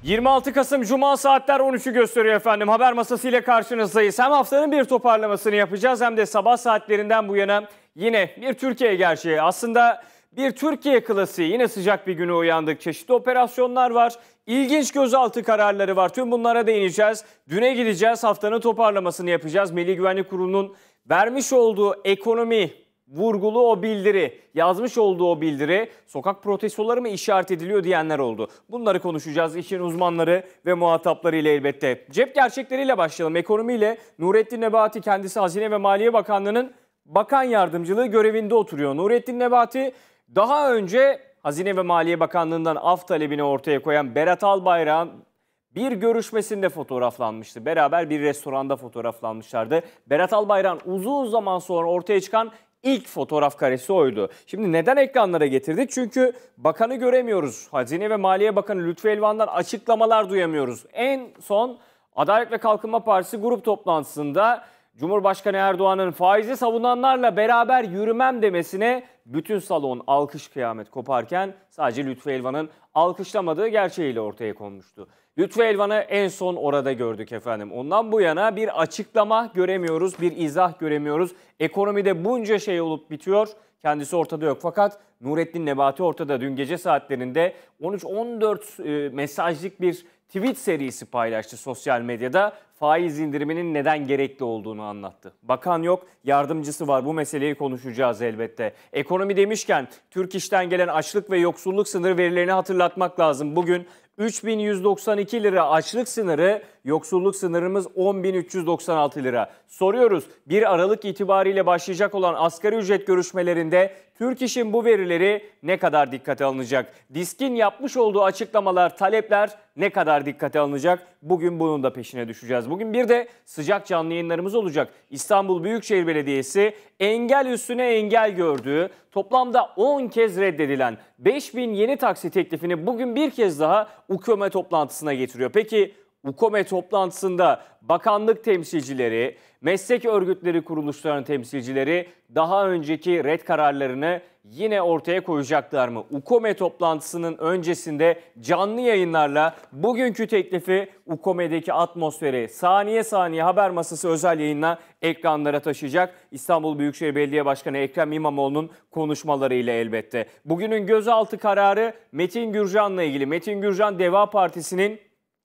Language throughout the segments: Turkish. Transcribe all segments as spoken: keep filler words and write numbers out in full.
yirmi altı Kasım Cuma saatler on üçü gösteriyor efendim. Haber masası ile karşınızdayız. Hem haftanın bir toparlamasını yapacağız hem de sabah saatlerinden bu yana yine bir Türkiye gerçeği. Aslında bir Türkiye klasiği. Yine sıcak bir güne uyandık. Çeşitli operasyonlar var. İlginç gözaltı kararları var. Tüm bunlara değineceğiz. Düne gideceğiz. Haftanın toparlamasını yapacağız. Milli Güvenlik Kurulu'nun vermiş olduğu ekonomi vurgulu o bildiri, yazmış olduğu o bildiri sokak protestoları mı işaret ediliyor diyenler oldu. Bunları konuşacağız işin uzmanları ve muhatapları ile elbette. Cep gerçekleriyle başlayalım. Ekonomiyle Nurettin Nebati kendisi Hazine ve Maliye Bakanlığı'nın bakan yardımcılığı görevinde oturuyor. Nurettin Nebati daha önce Hazine ve Maliye Bakanlığı'ndan af talebini ortaya koyan Berat Albayrak'ın bir görüşmesinde fotoğraflanmıştı. Beraber bir restoranda fotoğraflanmışlardı. Berat Albayrak'ın uzun zaman sonra ortaya çıkan İlk fotoğraf karesi oydu. Şimdi neden ekranlara getirdik? Çünkü bakanı göremiyoruz. Hazine ve Maliye Bakanı Lütfü Elvan'dan açıklamalar duyamıyoruz. En son Adalet ve Kalkınma Partisi grup toplantısında Cumhurbaşkanı Erdoğan'ın faizi savunanlarla beraber yürümem demesine bütün salon alkış kıyamet koparken sadece Lütfü Elvan'ın alkışlamadığı gerçeğiyle ortaya konmuştu. Lütfü Elvan'ı en son orada gördük efendim. Ondan bu yana bir açıklama göremiyoruz, bir izah göremiyoruz. Ekonomide bunca şey olup bitiyor, kendisi ortada yok. Fakat Nurettin Nebati ortada. Dün gece saatlerinde on üç on dört e, mesajlık bir tweet serisi paylaştı sosyal medyada. Faiz indiriminin neden gerekli olduğunu anlattı. Bakan yok, yardımcısı var. Bu meseleyi konuşacağız elbette. Ekonomi demişken Türk İş'ten gelen açlık ve yoksulluk sınırı verilerini hatırlatmak lazım. Bugün üç bin yüz doksan iki lira açlık sınırı, yoksulluk sınırımız on bin üç yüz doksan altı lira. Soruyoruz, bir Aralık itibariyle başlayacak olan asgari ücret görüşmelerinde Türk İş'in bu verileri ne kadar dikkate alınacak? DİSK'in yapmış olduğu açıklamalar, talepler ne kadar dikkate alınacak? Bugün bunun da peşine düşeceğiz. Bugün bir de sıcak canlı yayınlarımız olacak. İstanbul Büyükşehir Belediyesi engel üstüne engel gördüğü, toplamda on kez reddedilen beş bin yeni taksi teklifini bugün bir kez daha UKOME toplantısına getiriyor. Peki UKOME toplantısında bakanlık temsilcileri, meslek örgütleri kuruluşlarının temsilcileri daha önceki red kararlarını yine ortaya koyacaklar mı? UKOME toplantısının öncesinde canlı yayınlarla bugünkü teklifi, UKOME'deki atmosferi saniye saniye haber masası özel yayınla ekranlara taşıyacak. İstanbul Büyükşehir Belediye Başkanı Ekrem İmamoğlu'nun konuşmalarıyla elbette. Bugünün gözaltı kararı Metin Gürcan'la ilgili. Metin Gürcan Deva Partisi'nin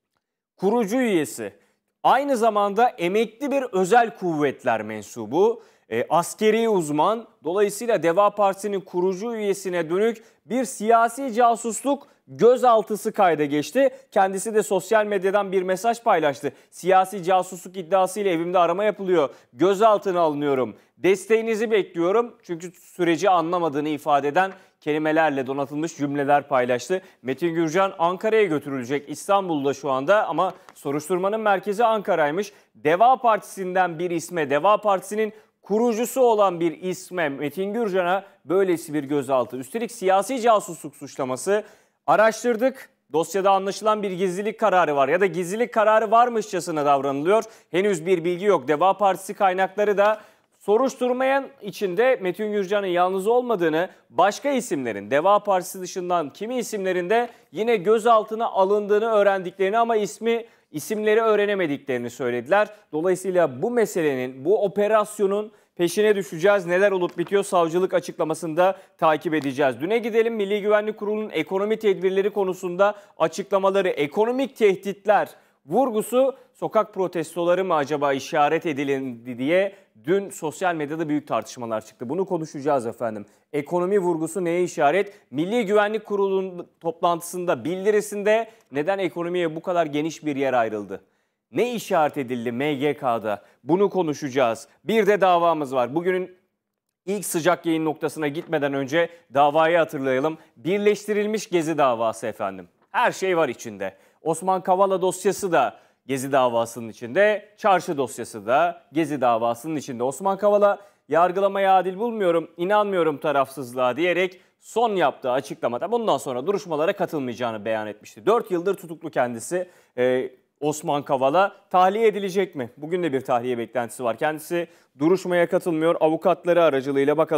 kurucu üyesi. Aynı zamanda emekli bir özel kuvvetler mensubu, e, askeri uzman. Dolayısıyla Deva Partisi'nin kurucu üyesine dönük bir siyasi casusluk gözaltısı kayda geçti. Kendisi de sosyal medyadan bir mesaj paylaştı. Siyasi casusluk iddiasıyla evimde arama yapılıyor. Gözaltına alınıyorum. Desteğinizi bekliyorum. Çünkü süreci anlamadığını ifade eden kelimelerle donatılmış cümleler paylaştı. Metin Gürcan Ankara'ya götürülecek, İstanbul'da şu anda, ama soruşturmanın merkezi Ankara'ymış. Deva Partisi'nden bir isme, Deva Partisi'nin kurucusu olan bir isme, Metin Gürcan'a böylesi bir gözaltı. Üstelik siyasi casusluk suçlaması. Araştırdık. Dosyada anlaşılan bir gizlilik kararı var ya da gizlilik kararı varmışçasına davranılıyor. Henüz bir bilgi yok. Deva Partisi kaynakları da soruşturmayan içinde Metin Gürcan'ın yalnız olmadığını, başka isimlerin, Deva Partisi dışından kimi isimlerin de yine gözaltına alındığını öğrendiklerini ama ismi isimleri öğrenemediklerini söylediler. Dolayısıyla bu meselenin, bu operasyonun peşine düşeceğiz. Neler olup bitiyor savcılık açıklamasında takip edeceğiz. Düne gidelim. Milli Güvenlik Kurulu'nun ekonomi tedbirleri konusunda açıklamaları, ekonomik tehditler vurgusu sokak protestoları mı acaba işaret edildi diye dün sosyal medyada büyük tartışmalar çıktı. Bunu konuşacağız efendim. Ekonomi vurgusu neye işaret? Milli Güvenlik Kurulu'nun toplantısında, bildirisinde neden ekonomiye bu kadar geniş bir yer ayrıldı? Ne işaret edildi M G K'da? Bunu konuşacağız. Bir de davamız var. Bugünün ilk sıcak yayın noktasına gitmeden önce davayı hatırlayalım. Birleştirilmiş Gezi davası efendim. Her şey var içinde. Osman Kavala dosyası da Gezi davasının içinde, Çarşı dosyası da Gezi davasının içinde. Osman Kavala yargılamayı adil bulmuyorum, inanmıyorum tarafsızlığa diyerek son yaptığı açıklamada bundan sonra duruşmalara katılmayacağını beyan etmişti. dört yıldır tutuklu kendisi. Ee, Osman Kavala tahliye edilecek mi? Bugün de bir tahliye beklentisi var. Kendisi duruşmaya katılmıyor. Avukatları aracılığıyla bakalım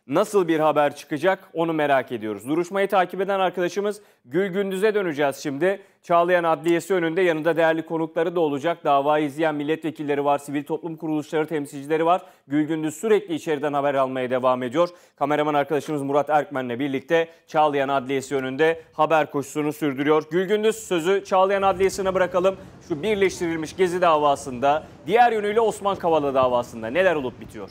nasıl bir haber çıkacak onu merak ediyoruz. Duruşmayı takip eden arkadaşımız Gül Gündüz'e döneceğiz şimdi. Çağlayan Adliyesi önünde yanında değerli konukları da olacak. Davayı izleyen milletvekilleri var, sivil toplum kuruluşları temsilcileri var. Gül Gündüz sürekli içeriden haber almaya devam ediyor. Kameraman arkadaşımız Murat Erkmen'le birlikte Çağlayan Adliyesi önünde haber koşusunu sürdürüyor. Gül Gündüz, sözü Çağlayan Adliyesi'ne bırakalım. Şu birleştirilmiş Gezi davasında, diğer yönüyle Osman Kavala davasında neler olup bitiyor?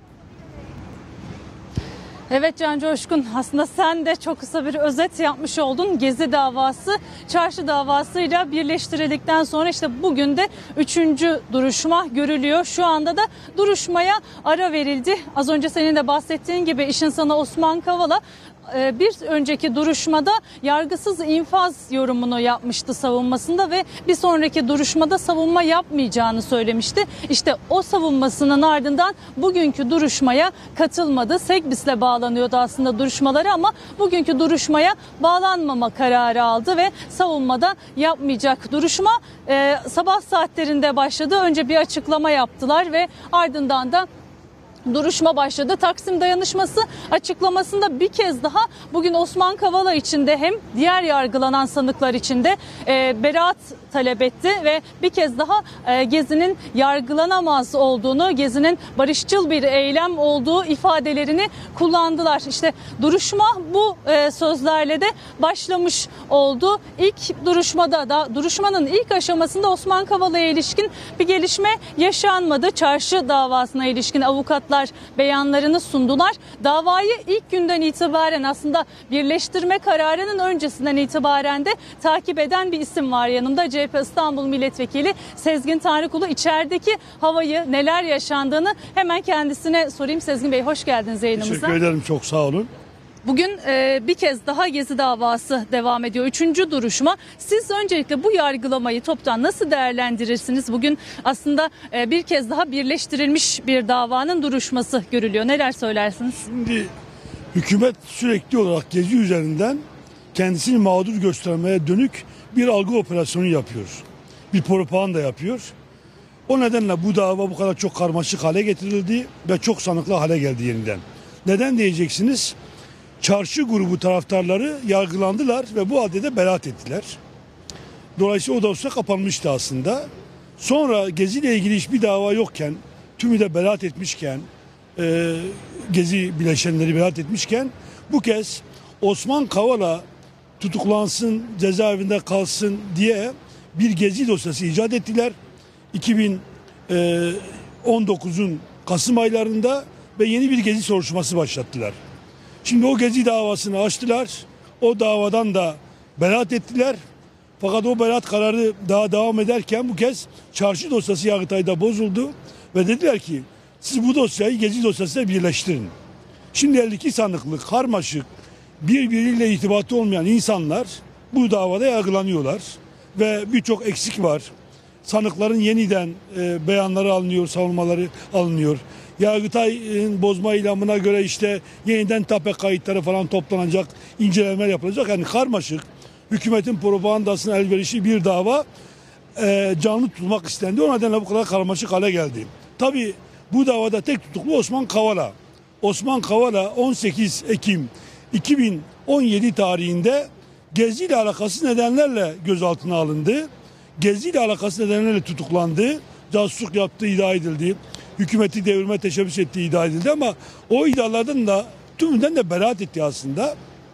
Evet Can Coşkun, aslında sen de çok kısa bir özet yapmış oldun. Gezi davası çarşı davasıyla birleştirildikten sonra işte bugün de üçüncü duruşma görülüyor. Şu anda da duruşmaya ara verildi. Az önce senin de bahsettiğin gibi iş insanı Osman Kavala bir önceki duruşmada yargısız infaz yorumunu yapmıştı savunmasında ve bir sonraki duruşmada savunma yapmayacağını söylemişti. İşte o savunmasının ardından bugünkü duruşmaya katılmadı. Sekbis'le bağlanıyordu aslında duruşmaları ama bugünkü duruşmaya bağlanmama kararı aldı ve savunmada yapmayacak. Duruşma e, sabah saatlerinde başladı. Önce bir açıklama yaptılar ve ardından da duruşma başladı. Taksim Dayanışması açıklamasında bir kez daha bugün Osman Kavala için de hem diğer yargılanan sanıklar için de e, beraat talep etti ve bir kez daha e, Gezi'nin yargılanamaz olduğunu, Gezi'nin barışçıl bir eylem olduğu ifadelerini kullandılar. İşte duruşma bu e, sözlerle de başlamış oldu. İlk duruşmada da duruşmanın ilk aşamasında Osman Kavala'ya ilişkin bir gelişme yaşanmadı. Çarşı davasına ilişkin avukatlar beyanlarını sundular. Davayı ilk günden itibaren aslında birleştirme kararının öncesinden itibaren de takip eden bir isim var yanımda. C H P İstanbul Milletvekili Sezgin Tanrıkulu. İçerideki havayı, neler yaşandığını hemen kendisine sorayım. Sezgin Bey, hoş geldiniz yayınımıza. Teşekkür ederim, çok sağ olun. Bugün e, bir kez daha Gezi davası devam ediyor. Üçüncü duruşma. Siz öncelikle bu yargılamayı toptan nasıl değerlendirirsiniz? Bugün aslında e, bir kez daha birleştirilmiş bir davanın duruşması görülüyor. Neler söylersiniz? Şimdi hükümet sürekli olarak Gezi üzerinden kendisini mağdur göstermeye dönük bir algı operasyonu yapıyor. Bir propaganda yapıyor. O nedenle bu dava bu kadar çok karmaşık hale getirildi ve çok sanıklı hale geldi yeniden. Neden diyeceksiniz? Çarşı grubu taraftarları yargılandılar ve bu halde de beraat ettiler. Dolayısıyla o dosya kapanmıştı aslında. Sonra Gezi ile ilgili hiçbir dava yokken, tümü de beraat etmişken, e, Gezi bileşenleri beraat etmişken bu kez Osman Kavala tutuklansın, cezaevinde kalsın diye bir Gezi dosyası icat ettiler. iki bin on dokuzun Kasım aylarında ve yeni bir Gezi soruşturması başlattılar. Şimdi o Gezi davasını açtılar. O davadan da beraat ettiler. Fakat o beraat kararı daha devam ederken bu kez çarşı dosyası Yargıtay'da bozuldu. Ve dediler ki siz bu dosyayı Gezi dosyasıyla birleştirin. Şimdi elli iki sanıklık karmaşık, birbiriyle irtibatı olmayan insanlar bu davada yargılanıyorlar. Ve birçok eksik var. Sanıkların yeniden e, beyanları alınıyor, savunmaları alınıyor. Yargıtay'ın bozma ilamına göre işte yeniden tape kayıtları falan toplanacak, incelemeler yapılacak. Yani karmaşık, hükümetin propagandasına elverişli bir dava e, canlı tutulmak istendi. O nedenle bu kadar karmaşık hale geldi. Tabii bu davada tek tutuklu Osman Kavala. Osman Kavala on sekiz Ekim iki bin on yedi tarihinde Gezi ile alakası nedenlerle gözaltına alındı. Gezi ile alakası nedenlerle tutuklandı. Casusluk yaptığı iddia edildi. Hükümeti devirme teşebbüs ettiği iddia edildi ama o iddialardan da tümünden de beraat etti aslında.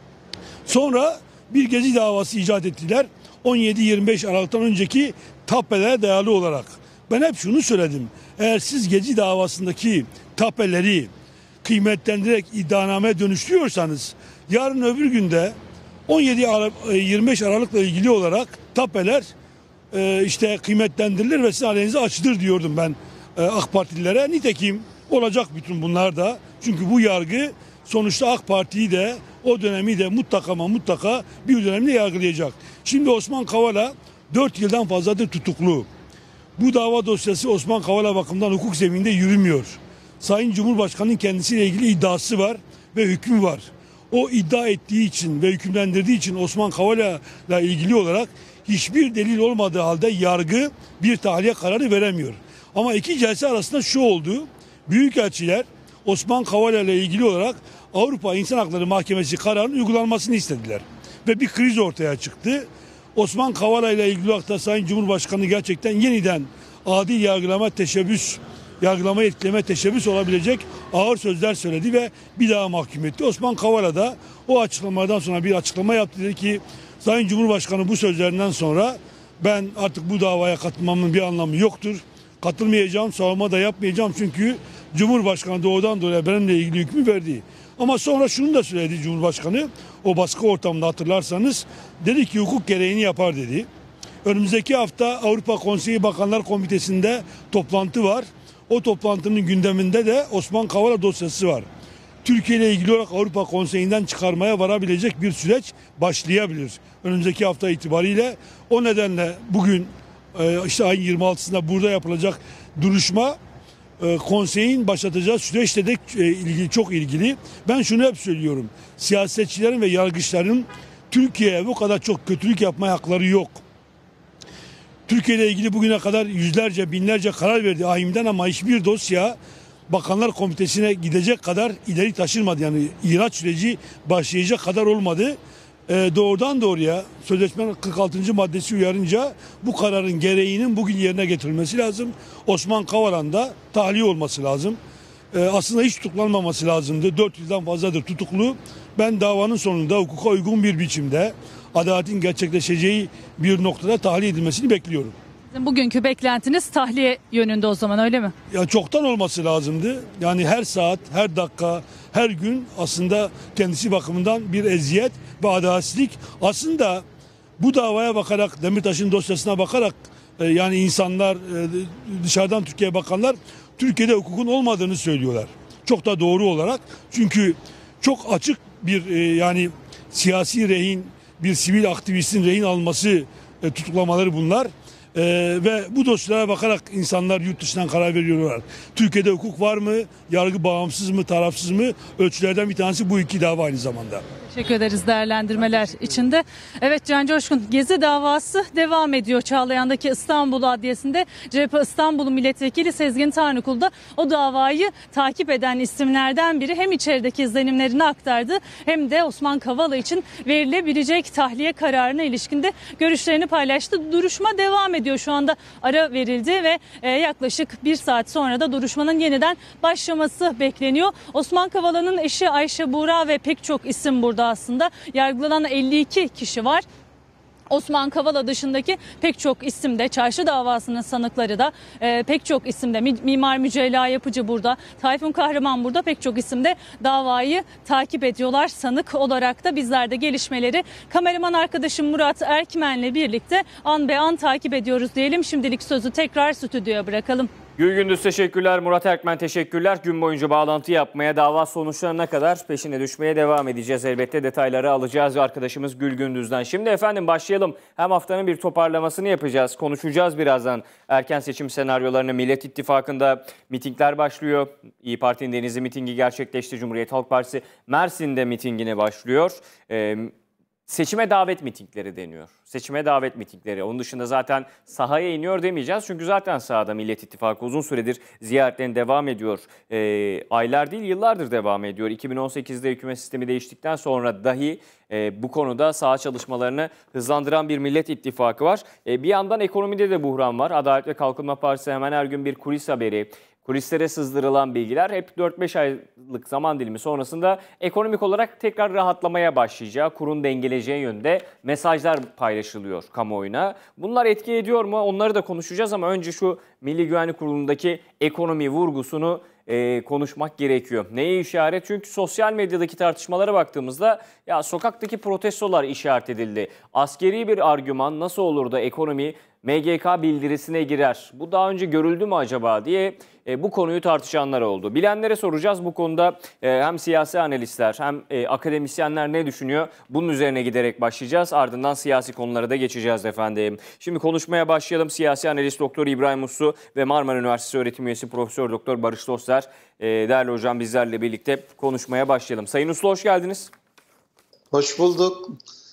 Sonra bir Gezi davası icat ettiler. on yedi yirmi beş Aralık'tan önceki tapelere dayalı olarak. Ben hep şunu söyledim. Eğer siz Gezi davasındaki tapeleri kıymetlendirerek iddianame dönüştürüyorsanız yarın öbür günde on yedi yirmi beş Aralık'la ilgili olarak tapeler e, işte kıymetlendirilir ve sizin aleyhinize açılır diyordum ben e, AK Partililere. Nitekim olacak bütün bunlar da. Çünkü bu yargı sonuçta AK Parti'yi de o dönemi de mutlaka ama mutlaka bir dönemde yargılayacak. Şimdi Osman Kavala dört yıldan fazladır tutuklu. Bu dava dosyası Osman Kavala bakımından hukuk zemininde yürümüyor. Sayın Cumhurbaşkanı'nın kendisiyle ilgili iddiası var ve hükmü var. O iddia ettiği için ve hükümlendirdiği için Osman Kavala'yla ilgili olarak hiçbir delil olmadığı halde yargı bir tahliye kararı veremiyor. Ama iki celse arasında şu oldu. Büyükelçiler Osman Kavala ile ilgili olarak Avrupa İnsan Hakları Mahkemesi kararının uygulanmasını istediler. Ve bir kriz ortaya çıktı. Osman Kavala ile ilgili olarak da Sayın Cumhurbaşkanı gerçekten yeniden adil yargılama teşebbüs, yargılama etkileme teşebbüs olabilecek ağır sözler söyledi ve bir daha mahkum etti. Osman Kavala da o açıklamadan sonra bir açıklama yaptı. Dedi ki Sayın Cumhurbaşkanı bu sözlerinden sonra ben artık bu davaya katılmamın bir anlamı yoktur. Katılmayacağım, savunma da yapmayacağım çünkü Cumhurbaşkanı doğrudan doğruya benimle ilgili hükmü verdi. Ama sonra şunu da söyledi Cumhurbaşkanı, o baskı ortamında hatırlarsanız, dedi ki hukuk gereğini yapar dedi. Önümüzdeki hafta Avrupa Konseyi Bakanlar Komitesi'nde toplantı var. O toplantının gündeminde de Osman Kavala dosyası var. Türkiye ile ilgili olarak Avrupa Konseyi'nden çıkarmaya varabilecek bir süreç başlayabilir. Önümüzdeki hafta itibariyle. O nedenle bugün işte ayın yirmi altısında burada yapılacak duruşma konseyin başlatacağı süreçle de ilgili, çok ilgili. Ben şunu hep söylüyorum. Siyasetçilerin ve yargıçların Türkiye'ye bu kadar çok kötülük yapmaya hakları yok. Türkiye ile ilgili bugüne kadar yüzlerce, binlerce karar verdi ahimden ama hiçbir dosya Bakanlar Komitesi'ne gidecek kadar ileri taşınmadı. Yani ihraç süreci başlayacak kadar olmadı. Ee, doğrudan doğruya sözleşmenin kırk altıncı maddesi uyarınca bu kararın gereğinin bugün yerine getirilmesi lazım. Osman Kavala'nın da tahliye olması lazım. Ee, aslında hiç tutuklanmaması lazımdı. dört yıldan fazladır tutuklu. Ben davanın sonunda hukuka uygun bir biçimde adaletin gerçekleşeceği bir noktada tahliye edilmesini bekliyorum. Sizin bugünkü beklentiniz tahliye yönünde o zaman, öyle mi? Ya çoktan olması lazımdı. Yani her saat, her dakika, her gün aslında kendisi bakımından bir eziyet ve adaletsizlik. Aslında bu davaya bakarak, Demirtaş'ın dosyasına bakarak e, yani insanlar, e, dışarıdan Türkiye'ye bakanlar Türkiye'de hukukun olmadığını söylüyorlar. Çok da doğru olarak. Çünkü çok açık bir e, yani siyasi rehin, bir sivil aktivistin rehin alması, e, tutuklamaları bunlar. Ee, ve bu dosyalara bakarak insanlar yurt dışından karar veriyorlar. Türkiye'de hukuk var mı? Yargı bağımsız mı? Tarafsız mı? Ölçülerden bir tanesi bu iki dava aynı zamanda. Teşekkür ederiz değerlendirmeler içinde. Evet Can Coşkun, Gezi davası devam ediyor. Çağlayan'daki İstanbul Adliyesi'nde C H P İstanbul Milletvekili Sezgin Tanrıkul da o davayı takip eden isimlerden biri. Hem içerideki izlenimlerini aktardı hem de Osman Kavala için verilebilecek tahliye kararına ilişkinde görüşlerini paylaştı. Duruşma devam ediyor. Şu anda ara verildi ve yaklaşık bir saat sonra da duruşmanın yeniden başlaması bekleniyor. Osman Kavala'nın eşi Ayşe Buğra ve pek çok isim burada aslında. Yargılanan elli iki kişi var. Osman Kavala dışındaki pek çok isim de, çarşı davasının sanıkları da e, pek çok isim de, Mimar Mücella Yapıcı burada, Tayfun Kahraman burada, pek çok isim de davayı takip ediyorlar. Sanık olarak da bizler de gelişmeleri kameraman arkadaşım Murat Erkmen'le birlikte an be an takip ediyoruz diyelim. Şimdilik sözü tekrar stüdyoya bırakalım. Gül Gündüz teşekkürler, Murat Erkmen teşekkürler. Gün boyunca bağlantı yapmaya, dava sonuçlarına kadar peşine düşmeye devam edeceğiz. Elbette detayları alacağız arkadaşımız Gül Gündüz'den. Şimdi efendim başlayalım. Hem haftanın bir toparlamasını yapacağız, konuşacağız birazdan. Erken seçim senaryolarını, Millet İttifakı'nda mitingler başlıyor. İYİ Parti'nin Denizli mitingi gerçekleşti. Cumhuriyet Halk Partisi Mersin'de mitingine başlıyor. Ee, Seçime davet mitingleri deniyor. Seçime davet mitingleri. Onun dışında zaten sahaya iniyor demeyeceğiz. Çünkü zaten sahada Millet İttifakı uzun süredir ziyaretlerine devam ediyor. E, aylar değil yıllardır devam ediyor. iki bin on sekizde hükümet sistemi değiştikten sonra dahi e, bu konuda saha çalışmalarını hızlandıran bir Millet İttifakı var. E, bir yandan ekonomide de buhran var. Adalet ve Kalkınma Partisi hemen her gün bir kulis haberi. Kulislere sızdırılan bilgiler hep dört beş aylık zaman dilimi sonrasında ekonomik olarak tekrar rahatlamaya başlayacağı, kurun dengeleyeceği yönde mesajlar paylaşılıyor kamuoyuna. Bunlar etki ediyor mu? Onları da konuşacağız ama önce şu Milli Güvenlik Kurulu'ndaki ekonomi vurgusunu e, konuşmak gerekiyor. Neye işaret? Çünkü sosyal medyadaki tartışmalara baktığımızda ya sokaktaki protestolar işaret edildi. Askeri bir argüman nasıl olur da ekonomi M G K bildirisine girer? Bu daha önce görüldü mü acaba diye e, bu konuyu tartışanlar oldu. Bilenlere soracağız bu konuda e, hem siyasi analistler hem e, akademisyenler ne düşünüyor? Bunun üzerine giderek başlayacağız. Ardından siyasi konulara da geçeceğiz efendim. Şimdi konuşmaya başlayalım. Siyasi analist Doktor İbrahim Uslu ve Marmara Üniversitesi öğretim üyesi Profesör Doktor Barış Doster. E, değerli hocam bizlerle birlikte konuşmaya başlayalım. Sayın Uslu hoş geldiniz. Hoş bulduk.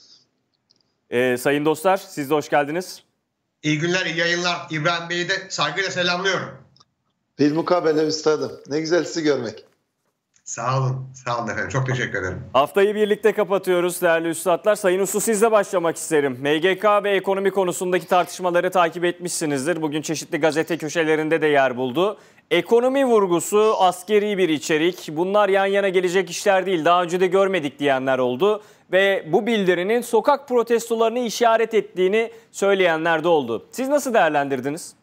E, Sayın Dostlar siz de hoş geldiniz. İyi günler, iyi yayınlar. İbrahim Bey'i de saygıyla selamlıyorum. Bilmukabele üstadım. Ne güzel sizi görmek. Sağ olun. Sağ olun efendim. Çok teşekkür ederim. Haftayı birlikte kapatıyoruz değerli üstadlar. Sayın Uslu, sizle başlamak isterim. M G K ve ekonomi konusundaki tartışmaları takip etmişsinizdir. Bugün çeşitli gazete köşelerinde de yer buldu. Ekonomi vurgusu, askeri bir içerik. Bunlar yan yana gelecek işler değil. Daha önce de görmedik diyenler oldu. Ve bu bildirinin sokak protestolarını işaret ettiğini söyleyenler de oldu. Siz nasıl değerlendirdiniz?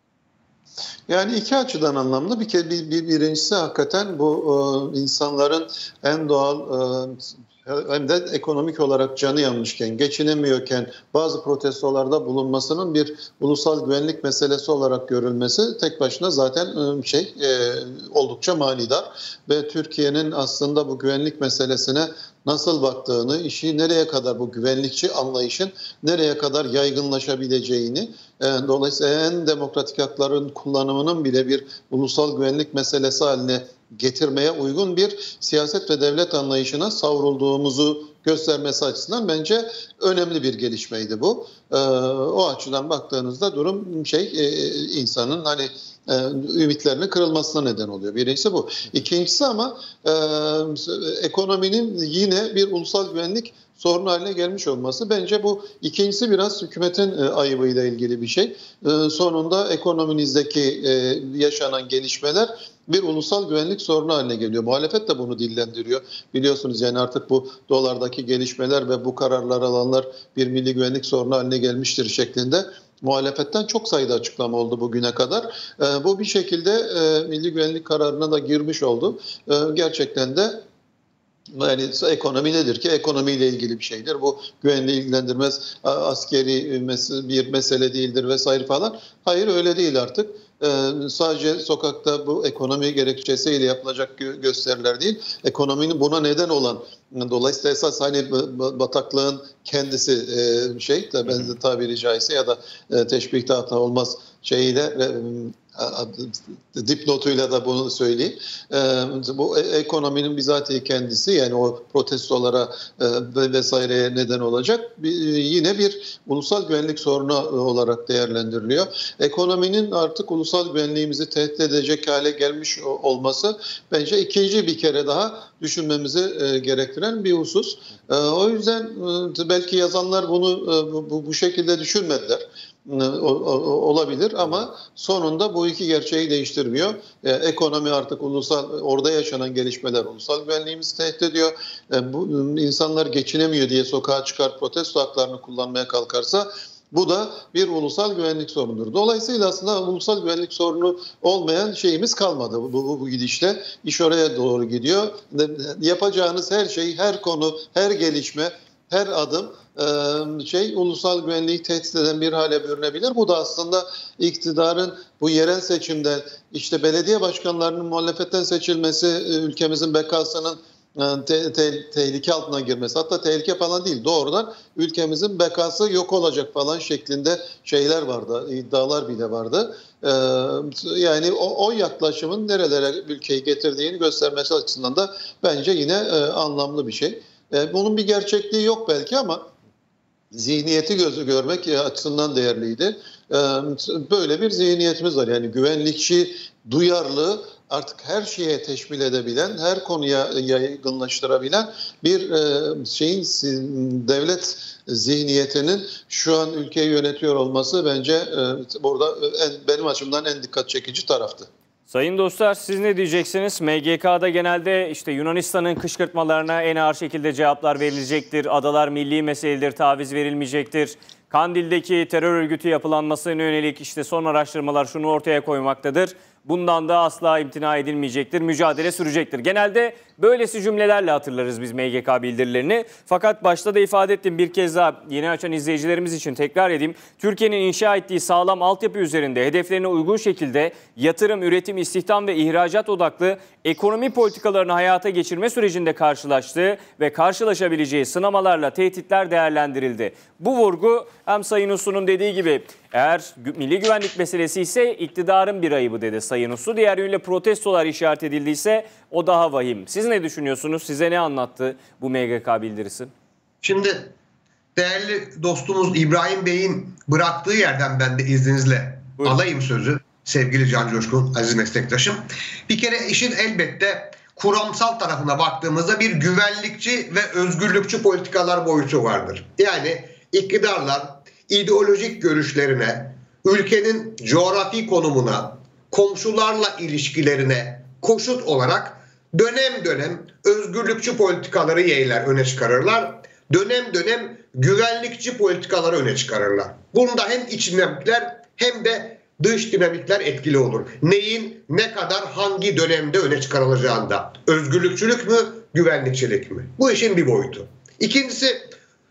Yani iki açıdan anlamlı. Bir kere bir, bir, birincisi hakikaten bu e, insanların en doğal e, hem de ekonomik olarak canı yanmışken, geçinemiyorken bazı protestolarda bulunmasının bir ulusal güvenlik meselesi olarak görülmesi tek başına zaten şey e, oldukça manidar ve Türkiye'nin aslında bu güvenlik meselesine nasıl baktığını, işi nereye kadar bu güvenlikçi anlayışın nereye kadar yaygınlaşabileceğini, e, dolayısıyla en demokratik hakların kullanımının bile bir ulusal güvenlik meselesi haline getirmeye uygun bir siyaset ve devlet anlayışına savrulduğumuzu göstermesi açısından bence önemli bir gelişmeydi bu. Ee, o açıdan baktığınızda durum şey e, insanın hani e, ümitlerinin kırılmasına neden oluyor. Birincisi bu. İkincisi ama e, ekonominin yine bir ulusal güvenlik sorunu haline gelmiş olması. Bence bu ikincisi biraz hükümetin e, ayıbıyla ilgili bir şey. E, sonunda ekonominizdeki e, yaşanan gelişmeler bir ulusal güvenlik sorunu haline geliyor. Muhalefet de bunu dillendiriyor. Biliyorsunuz yani artık bu dolardaki gelişmeler ve bu kararlar alanlar bir milli güvenlik sorunu haline gelmiştir şeklinde muhalefetten çok sayıda açıklama oldu bugüne kadar. E, bu bir şekilde e, milli güvenlik kararına da girmiş oldu. E, gerçekten de yani ekonomi nedir ki? Ekonomiyle ilgili bir şeydir. Bu güvenliği ilgilendirmez, askeri bir mesele değildir vesaire falan. Hayır öyle değil artık. Ee, sadece sokakta bu ekonomi gerekçesiyle yapılacak gö- gösteriler değil, ekonominin buna neden olan, dolayısıyla esas hani bataklığın kendisi e, şey, de ben de tabiri caizse ya da e, teşbihte hata olmaz şeyiyle, e, dipnotuyla da bunu söyleyeyim. E, bu ekonominin bizatihi kendisi yani o protestolara e, vesaireye neden olacak bir, yine bir ulusal güvenlik sorunu olarak değerlendiriliyor. Ekonominin artık ulusal güvenliğimizi tehdit edecek hale gelmiş olması bence ikinci bir kere daha düşünmemizi e, gerektiren bir husus. E, o yüzden e, belki yazanlar bunu e, bu, bu şekilde düşünmediler. Olabilir ama sonunda bu iki gerçeği değiştirmiyor. E, ekonomi artık ulusal, orada yaşanan gelişmeler ulusal güvenliğimizi tehdit ediyor. E, bu insanlar geçinemiyor diye sokağa çıkar protesto haklarını kullanmaya kalkarsa bu da bir ulusal güvenlik sorunudur. Dolayısıyla aslında ulusal güvenlik sorunu olmayan şeyimiz kalmadı bu, bu, bu gidişle. İş oraya doğru gidiyor. Yapacağınız her şey, her konu, her gelişme, her adım şey ulusal güvenliği tehdit eden bir hale bürünebilir. Bu da aslında iktidarın bu yerel seçimde işte belediye başkanlarının muhalefetten seçilmesi ülkemizin bekasının te- te- tehlike altına girmesi, hatta tehlike falan değil, doğrudan ülkemizin bekası yok olacak falan şeklinde şeyler vardı, iddialar bile vardı. Ee, yani o, o yaklaşımın nerelere ülkeyi getirdiğini göstermesi açısından da bence yine e, anlamlı bir şey. E, bunun bir gerçekliği yok belki ama zihniyeti gözü görmek açısından değerliydi. Ee, böyle bir zihniyetimiz var. Yani güvenlikçi, duyarlı, artık her şeye teşmil edebilen, her konuya yaygınlaştırabilen bir e, şeyin devlet zihniyetinin şu an ülkeyi yönetiyor olması bence e, burada en, benim açımdan en dikkat çekici taraftı. Sayın dostlar, siz ne diyeceksiniz? M G K'da genelde işte Yunanistan'ın kışkırtmalarına en ağır şekilde cevaplar verilecektir. Adalar milli meseledir, taviz verilmeyecektir. Kandil'deki terör örgütü yapılanmasına yönelik işte son araştırmalar şunu ortaya koymaktadır. Bundan da asla imtina edilmeyecektir, mücadele sürecektir. Genelde böylesi cümlelerle hatırlarız biz M G K bildirilerini. Fakat başta da ifade ettim, bir kez daha yeni açan izleyicilerimiz için tekrar edeyim. Türkiye'nin inşa ettiği sağlam altyapı üzerinde hedeflerine uygun şekilde yatırım, üretim, istihdam ve ihracat odaklı ekonomi politikalarını hayata geçirme sürecinde karşılaştığı ve karşılaşabileceği sınamalarla tehditler değerlendirildi. Bu vurgu hem Sayın Uslu'nun dediği gibi eğer milli güvenlik meselesi ise iktidarın bir ayıbı dedi Sayın Uslu. Diğer yönüyle protestolar işaret edildiyse o daha vahim. Siz ne düşünüyorsunuz? Size ne anlattı bu M G K bildirisi? Şimdi değerli dostumuz İbrahim Bey'in bıraktığı yerden ben de izninizle Buyurun. alayım sözü. Sevgili Can Coşkun, aziz meslektaşım. Bir kere işin elbette kuramsal tarafına baktığımızda bir güvenlikçi ve özgürlükçü politikalar boyutu vardır. Yani iktidarlar ideolojik görüşlerine, ülkenin coğrafi konumuna, komşularla ilişkilerine koşut olarak dönem dönem özgürlükçü politikaları yeğler, öne çıkarırlar. Dönem dönem güvenlikçi politikaları öne çıkarırlar. Bunda hem iç dinamikler hem de dış dinamikler etkili olur. Neyin ne kadar hangi dönemde öne çıkarılacağında. Özgürlükçülük mü, güvenlikçilik mi? Bu işin bir boyutu. İkincisi,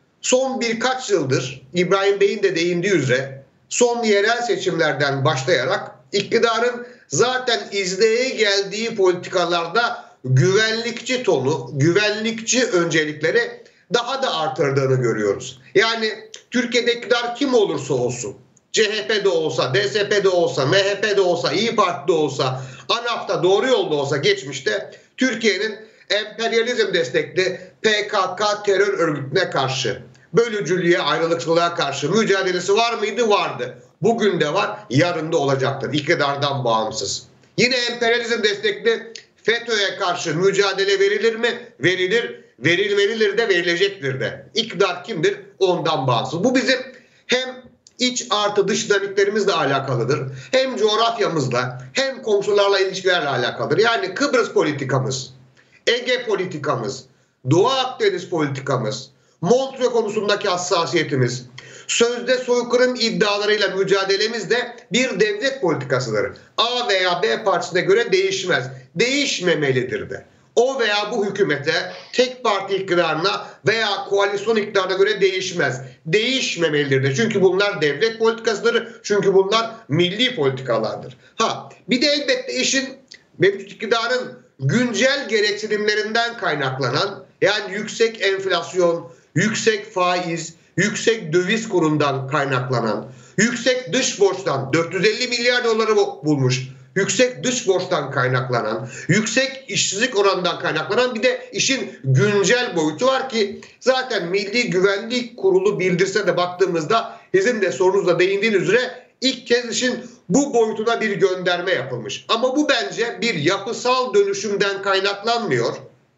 son birkaç yıldır İbrahim Bey'in de değindiği üzere son yerel seçimlerden başlayarak iktidarın zaten izleye geldiği politikalarda güvenlikçi tonu, güvenlikçi öncelikleri daha da artırdığını görüyoruz. Yani Türkiye'de iktidar kim olursa olsun, C H P'de olsa, D S P'de olsa, M H P'de olsa, İYİ Parti'de olsa, ANAP'ta, doğru yolda olsa geçmişte Türkiye'nin emperyalizm destekli P K K terör örgütüne karşı, bölücülüğe, ayrılıkçılığa karşı mücadelesi var mıydı? Vardı. Bugün de var, yarın da olacaktır. İktidardan bağımsız. Yine emperyalizm destekli FETÖ'ye karşı mücadele verilir mi? Verilir. Veril verilir de verilecektir de. İktidar kimdir? Ondan bağımsız. Bu bizim hem iç artı dış dinamiklerimizle alakalıdır. Hem coğrafyamızla hem komşularla ilişkilerle alakalıdır. Yani Kıbrıs politikamız, Ege politikamız, Doğu Akdeniz politikamız, Montreux konusundaki hassasiyetimiz, sözde soykırım iddialarıyla mücadelemiz de bir devlet politikasıdır. A veya B partisine göre değişmez. Değişmemelidir de. O veya bu hükümete, tek parti iktidarına veya koalisyon iktidarına göre değişmez. Değişmemelidir de. Çünkü bunlar devlet politikasıdır. Çünkü bunlar milli politikalardır. Ha, bir de elbette işin mevcut iktidarın güncel gereksinimlerinden kaynaklanan, yani yüksek enflasyon, yüksek faiz, yüksek döviz kurundan kaynaklanan, yüksek dış borçtan dört yüz elli milyar doları bulmuş, yüksek dış borçtan kaynaklanan, yüksek işsizlik oranından kaynaklanan bir de işin güncel boyutu var ki zaten Milli Güvenlik Kurulu bildirse de baktığımızda sizin de sorunuzla değindiğiniz üzere ilk kez işin bu boyutuna bir gönderme yapılmış. Ama bu bence bir yapısal dönüşümden kaynaklanmıyor.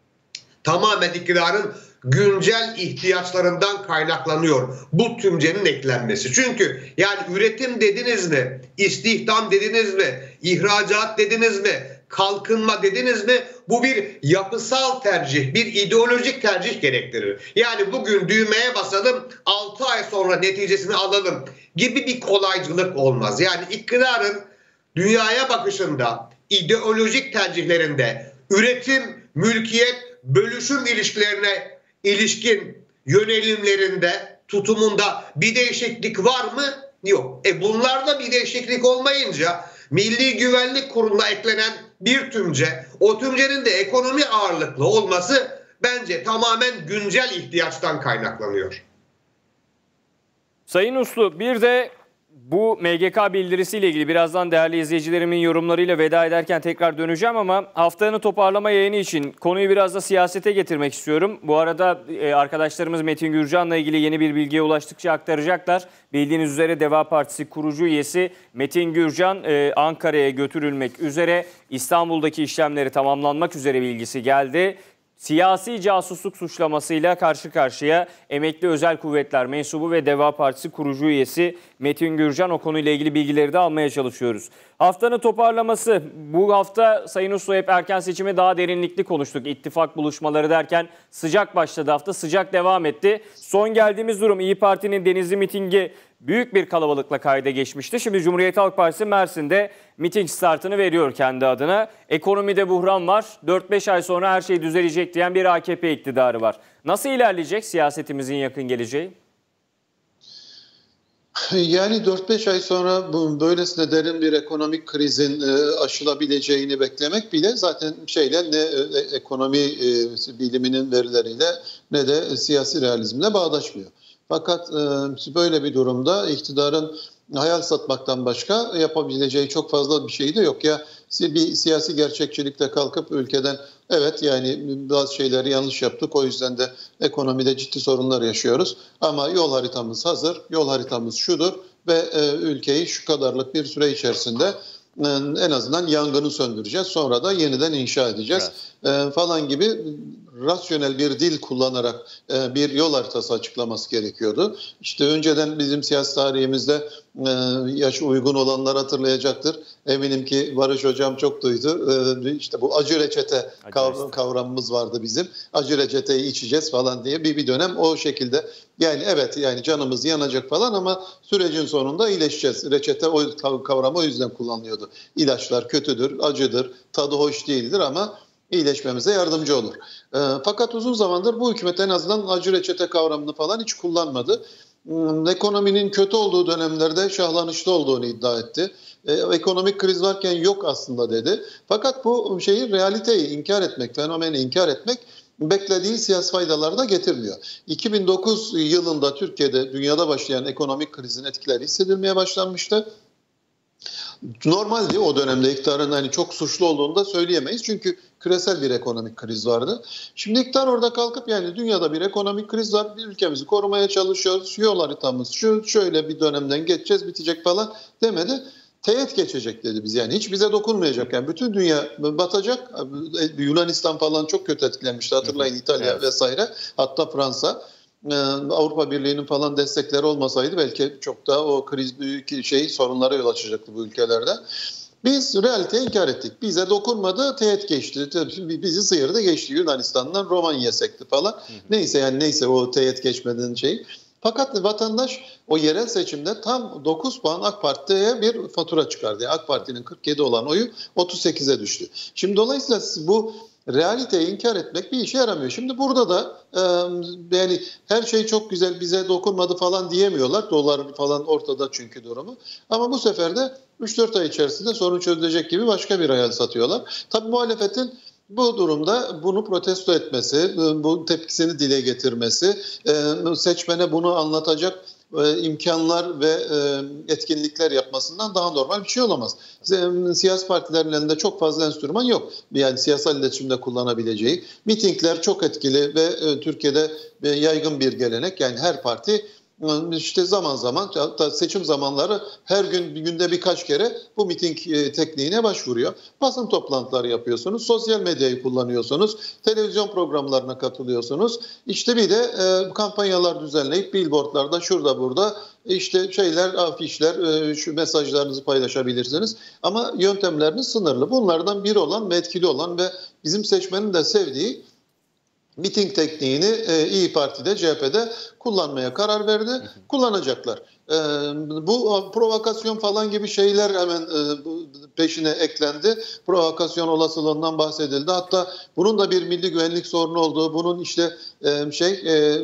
Tamamen iktidarın güncel ihtiyaçlarından kaynaklanıyor bu tümcenin eklenmesi. Çünkü yani üretim dediniz mi, istihdam dediniz mi, ihracat dediniz mi, kalkınma dediniz mi, bu bir yapısal tercih, bir ideolojik tercih gerektirir. Yani bugün düğmeye basalım, altı ay sonra neticesini alalım gibi bir kolaycılık olmaz. Yani iktidarın dünyaya bakışında, ideolojik tercihlerinde, üretim, mülkiyet, bölüşüm ilişkilerine ilişkin yönelimlerinde, tutumunda bir değişiklik var mı? Yok. E bunlarda bir değişiklik olmayınca Milli Güvenlik Kurulu'na eklenen bir tümce, o tümcenin de ekonomi ağırlıklı olması bence tamamen güncel ihtiyaçtan kaynaklanıyor. Sayın Uslu, bir de bu M G K bildirisiyle ilgili birazdan değerli izleyicilerimin yorumlarıyla veda ederken tekrar döneceğim ama haftanın toparlama yayını için konuyu biraz da siyasete getirmek istiyorum. Bu arada arkadaşlarımız Metin Gürcan'la ilgili yeni bir bilgiye ulaştıkça aktaracaklar. Bildiğiniz üzere Deva Partisi kurucu üyesi Metin Gürcan Ankara'ya götürülmek üzere, İstanbul'daki işlemleri tamamlanmak üzere bilgisi geldi. Siyasi casusluk suçlamasıyla karşı karşıya emekli özel kuvvetler mensubu ve Deva Partisi kurucu üyesi Metin Gürcan. O konuyla ilgili bilgileri de almaya çalışıyoruz. Haftanın toparlaması. Bu hafta Sayın Uslu hep erken seçimi daha derinlikli konuştuk. İttifak buluşmaları derken sıcak başladı hafta, sıcak devam etti. Son geldiğimiz durum İYİ Parti'nin Denizli mitingi büyük bir kalabalıkla kayda geçmişti. Şimdi Cumhuriyet Halk Partisi Mersin'de miting startını veriyor kendi adına. Ekonomide buhran var. dört beş ay sonra her şey düzelecek diyen bir A K P iktidarı var. Nasıl ilerleyecek siyasetimizin yakın geleceği? Yani dört beş ay sonra bu böylesine derin bir ekonomik krizin aşılabileceğini beklemek bile zaten şeyle ne ekonomi biliminin verileriyle ne de siyasi realizmle bağdaşmıyor. Fakat böyle bir durumda iktidarın hayal satmaktan başka yapabileceği çok fazla bir şey de yok. Ya bir siyasi gerçekçilikle kalkıp ülkeden evet yani bazı şeyleri yanlış yaptık, o yüzden de ekonomide ciddi sorunlar yaşıyoruz. Ama yol haritamız hazır, yol haritamız şudur ve ülkeyi şu kadarlık bir süre içerisinde en azından yangını söndüreceğiz. Sonra da yeniden inşa edeceğiz. Evet. E, falan gibi rasyonel bir dil kullanarak e, bir yol haritası açıklaması gerekiyordu. İşte önceden bizim siyasi tarihimizde e, yaş uygun olanlar hatırlayacaktır. Eminim ki Barış Hocam çok duydu. E, işte bu acı reçete kav- kavramımız vardı bizim. Acı reçeteyi içeceğiz falan diye bir bir dönem o şekilde. Yani evet, yani canımız yanacak falan ama sürecin sonunda iyileşeceğiz. Reçete o kavramı o yüzden kullanılıyordu. İlaçlar kötüdür, acıdır, tadı hoş değildir ama iyileşmemize yardımcı olur. E, fakat uzun zamandır bu hükümet en azından acı reçete kavramını falan hiç kullanmadı. E, ekonominin kötü olduğu dönemlerde şahlanışlı olduğunu iddia etti. E, ekonomik kriz varken yok aslında dedi. Fakat bu şeyi, realiteyi inkar etmek, fenomeni inkar etmek beklediği siyasi faydaları da getirmiyor. iki bin dokuz yılında Türkiye'de dünyada başlayan ekonomik krizin etkileri hissedilmeye başlanmıştı. Normaldi o dönemde iktidarın hani çok suçlu olduğunu da söyleyemeyiz. Çünkü küresel bir ekonomik kriz vardı. Şimdi iktidar orada kalkıp yani dünyada bir ekonomik kriz var, bir ülkemizi korumaya çalışıyoruz, yol haritamız şu, şöyle bir dönemden geçeceğiz, bitecek falan demedi. Teğet geçecek dedi biz, yani hiç bize dokunmayacak. Yani bütün dünya batacak. Yunanistan falan çok kötü etkilenmişti, hatırlayın, İtalya evet. vesaire, hatta Fransa. Avrupa Birliği'nin falan destekleri olmasaydı belki çok daha o kriz, büyük şey sorunlara yol açacaktı bu ülkelerde. Biz realiteyi inkar ettik. Bize dokunmadı, teğet geçti. Bizi sıyırdı geçti. Yunanistan'dan Romanya'ya sekti falan. Hı hı. Neyse yani neyse o teğet geçmeden şey. Fakat vatandaş o yerel seçimde tam dokuz puan AK Parti'ye bir fatura çıkardı. Yani AK Parti'nin kırk yedi olan oyu otuz sekize düştü. Şimdi dolayısıyla bu realiteyi inkar etmek bir işe yaramıyor. Şimdi burada da e, yani her şey çok güzel, bize dokunmadı falan diyemiyorlar. Dolar falan ortada çünkü durumu. Ama bu sefer de üç dört ay içerisinde sorun çözülecek gibi başka bir hayal satıyorlar. Tabii muhalefetin bu durumda bunu protesto etmesi, bu tepkisini dile getirmesi, seçmene bunu anlatacak imkanlar ve etkinlikler yapmasından daha normal bir şey olamaz. Siyasi partilerin elinde çok fazla enstrüman yok. Yani siyasal iletişimde kullanabileceği. Mitingler çok etkili ve Türkiye'de yaygın bir gelenek. Yani her parti İşte zaman zaman, hatta seçim zamanları her gün günde birkaç kere bu miting tekniğine başvuruyor. Basın toplantıları yapıyorsunuz, sosyal medyayı kullanıyorsunuz, televizyon programlarına katılıyorsunuz. İşte bir de e, kampanyalar düzenleyip billboardlarda şurada burada işte şeyler, afişler, e, şu mesajlarınızı paylaşabilirsiniz. Ama yöntemleriniz sınırlı. Bunlardan biri olan ve etkili olan ve bizim seçmenin de sevdiği miting tekniğini e, İYİ Parti'de, C H P'de kullanmaya karar verdi. Hı hı. Kullanacaklar. E, bu provokasyon falan gibi şeyler hemen e, peşine eklendi. Provokasyon olasılığından bahsedildi. Hatta bunun da bir milli güvenlik sorunu olduğu, bunun işte e, şey e,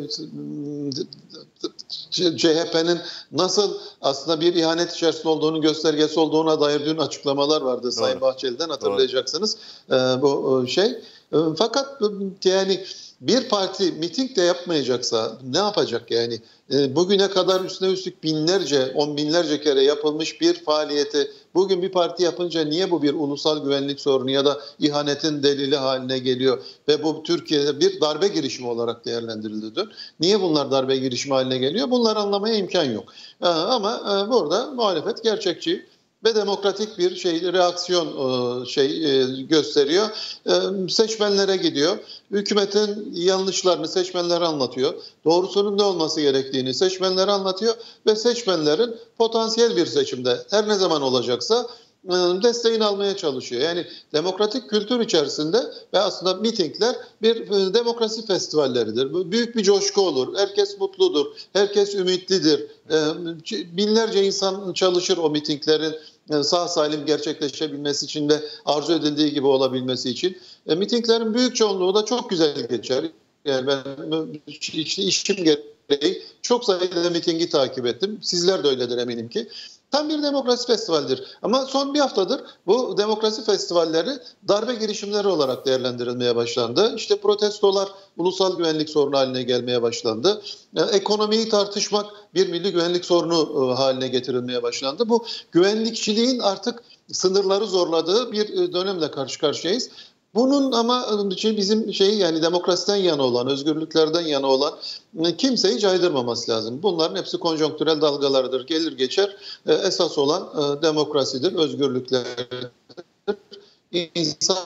C H P'nin nasıl aslında bir ihanet içerisinde olduğunu göstergesi olduğuna dair dün açıklamalar vardı. Doğru. Sayın Bahçeli'den, hatırlayacaksınız e, bu şey. E, fakat yani bir parti miting de yapmayacaksa ne yapacak yani? E, bugüne kadar üstüne üstlük binlerce, on binlerce kere yapılmış bir faaliyeti bugün bir parti yapınca niye bu bir ulusal güvenlik sorunu ya da ihanetin delili haline geliyor ve bu Türkiye'de bir darbe girişimi olarak değerlendirildi dün. Niye bunlar darbe girişimi haline geliyor? Bunları anlamaya imkan yok. E, ama e, burada muhalefet gerçekçi ve demokratik bir şey, reaksiyon şey gösteriyor. Seçmenlere gidiyor. Hükümetin yanlışlarını seçmenlere anlatıyor. Doğrusunun ne olması gerektiğini seçmenlere anlatıyor ve seçmenlerin potansiyel bir seçimde her ne zaman olacaksa desteğini almaya çalışıyor. Yani demokratik kültür içerisinde ve aslında mitingler bir demokrasi festivalleridir. Büyük bir coşku olur. Herkes mutludur. Herkes ümitlidir. Binlerce insan çalışır o mitinglerin sağ salim gerçekleşebilmesi için ve arzu edildiği gibi olabilmesi için. Mitinglerin büyük çoğunluğu da çok güzel geçer. Yani ben işte işim gereği çok sayıda mitingi takip ettim. Sizler de öyledir eminim ki. Tam bir demokrasi festivalidir. Ama son bir haftadır bu demokrasi festivalleri darbe girişimleri olarak değerlendirilmeye başlandı. İşte protestolar ulusal güvenlik sorunu haline gelmeye başlandı. Ekonomiyi tartışmak bir milli güvenlik sorunu haline getirilmeye başlandı. Bu güvenlikçiliğin artık sınırları zorladığı bir dönemle karşı karşıyayız. Bunun ama şey bizim şey yani demokrasiden yana olan, özgürlüklerden yana olan kimseyi caydırmaması lazım. Bunların hepsi konjonktürel dalgalardır. Gelir geçer. Esas olan demokrasidir, özgürlüklerdir. İnsan.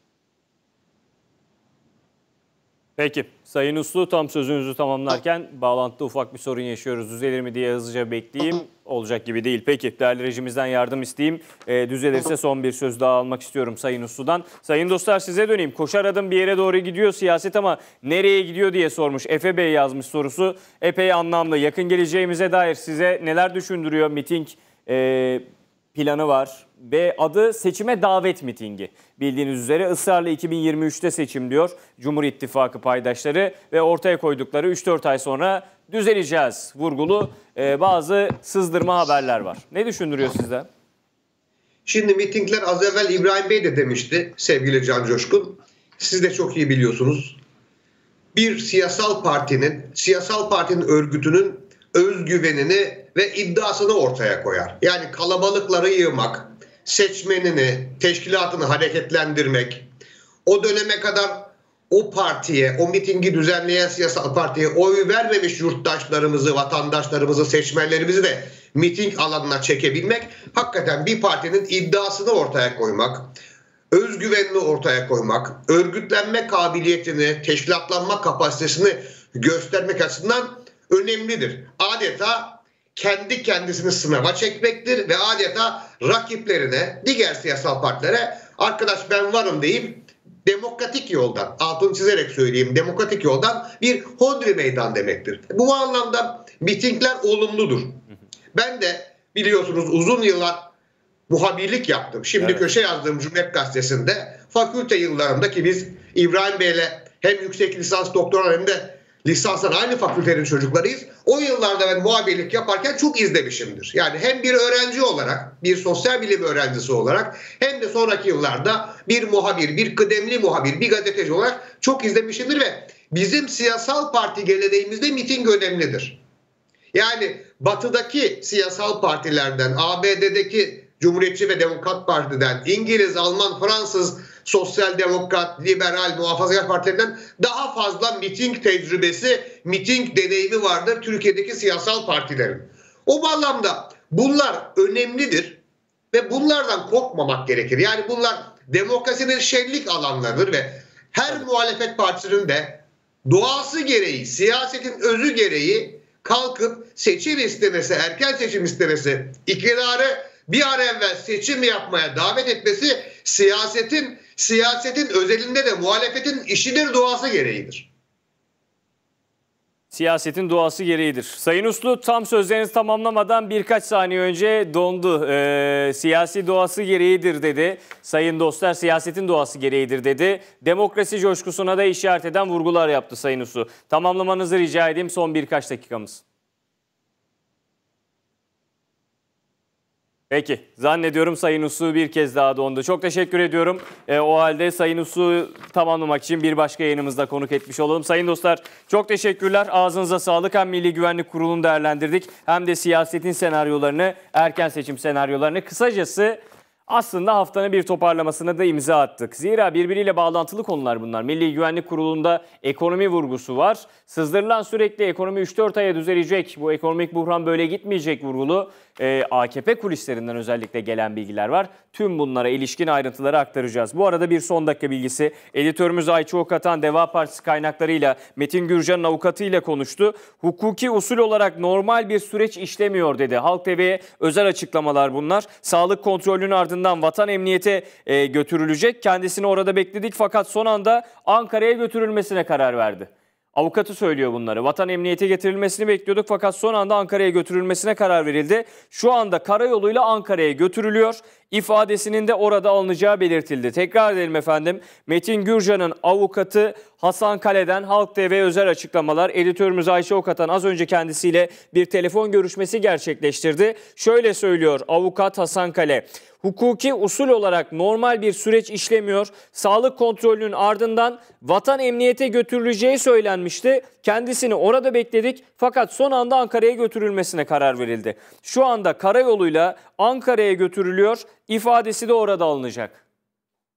Peki. Sayın Uslu, tam sözünüzü tamamlarken bağlantıda ufak bir sorun yaşıyoruz. Düzelir mi diye hızlıca bekleyeyim. Olacak gibi değil. Peki, değerli rejimizden yardım isteyeyim. E, düzelirse son bir söz daha almak istiyorum Sayın Uslu'dan. Sayın dostlar, size döneyim. Koşar adım bir yere doğru gidiyor siyaset ama nereye gidiyor diye sormuş. Efe Bey yazmış sorusu. Epey anlamlı. Yakın geleceğimize dair size neler düşündürüyor? Miting e, planı var ve adı seçime davet mitingi. Bildiğiniz üzere ısrarla iki bin yirmi üçte seçim diyor Cumhur İttifakı paydaşları ve ortaya koydukları üç dört ay sonra düzeleceğiz vurgulu e, bazı sızdırma haberler var. Ne düşündürüyor sizden? Şimdi mitingler az evvel İbrahim Bey de demişti sevgili Can Coşkun. Siz de çok iyi biliyorsunuz. Bir siyasal partinin, siyasal partinin örgütünün özgüvenini ve iddiasını ortaya koyar. Yani kalabalıkları yığmak, seçmenini, teşkilatını hareketlendirmek, o döneme kadar o partiye, o mitingi düzenleyen siyasal partiye oy vermemiş yurttaşlarımızı, vatandaşlarımızı, seçmenlerimizi de miting alanına çekebilmek, hakikaten bir partinin iddiasını ortaya koymak, özgüvenini ortaya koymak, örgütlenme kabiliyetini, teşkilatlanma kapasitesini göstermek açısından önemlidir. Adeta kendi kendisini sınava çekmektir ve adeta rakiplerine, diğer siyasal partilere arkadaş ben varım deyip demokratik yoldan, altını çizerek söyleyeyim, demokratik yoldan bir hodri meydan demektir. Bu anlamda mitingler olumludur. Ben de biliyorsunuz uzun yıllar muhabirlik yaptım. Şimdi evet. Köşe yazdığım Cumhuriyet Gazetesi'nde fakülte yıllarımda ki biz İbrahim Bey'le hem yüksek lisans doktora hem de lisanstan aynı fakültenin çocuklarıyız. O yıllarda ben muhabirlik yaparken çok izlemişimdir. Yani hem bir öğrenci olarak, bir sosyal bilim öğrencisi olarak hem de sonraki yıllarda bir muhabir, bir kıdemli muhabir, bir gazeteci olarak çok izlemişimdir ve bizim siyasal parti geleneğimizde miting önemlidir. Yani batıdaki siyasal partilerden, A B D'deki Cumhuriyetçi ve Demokrat Parti'den, İngiliz, Alman, Fransız, sosyal demokrat, liberal, muhafazakar partilerinden daha fazla miting tecrübesi, miting deneyimi vardır Türkiye'deki siyasal partilerin. O bağlamda bunlar önemlidir ve bunlardan korkmamak gerekir. Yani bunlar demokrasinin şenlik alanlarıdır ve her muhalefet partisinin de doğası gereği, siyasetin özü gereği kalkıp seçim istemesi, erken seçim istemesi, iktidarı bir an evvel seçim yapmaya davet etmesi siyasetin siyasetin özelinde de muhalefetin işidir, doğası gereğidir. Siyasetin doğası gereğidir. Sayın Uslu, tam sözlerinizi tamamlamadan birkaç saniye önce dondu. Ee, siyasi doğası gereğidir dedi. Sayın dostlar, siyasetin doğası gereğidir dedi. Demokrasi coşkusuna da işaret eden vurgular yaptı Sayın Uslu. Tamamlamanızı rica edeyim, son birkaç dakikamız. Peki, zannediyorum Sayın Uslu bir kez daha dondu. Çok teşekkür ediyorum. E, o halde Sayın Uslu tamamlamak için bir başka yayınımızda konuk etmiş olalım. Sayın dostlar, çok teşekkürler. Ağzınıza sağlık. Hem Milli Güvenlik Kurulu'nu değerlendirdik hem de siyasetin senaryolarını, erken seçim senaryolarını. Kısacası aslında haftanın bir toparlamasına da imza attık. Zira birbiriyle bağlantılı konular bunlar. Milli Güvenlik Kurulu'nda ekonomi vurgusu var. Sızdırılan sürekli ekonomi üç dört aya düzelecek, bu ekonomik buhran böyle gitmeyecek vurgulu e, A K P kulislerinden özellikle gelen bilgiler var. Tüm bunlara ilişkin ayrıntıları aktaracağız. Bu arada bir son dakika bilgisi. Editörümüz Ayça Okatan, Deva Partisi kaynaklarıyla Metin Gürcan'ın avukatıyla konuştu. Hukuki usul olarak normal bir süreç işlemiyor dedi. Halk T V'ye özel açıklamalar bunlar. Sağlık kontrolünün ardından Vatan Emniyete e, götürülecek. Kendisini orada bekledik fakat son anda Ankara'ya götürülmesine karar verdi. Avukatı söylüyor bunları. Vatan Emniyete getirilmesini bekliyorduk fakat son anda Ankara'ya götürülmesine karar verildi. Şu anda karayoluyla Ankara'ya götürülüyor. İfadesinin de orada alınacağı belirtildi. Tekrar edelim efendim. Metin Gürcan'ın avukatı Hasan Kale'den Halk T V özel açıklamalar. Editörümüz Ayşe Okatan az önce kendisiyle bir telefon görüşmesi gerçekleştirdi. Şöyle söylüyor avukat Hasan Kale. Hukuki usul olarak normal bir süreç işlemiyor. Sağlık kontrolünün ardından Vatan Emniyete götürüleceği söylenmişti. Kendisini orada bekledik fakat son anda Ankara'ya götürülmesine karar verildi. Şu anda karayoluyla Ankara'ya götürülüyor. İfadesi de orada alınacak.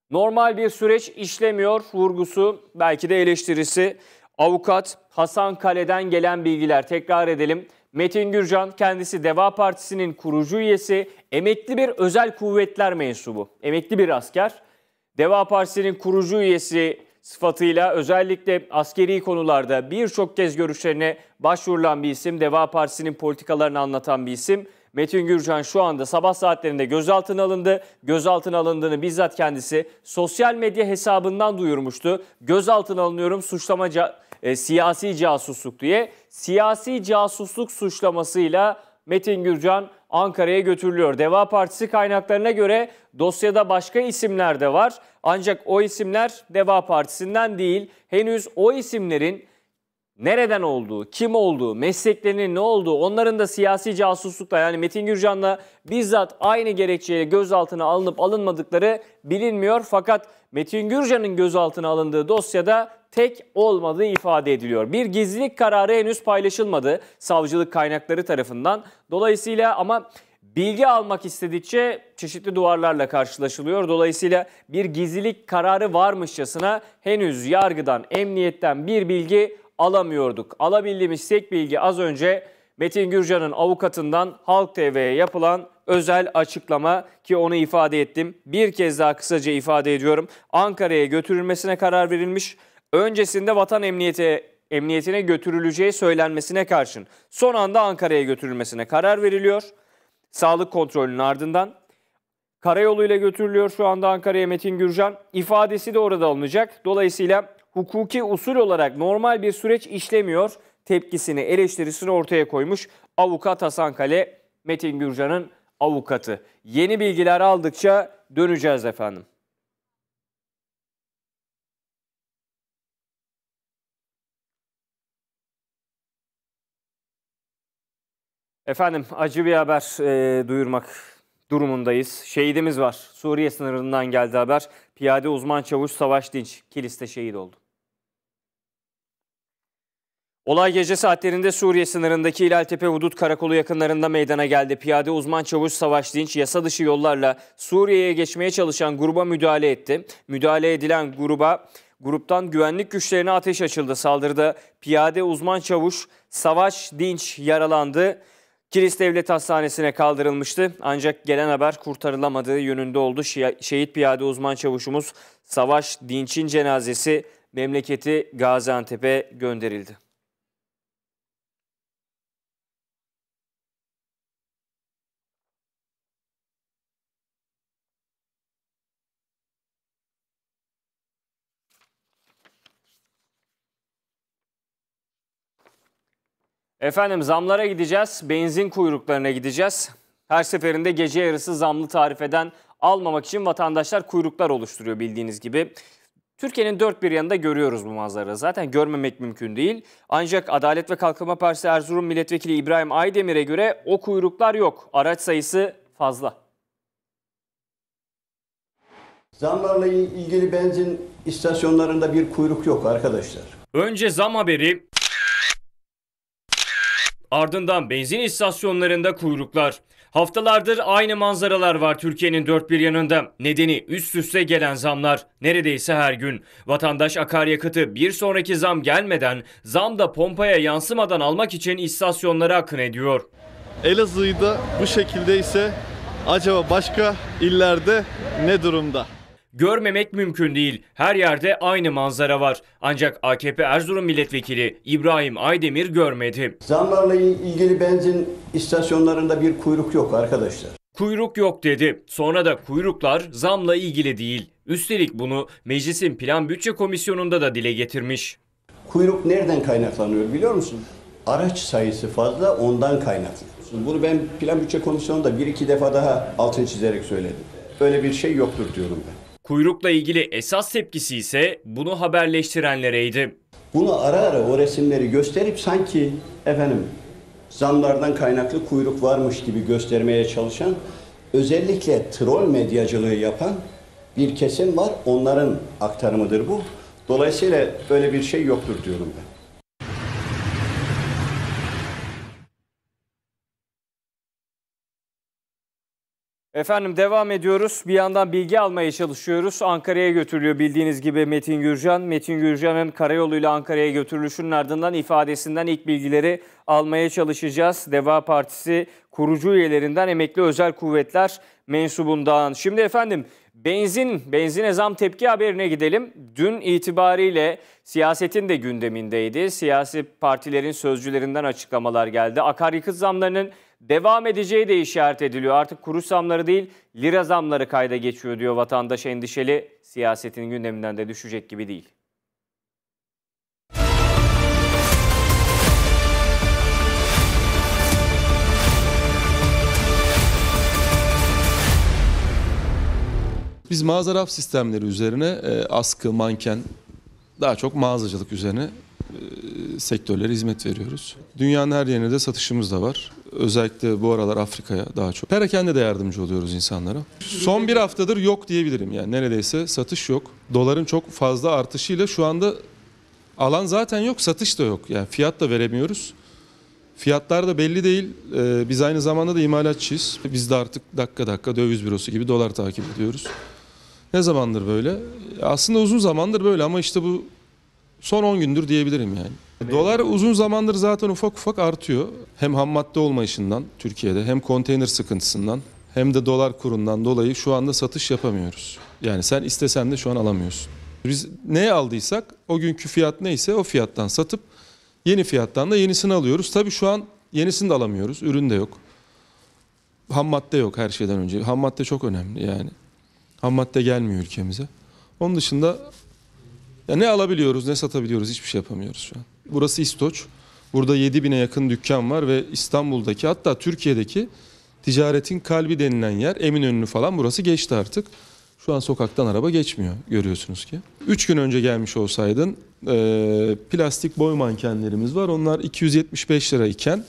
Normal bir süreç işlemiyor vurgusu, belki de eleştirisi. Avukat Hasan Kale'den gelen bilgiler, tekrar edelim. Metin Gürcan kendisi Deva Partisi'nin kurucu üyesi, emekli bir özel kuvvetler mensubu, emekli bir asker. Deva Partisi'nin kurucu üyesi sıfatıyla özellikle askeri konularda birçok kez görüşlerine başvurulan bir isim, Deva Partisi'nin politikalarını anlatan bir isim. Metin Gürcan şu anda sabah saatlerinde gözaltına alındı. Gözaltına alındığını bizzat kendisi sosyal medya hesabından duyurmuştu. Gözaltına alınıyorum, suçlama e, siyasi casusluk diye. Siyasi casusluk suçlamasıyla Metin Gürcan Ankara'ya götürülüyor. Deva Partisi kaynaklarına göre dosyada başka isimler de var. Ancak o isimler Deva Partisi'nden değil. Henüz o isimlerin nereden olduğu, kim olduğu, mesleklerinin ne olduğu, onların da siyasi casuslukla, yani Metin Gürcan'la bizzat aynı gerekçeyle gözaltına alınıp alınmadıkları bilinmiyor. Fakat Metin Gürcan'ın gözaltına alındığı dosyada tek olmadığı ifade ediliyor. Bir gizlilik kararı henüz paylaşılmadı savcılık kaynakları tarafından. Dolayısıyla ama bilgi almak istedikçe çeşitli duvarlarla karşılaşılıyor. Dolayısıyla bir gizlilik kararı varmışçasına henüz yargıdan, emniyetten bir bilgi alamıyorduk. Alabildiğimiz tek bilgi az önce Metin Gürcan'ın avukatından Halk T V'ye yapılan özel açıklama, ki onu ifade ettim. Bir kez daha kısaca ifade ediyorum. Ankara'ya götürülmesine karar verilmiş. Öncesinde Vatan Emniyeti Emniyetine götürüleceği söylenmesine karşın son anda Ankara'ya götürülmesine karar veriliyor. Sağlık kontrolünün ardından karayoluyla götürülüyor şu anda Ankara'ya Metin Gürcan. İfadesi de orada alınacak. Dolayısıyla hukuki usul olarak normal bir süreç işlemiyor tepkisini, eleştirisini ortaya koymuş avukat Hasan Kale, Metin Gürcan'ın avukatı. Yeni bilgiler aldıkça döneceğiz efendim. Efendim acı bir haber e, duyurmak durumundayız. Şehidimiz var. Suriye sınırından geldi haber. Piyade uzman çavuş Savaş Dinç Kilis'te şehit oldu. Olay gece saatlerinde Suriye sınırındaki İlaltepe Hudut Karakolu yakınlarında meydana geldi. Piyade uzman çavuş Savaş Dinç yasa dışı yollarla Suriye'ye geçmeye çalışan gruba müdahale etti. Müdahale edilen gruba gruptan güvenlik güçlerine ateş açıldı. Saldırıda piyade uzman çavuş Savaş Dinç yaralandı. Kilis Devlet Hastanesi'ne kaldırılmıştı. Ancak gelen haber kurtarılamadığı yönünde oldu. Şehit piyade uzman çavuşumuz Savaş Dinç'in cenazesi memleketi Gaziantep'e gönderildi. Efendim zamlara gideceğiz, benzin kuyruklarına gideceğiz. Her seferinde gece yarısı zamlı tarifeden almamak için vatandaşlar kuyruklar oluşturuyor bildiğiniz gibi. Türkiye'nin dört bir yanında görüyoruz bu manzarayı. Zaten görmemek mümkün değil. Ancak Adalet ve Kalkınma Partisi Erzurum Milletvekili İbrahim Aydemir'e göre o kuyruklar yok. Araç sayısı fazla. Zamlarla ilgili benzin istasyonlarında bir kuyruk yok arkadaşlar. Önce zam haberi, ardından benzin istasyonlarında kuyruklar. Haftalardır aynı manzaralar var Türkiye'nin dört bir yanında. Nedeni üst üste gelen zamlar. Neredeyse her gün. Vatandaş akaryakıtı bir sonraki zam gelmeden, zam da pompaya yansımadan almak için istasyonlara akın ediyor. Elazığ'da bu şekilde ise acaba başka illerde ne durumda? Görmemek mümkün değil. Her yerde aynı manzara var. Ancak A K P Erzurum Milletvekili İbrahim Aydemir görmedi. Zamlarla ilgili benzin istasyonlarında bir kuyruk yok arkadaşlar. Kuyruk yok dedi. Sonra da kuyruklar zamla ilgili değil. Üstelik bunu Meclisin Plan Bütçe Komisyonu'nda da dile getirmiş. Kuyruk nereden kaynaklanıyor biliyor musun? Araç sayısı fazla, ondan kaynaklanıyor. Bunu ben Plan Bütçe Komisyonu'nda bir iki defa daha altını çizerek söyledim. Öyle bir şey yoktur diyorum ben. Kuyrukla ilgili esas tepkisi ise bunu haberleştirenlereydi. Bunu ara ara o resimleri gösterip sanki efendim zamlardan kaynaklı kuyruk varmış gibi göstermeye çalışan, özellikle troll medyacılığı yapan bir kesim var. Onların aktarımıdır bu. Dolayısıyla böyle bir şey yoktur diyorum ben. Efendim devam ediyoruz. Bir yandan bilgi almaya çalışıyoruz. Ankara'ya götürülüyor bildiğiniz gibi Metin Gürcan. Metin Gürcan'ın karayoluyla Ankara'ya götürülüşünün ardından ifadesinden ilk bilgileri almaya çalışacağız. Deva Partisi kurucu üyelerinden emekli özel kuvvetler mensubundan. Şimdi efendim benzin, benzine zam tepki haberine gidelim. Dün itibariyle siyasetin de gündemindeydi. Siyasi partilerin sözcülerinden açıklamalar geldi. Akaryakıt zamlarının devam edeceği de işaret ediliyor. Artık kuruş zamları değil, lira zamları kayda geçiyor diyor vatandaş endişeli. Siyasetin gündeminden de düşecek gibi değil. Biz mağaza raf sistemleri üzerine e, askı, manken, daha çok mağazacılık üzerine e, sektörlere hizmet veriyoruz. Dünyanın her yerine de satışımız da var. Özellikle bu aralar Afrika'ya daha çok. Perakende de yardımcı oluyoruz insanlara. Son bir haftadır yok diyebilirim yani neredeyse satış yok. Doların çok fazla artışıyla şu anda alan zaten yok, satış da yok. Yani fiyat da veremiyoruz. Fiyatlar da belli değil. Ee, biz aynı zamanda da imalatçıyız. Biz de artık dakika dakika döviz bürosu gibi dolar takip ediyoruz. Ne zamandır böyle? Aslında uzun zamandır böyle ama işte bu son on gündür diyebilirim yani. Dolar uzun zamandır zaten ufak ufak artıyor. Hem ham madde olmayışından Türkiye'de hem konteyner sıkıntısından hem de dolar kurundan dolayı şu anda satış yapamıyoruz. Yani sen istesen de şu an alamıyorsun. Biz ne aldıysak o günkü fiyat neyse o fiyattan satıp yeni fiyattan da yenisini alıyoruz. Tabii şu an yenisini de alamıyoruz. Ürün de yok. Ham madde yok her şeyden önce. Ham madde çok önemli yani. Ham madde gelmiyor ülkemize. Onun dışında ya ne alabiliyoruz ne satabiliyoruz hiçbir şey yapamıyoruz şu an. Burası İstoç. Burada yedi bine yakın dükkan var ve İstanbul'daki hatta Türkiye'deki ticaretin kalbi denilen yer Eminönü falan burası geçti artık. Şu an sokaktan araba geçmiyor görüyorsunuz ki. Üç gün önce gelmiş olsaydın e, plastik boy mankenlerimiz var. Onlar iki yüz yetmiş beş lira iken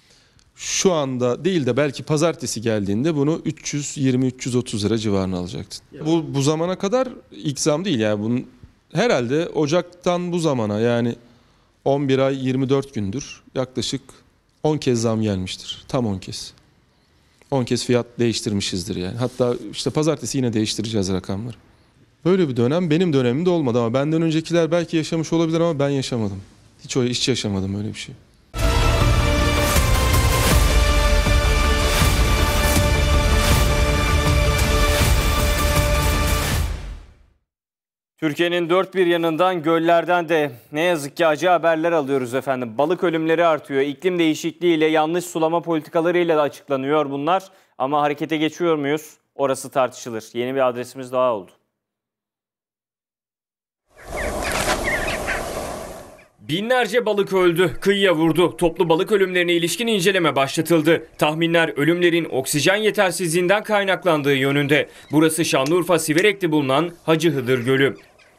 şu anda değil de belki pazartesi geldiğinde bunu üç yüz yirmi üç yüz otuz lira civarına alacaktın. Bu, bu zamana kadar ilk zam değil yani bunun herhalde Ocak'tan bu zamana yani on bir ay yirmi dört gündür yaklaşık on kez zam gelmiştir. Tam on kez. on kez fiyat değiştirmişizdir yani. Hatta işte pazartesi yine değiştireceğiz rakamları. Böyle bir dönem benim dönemimde olmadı ama benden öncekiler belki yaşamış olabilir ama ben yaşamadım. Hiç, hiç yaşamadım öyle bir şey. Türkiye'nin dört bir yanından göllerden de ne yazık ki acı haberler alıyoruz efendim. Balık ölümleri artıyor. İklim değişikliğiyle yanlış sulama politikalarıyla da açıklanıyor bunlar. Ama harekete geçiyor muyuz? Orası tartışılır. Yeni bir adresimiz daha oldu. Binlerce balık öldü, kıyıya vurdu. Toplu balık ölümlerine ilişkin inceleme başlatıldı. Tahminler ölümlerin oksijen yetersizliğinden kaynaklandığı yönünde. Burası Şanlıurfa Siverek'te bulunan Hacı Hıdır Gölü.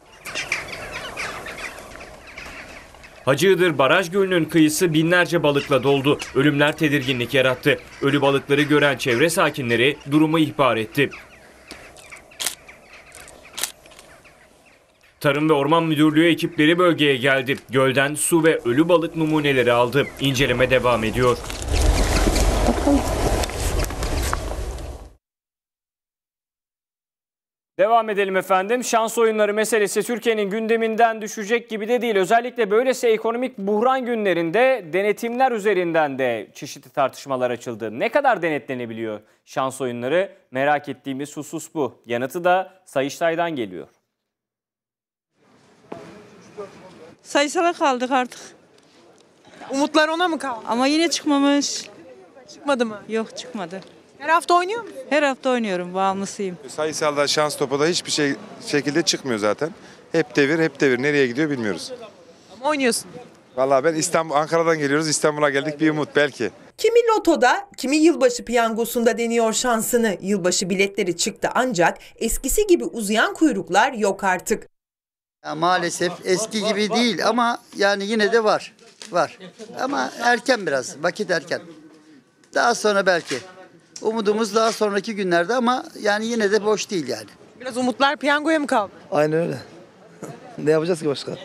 Hacı Hıdır Baraj Gölü'nün kıyısı binlerce balıkla doldu. Ölümler tedirginlik yarattı. Ölü balıkları gören çevre sakinleri durumu ihbar etti. Tarım ve Orman Müdürlüğü ekipleri bölgeye geldi. Gölden su ve ölü balık numuneleri aldı. İnceleme devam ediyor. Devam edelim efendim. Şans oyunları meselesi Türkiye'nin gündeminden düşecek gibi de değil. Özellikle böylesi ekonomik buhran günlerinde denetimler üzerinden de çeşitli tartışmalar açıldı. Ne kadar denetlenebiliyor şans oyunları? Merak ettiğimiz husus bu. Yanıtı da Sayıştay'dan geliyor. Sayısala kaldık artık. Umutlar ona mı kaldı? Ama yine çıkmamış. Çıkmadı mı? Yok çıkmadı. Her hafta oynuyor musun? Her hafta oynuyorum, bağımlısıyım. Sayısalda, şans topada hiçbir şey şekilde çıkmıyor zaten. Hep devir, hep devir. Nereye gidiyor bilmiyoruz. Ama oynuyorsun. Vallahi ben İstanbul, Ankara'dan geliyoruz. İstanbul'a geldik, bir umut belki. Kimi lotoda, kimi yılbaşı piyangosunda deniyor şansını. Yılbaşı biletleri çıktı ancak eskisi gibi uzayan kuyruklar yok artık. Ya maalesef eski gibi değil ama yani yine de var. Var. Ama erken biraz. Vakit erken. Daha sonra belki. Umudumuz daha sonraki günlerde ama yani yine de boş değil yani. Biraz umutlar piyangoya mı kaldı? Aynen öyle. Ne yapacağız ki başka?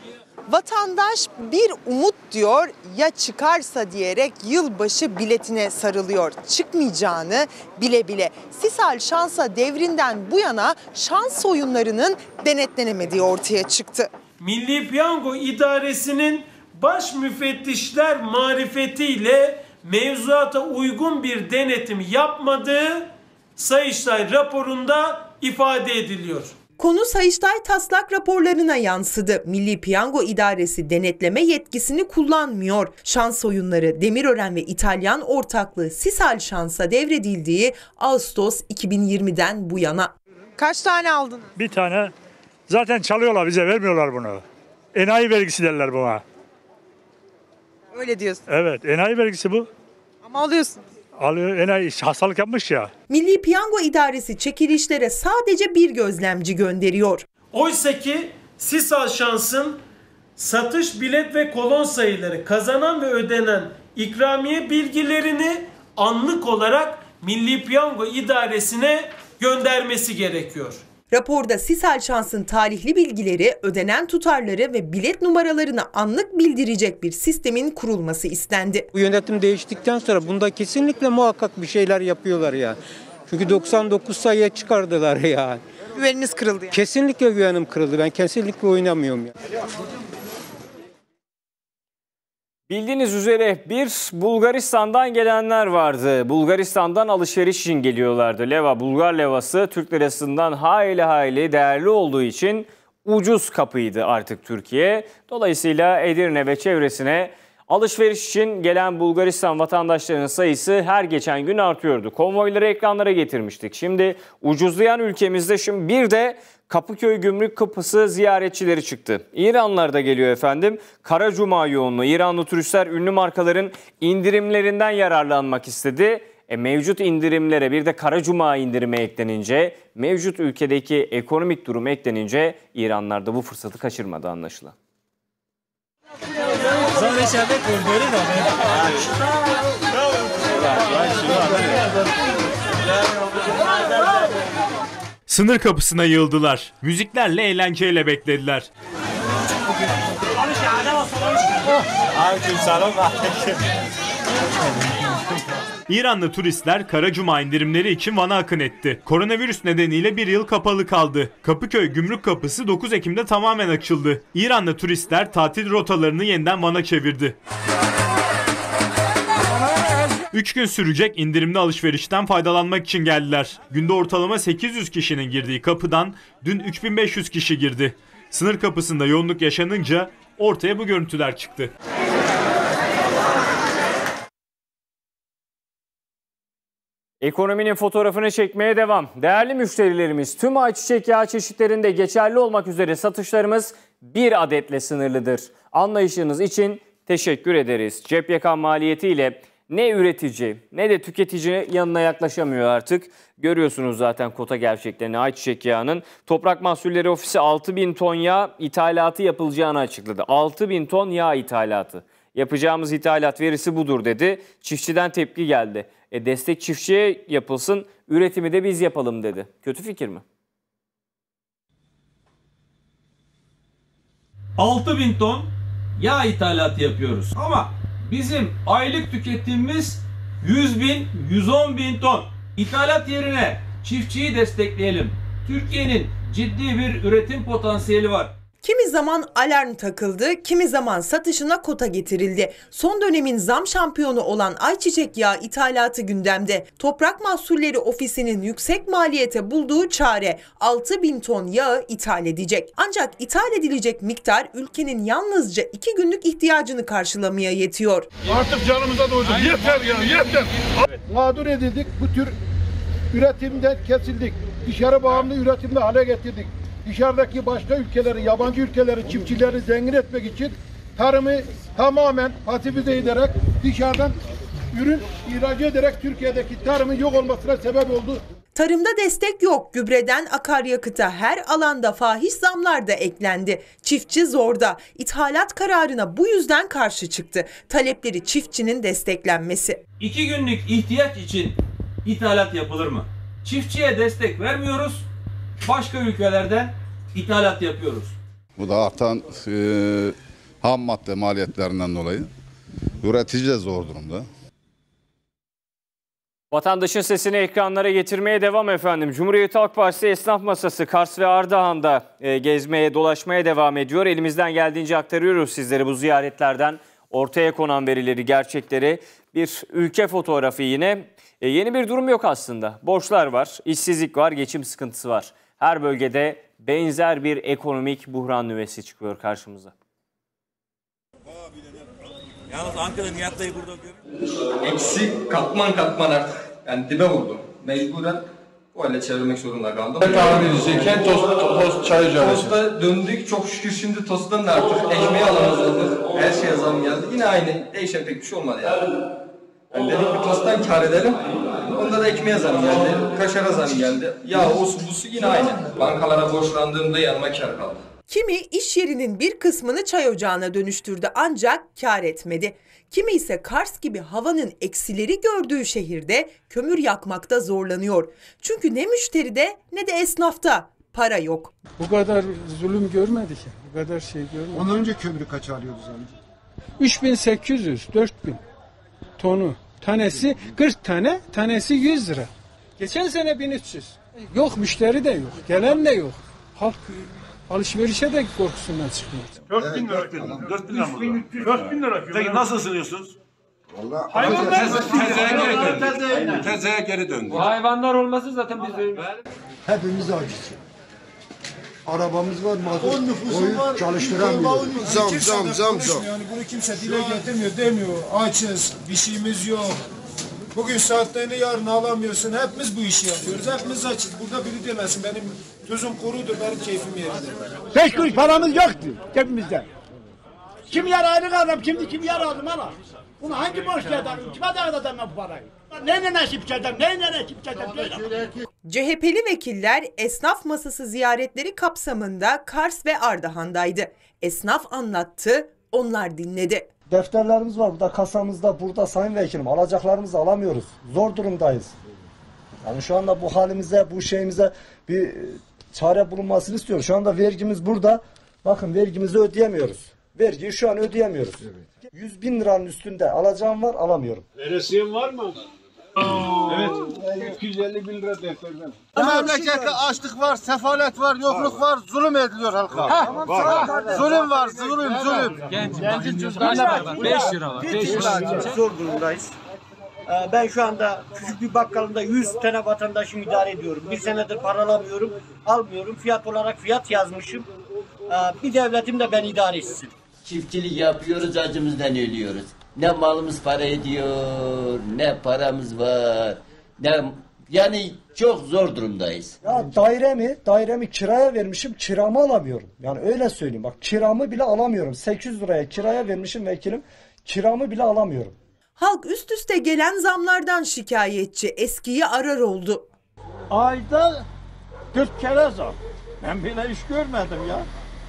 Vatandaş bir umut diyor, ya çıkarsa diyerek yılbaşı biletine sarılıyor. Çıkmayacağını bile bile. Sisal şansa devrinden bu yana şans oyunlarının denetlenemediği ortaya çıktı. Milli Piyango İdaresi'nin baş müfettişler marifetiyle mevzuata uygun bir denetim yapmadığı Sayıştay raporunda ifade ediliyor. Konu Sayıştay taslak raporlarına yansıdı. Milli Piyango İdaresi denetleme yetkisini kullanmıyor. Şans oyunları Demirören ve İtalyan ortaklığı Sisal Şans'a devredildiği Ağustos iki bin yirmiden bu yana. Kaç tane aldın? Bir tane. Zaten çalıyorlar, bize vermiyorlar bunu. Enayi vergisi derler buna. Öyle diyorsun. Evet, enayi vergisi bu. Ama alıyorsun. Alıyor, enayi hastalık yapmış ya. Milli Piyango İdaresi çekilişlere sadece bir gözlemci gönderiyor. Oysa ki Sisal Şans'ın satış bilet ve kolon sayıları, kazanan ve ödenen ikramiye bilgilerini anlık olarak Milli Piyango İdaresi'ne göndermesi gerekiyor. Raporda Sisal Şans'ın talihli bilgileri, ödenen tutarları ve bilet numaralarını anlık bildirecek bir sistemin kurulması istendi. Bu yönetim değiştikten sonra bunda kesinlikle muhakkak bir şeyler yapıyorlar ya. Çünkü doksan dokuz sayıya çıkardılar ya. Güveniniz kırıldı yani. Kesinlikle güvenim kırıldı. Ben kesinlikle oynamıyorum ya. Bildiğiniz üzere bir Bulgaristan'dan gelenler vardı. Bulgaristan'dan alışveriş için geliyorlardı. Leva, Bulgar levası Türk lirasından hayli hayli değerli olduğu için ucuz kapıydı artık Türkiye. Dolayısıyla Edirne ve çevresine alışveriş için gelen Bulgaristan vatandaşlarının sayısı her geçen gün artıyordu. Konvoyları ekranlara getirmiştik. Şimdi ucuzlayan ülkemizde şimdi bir de Kapıköy Gümrük Kapısı ziyaretçileri çıktı. İranlılar da geliyor efendim. Kara Cuma yoğunluğu. İranlı turistler ünlü markaların indirimlerinden yararlanmak istedi. E, mevcut indirimlere bir de Kara Cuma indirimi eklenince, mevcut ülkedeki ekonomik durum eklenince İranlılar da bu fırsatı kaçırmadı anlaşılan. Sınır kapısına yığıldılar. Müziklerle, eğlenceyle beklediler. İranlı turistler Kara Cuma indirimleri için Van'a akın etti. Koronavirüs nedeniyle bir yıl kapalı kaldı. Kapıköy Gümrük Kapısı dokuz Ekim'de tamamen açıldı. İranlı turistler tatil rotalarını yeniden Van'a çevirdi. üç gün sürecek indirimli alışverişten faydalanmak için geldiler. Günde ortalama sekiz yüz kişinin girdiği kapıdan dün üç bin beş yüz kişi girdi. Sınır kapısında yoğunluk yaşanınca ortaya bu görüntüler çıktı. Ekonominin fotoğrafını çekmeye devam. Değerli müşterilerimiz, tüm ayçiçek yağı çeşitlerinde geçerli olmak üzere satışlarımız bir adetle sınırlıdır. Anlayışınız için teşekkür ederiz. Cep yakan maliyetiyle ne üretici ne de tüketici yanına yaklaşamıyor artık. Görüyorsunuz zaten kota gerçeklerini ayçiçek yağının. Toprak Mahsulleri Ofisi altı bin ton yağ ithalatı yapılacağını açıkladı. altı bin ton yağ ithalatı. Yapacağımız ithalat verisi budur dedi. Çiftçiden tepki geldi. E destek çiftçiye yapılsın, üretimi de biz yapalım dedi. Kötü fikir mi? altı bin ton yağ ithalatı yapıyoruz. Ama bizim aylık tüketimimiz yüz bin, yüz on bin ton. İthalat yerine çiftçiyi destekleyelim. Türkiye'nin ciddi bir üretim potansiyeli var. Kimi zaman alarm takıldı, kimi zaman satışına kota getirildi. Son dönemin zam şampiyonu olan ayçiçek yağı ithalatı gündemde. Toprak Mahsulleri Ofisi'nin yüksek maliyete bulduğu çare altı bin ton yağı ithal edecek. Ancak ithal edilecek miktar ülkenin yalnızca iki günlük ihtiyacını karşılamaya yetiyor. Artık canımıza doyduk. Yeter ya, yeter. Evet. Mağdur edildik, bu tür üretimden kesildik. Dışarı bağımlı üretimde hale getirdik. Dışarıdaki başka ülkeleri, yabancı ülkeleri, çiftçileri zengin etmek için tarımı tamamen pasifize ederek dışarıdan ürün ihraç ederek Türkiye'deki tarımın yok olmasına sebep oldu. Tarımda destek yok. Gübreden akaryakıta her alanda fahiş zamlar da eklendi. Çiftçi zorda. İthalat kararına bu yüzden karşı çıktı. Talepleri çiftçinin desteklenmesi. İki günlük ihtiyaç için ithalat yapılır mı? Çiftçiye destek vermiyoruz. Başka ülkelerden ithalat yapıyoruz. Bu da artan e, Ham madde maliyetlerinden dolayı. Üretici de zor durumda. Vatandaşın sesini ekranlara getirmeye devam efendim. Cumhuriyet Halk Partisi Esnaf Masası Kars ve Ardahan'da e, gezmeye, dolaşmaya devam ediyor. Elimizden geldiğince aktarıyoruz sizlere bu ziyaretlerden ortaya konan verileri, gerçekleri. Bir ülke fotoğrafı yine. E, yeni bir durum yok aslında. Borçlar var, işsizlik var, geçim sıkıntısı var. Her bölgede benzer bir ekonomik buhran nüvesi çıkıyor karşımıza. Yalnız Ankara Nihat Dayı burada görüyor. Eksi katman katman artık. Yani dibe vurdu. Mecburen öyle çevirmek zorunda kaldım. Kahve edecekken tost, tost çay canesi. Tosta döndük. Çok şükür şimdi tosttan da artık ekmeği alamazdık. Her şeye zam geldi. Yine aynı. Değişen pek bir şey olmadı yani. Yani dedik bir tosttan kar edelim. Onda da ekmeğe zam geldi. Kaşara zam geldi. Ya o su bu su yine aynı. Bankalara borçlandığımda yanıma kar kaldı. Kimi iş yerinin bir kısmını çay ocağına dönüştürdü ancak kar etmedi. Kimi ise Kars gibi havanın eksileri gördüğü şehirde kömür yakmakta zorlanıyor. Çünkü ne müşteride ne de esnafta para yok. Bu kadar zulüm görmedik ya. Bu kadar şey görmedik. Ondan önce kömürü kaça alıyordunuz amca? üç bin sekiz yüz, dört bin tonu. Tanesi kırk tane, tanesi yüz lira. Geçen sene bin üç yüz. Yok müşteri de yok, gelen de yok. Halk alışverişe de korkusundan çıkmıyor. dört bin lira dedim. dört bin lira mı? dört bin lira. Peki nasıl ısınıyorsunuz? Vallahi hayvanlar tezeye geri döndü. Tezeye geri döndü. Bu hayvanlar olması zaten biz de... Hepimiz aciz. Arabamız var, mazot, oyu çalıştıramıyor. Zam, zam, zam, zam. Yani bunu kimse dile getirmiyor, demiyor. Açız, bir şeyimiz yok. Bugün saatlerini yarın alamıyorsun. Hepimiz bu işi yapıyoruz. Hepimiz açız. Burada biri demesin benim tuzum kurudur, benim keyfim yerinde. Beş kuruş paramız yoktu cebimizde. Kim yararlı adam, kimdi kim yararlı ana? Bunu hangi borç ederim, kime dağıtacağım ben bu parayı? Neyle nasip ederim, neyle nasip ederim? C H P'li vekiller esnaf masası ziyaretleri kapsamında Kars ve Ardahan'daydı. Esnaf anlattı, onlar dinledi. Defterlerimiz var burada, kasamızda, burada sayın vekilim. Alacaklarımızı alamıyoruz. Zor durumdayız. Yani şu anda bu halimize, bu şeyimize bir çare bulunmasını istiyoruz. Şu anda vergimiz burada. Bakın vergimizi ödeyemiyoruz. Vergiyi şu an ödeyemiyoruz. Evet. yüz bin liranın üstünde alacağım var, alamıyorum. Veresiyen var mı? Evet. iki yüz elli bin lira defterden. Bu memlekette açlık var, sefalet var, yokluk var, zulüm ediliyor halka. Tamam, var. Zulüm var, zulüm, zulüm. Gencin cüzdanına beş lira var. beş lira. Zor durumdayız. Ben şu anda küçük bir bakkalımda yüz tane vatandaşımı idare ediyorum. Bir senedir para alamıyorum, almıyorum. Fiyat olarak fiyat yazmışım. Bir devletim de ben idare etsin. Çiftçilik yapıyoruz, acımızdan ölüyoruz. Ne malımız para ediyor, ne paramız var. Ne yani çok zor durumdayız. Ya dairemi, dairemi kiraya vermişim, kiramı alamıyorum. Yani öyle söyleyeyim. Bak kiramı bile alamıyorum. sekiz yüz liraya kiraya vermişim vekilim. Kiramı bile alamıyorum. Halk üst üste gelen zamlardan şikayetçi, eskiyi arar oldu. Ayda kırk kere zam. Ben bile iş görmedim ya.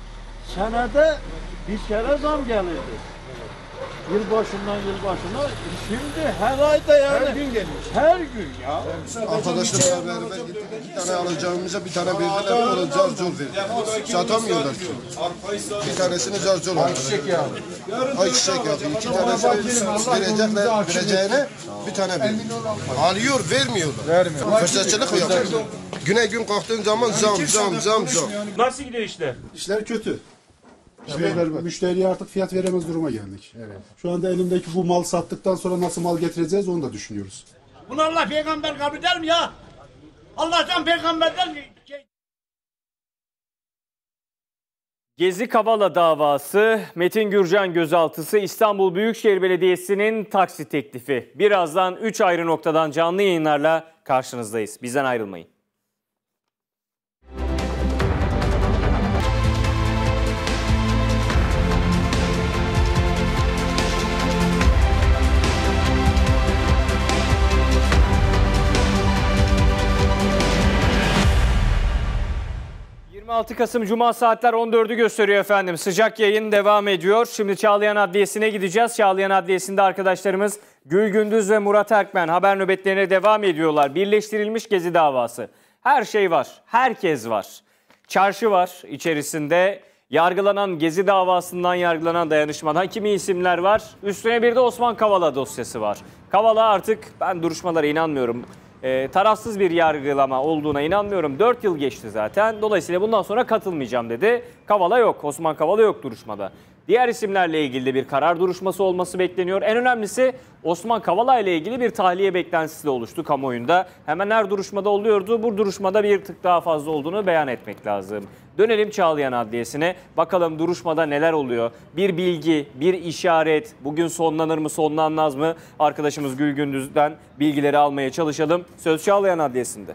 Senede bir kere zam gelirdi. Yılbaşından yılbaşına şimdi her ayda yani. Her gün gelmiş. Her gün ya. Arkadaşlarla beraber gittik. İki tane alacağımıza bir tane verdiler. O da carcol verdi. Satamıyorlar ki. Bir tanesini carcol aldı. Ayçiçek yağı. Ayçiçek yağı. İki tanesini verecekler, vereceğine bir tane verdi. Alıyor, vermiyorlar. Vermiyor. Fırsatçılık yapıyor. Güne gün kalktığın zaman zam, zam, zam, zam. Nasıl gidiyor işler? İşler kötü. Müşteriler, müşteriye artık fiyat veremez duruma geldik. Evet. Şu anda elimdeki bu mal sattıktan sonra nasıl mal getireceğiz onu da düşünüyoruz. Bunu Allah peygamber kabul eder mi ya? Allah'tan peygamberden mi? Gezi Kavala davası, Metin Gürcan gözaltısı, İstanbul Büyükşehir Belediyesi'nin taksi teklifi. Birazdan üç ayrı noktadan canlı yayınlarla karşınızdayız. Bizden ayrılmayın. yirmi altı Kasım Cuma saatler on dördü gösteriyor efendim. Sıcak yayın devam ediyor. Şimdi Çağlayan Adliyesi'ne gideceğiz. Çağlayan Adliyesi'nde arkadaşlarımız Gül Gündüz ve Murat Erkmen haber nöbetlerine devam ediyorlar. Birleştirilmiş Gezi davası. Her şey var. Herkes var. Çarşı var içerisinde. Yargılanan Gezi davasından yargılanan dayanışmadan kimi isimler var? Üstüne bir de Osman Kavala dosyası var. Kavala artık ben duruşmalara inanmıyorum. E, tarafsız bir yargılama olduğuna inanmıyorum. dört yıl geçti zaten. Dolayısıyla bundan sonra katılmayacağım dedi. Kavala yok. Osman Kavala yok duruşmada. Diğer isimlerle ilgili de bir karar duruşması olması bekleniyor. En önemlisi Osman Kavala ile ilgili bir tahliye beklentisi de oluştu kamuoyunda. Hemen her duruşmada oluyordu. Bu duruşmada bir tık daha fazla olduğunu beyan etmek lazım. Dönelim Çağlayan Adliyesi'ne. Bakalım duruşmada neler oluyor? Bir bilgi, bir işaret. Bugün sonlanır mı, sonlanmaz mı? Arkadaşımız Gül Gündüz'den bilgileri almaya çalışalım. Söz Çağlayan Adliyesi'nde.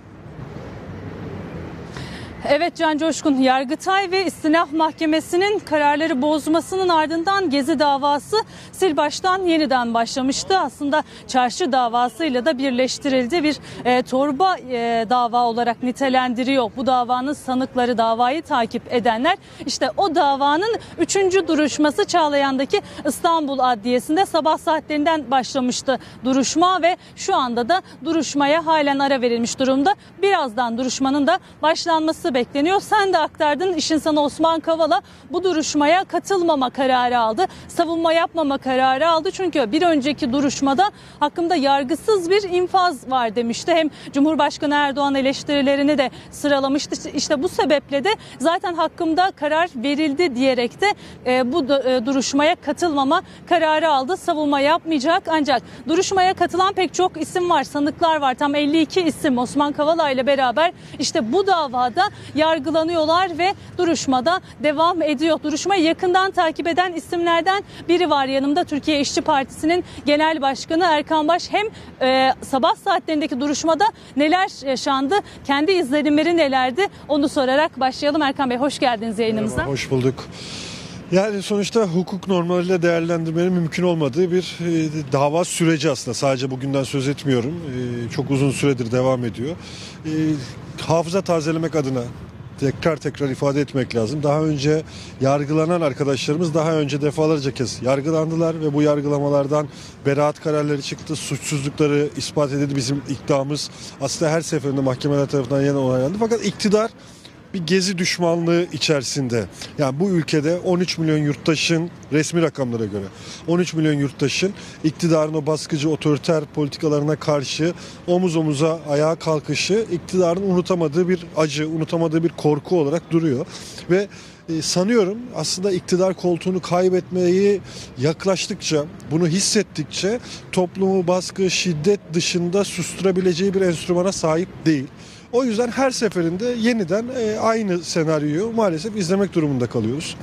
Evet Can Coşkun, Yargıtay ve İstinaf Mahkemesi'nin kararları bozmasının ardından Gezi davası sil baştan yeniden başlamıştı. Aslında çarşı davasıyla da birleştirildi. Bir e, torba e, dava olarak nitelendiriyor bu davanın sanıkları, davayı takip edenler. İşte o davanın üçüncü duruşması Çağlayan'daki İstanbul Adliyesi'nde sabah saatlerinden başlamıştı duruşma ve şu anda da duruşmaya halen ara verilmiş durumda. Birazdan duruşmanın da başlanması bekleniyor. Sen de aktardın, iş insanı Osman Kavala bu duruşmaya katılmama kararı aldı. Savunma yapmama kararı aldı. Çünkü bir önceki duruşmada hakkında yargısız bir infaz var demişti. Hem Cumhurbaşkanı Erdoğan eleştirilerini de sıralamıştı. İşte bu sebeple de zaten hakkımda karar verildi diyerek de e, bu e, duruşmaya katılmama kararı aldı. Savunma yapmayacak, ancak duruşmaya katılan pek çok isim var, sanıklar var. Tam elli iki isim Osman Kavala ile beraber işte bu davada yargılanıyorlar ve duruşmada devam ediyor. Duruşmayı yakından takip eden isimlerden biri var yanımda. Türkiye İşçi Partisi'nin Genel Başkanı Erkan Baş. Hem e, sabah saatlerindeki duruşmada neler yaşandı, kendi izlenimleri nelerdi onu sorarak başlayalım. Erkan Bey, hoş geldiniz yayınımıza. Merhaba, hoş bulduk. Yani sonuçta hukuk normaliyle değerlendirmenin mümkün olmadığı bir e, dava süreci aslında. Sadece bugünden söz etmiyorum. E, çok uzun süredir devam ediyor. E, hafıza tazelemek adına tekrar tekrar ifade etmek lazım. Daha önce yargılanan arkadaşlarımız daha önce defalarca kez yargılandılar ve bu yargılamalardan beraat kararları çıktı. Suçsuzlukları ispat edildi. Bizim iddiamız aslında her seferinde mahkemeler tarafından yeniden onaylandı. Fakat iktidar bir gezi düşmanlığı içerisinde. Yani bu ülkede on üç milyon yurttaşın, resmi rakamlara göre on üç milyon yurttaşın iktidarın o baskıcı otoriter politikalarına karşı omuz omuza ayağa kalkışı iktidarın unutamadığı bir acı, unutamadığı bir korku olarak duruyor. Ve e, sanıyorum aslında iktidar koltuğunu kaybetmeyi yaklaştıkça, bunu hissettikçe toplumu baskı, şiddet dışında susturabileceği bir enstrümana sahip değil. O yüzden her seferinde yeniden e, aynı senaryoyu maalesef izlemek durumunda kalıyoruz.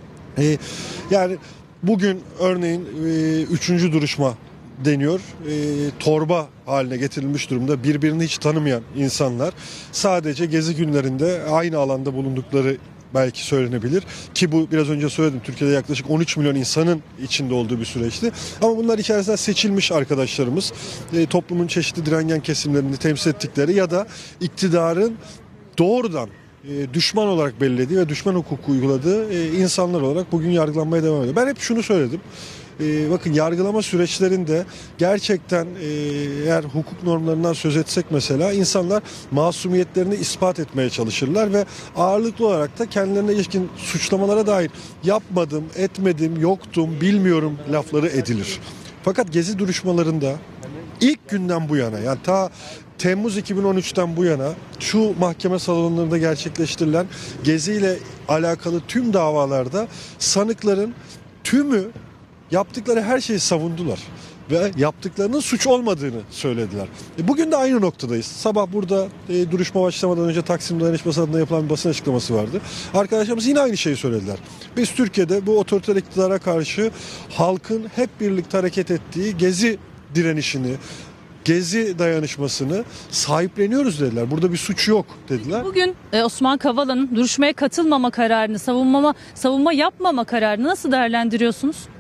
E, yani bugün örneğin e, üçüncü duruşma deniyor. E, torba haline getirilmiş durumda. Birbirini hiç tanımayan insanlar sadece gezi günlerinde aynı alanda bulundukları belki söylenebilir. Ki bu biraz önce söyledim, Türkiye'de yaklaşık on üç milyon insanın içinde olduğu bir süreçti. Ama bunlar içerisinde seçilmiş arkadaşlarımız, e, toplumun çeşitli direngen kesimlerini temsil ettikleri ya da iktidarın doğrudan e, düşman olarak bellediği ve düşman hukuku uyguladığı e, insanlar olarak bugün yargılanmaya devam ediyor. Ben hep şunu söyledim. Ee, bakın yargılama süreçlerinde gerçekten e, eğer hukuk normlarından söz etsek mesela insanlar masumiyetlerini ispat etmeye çalışırlar ve ağırlıklı olarak da kendilerine ilişkin suçlamalara dair yapmadım, etmedim, yoktum, bilmiyorum lafları edilir. Fakat gezi duruşmalarında ilk günden bu yana, yani ta Temmuz iki bin on üçten bu yana şu mahkeme salonlarında gerçekleştirilen Gezi ile alakalı tüm davalarda sanıkların tümü yaptıkları her şeyi savundular ve yaptıklarının suç olmadığını söylediler. E bugün de aynı noktadayız. Sabah burada e, duruşma başlamadan önce Taksim Dayanışması adına yapılan bir basın açıklaması vardı. Arkadaşlarımız yine aynı şeyi söylediler. Biz Türkiye'de bu otoriter iktidara karşı halkın hep birlikte hareket ettiği Gezi direnişini, Gezi dayanışmasını sahipleniyoruz dediler. Burada bir suç yok dediler. Bugün e, Osman Kavala'nın duruşmaya katılmama kararını, savunmama, savunma yapmama kararını nasıl değerlendiriyorsunuz?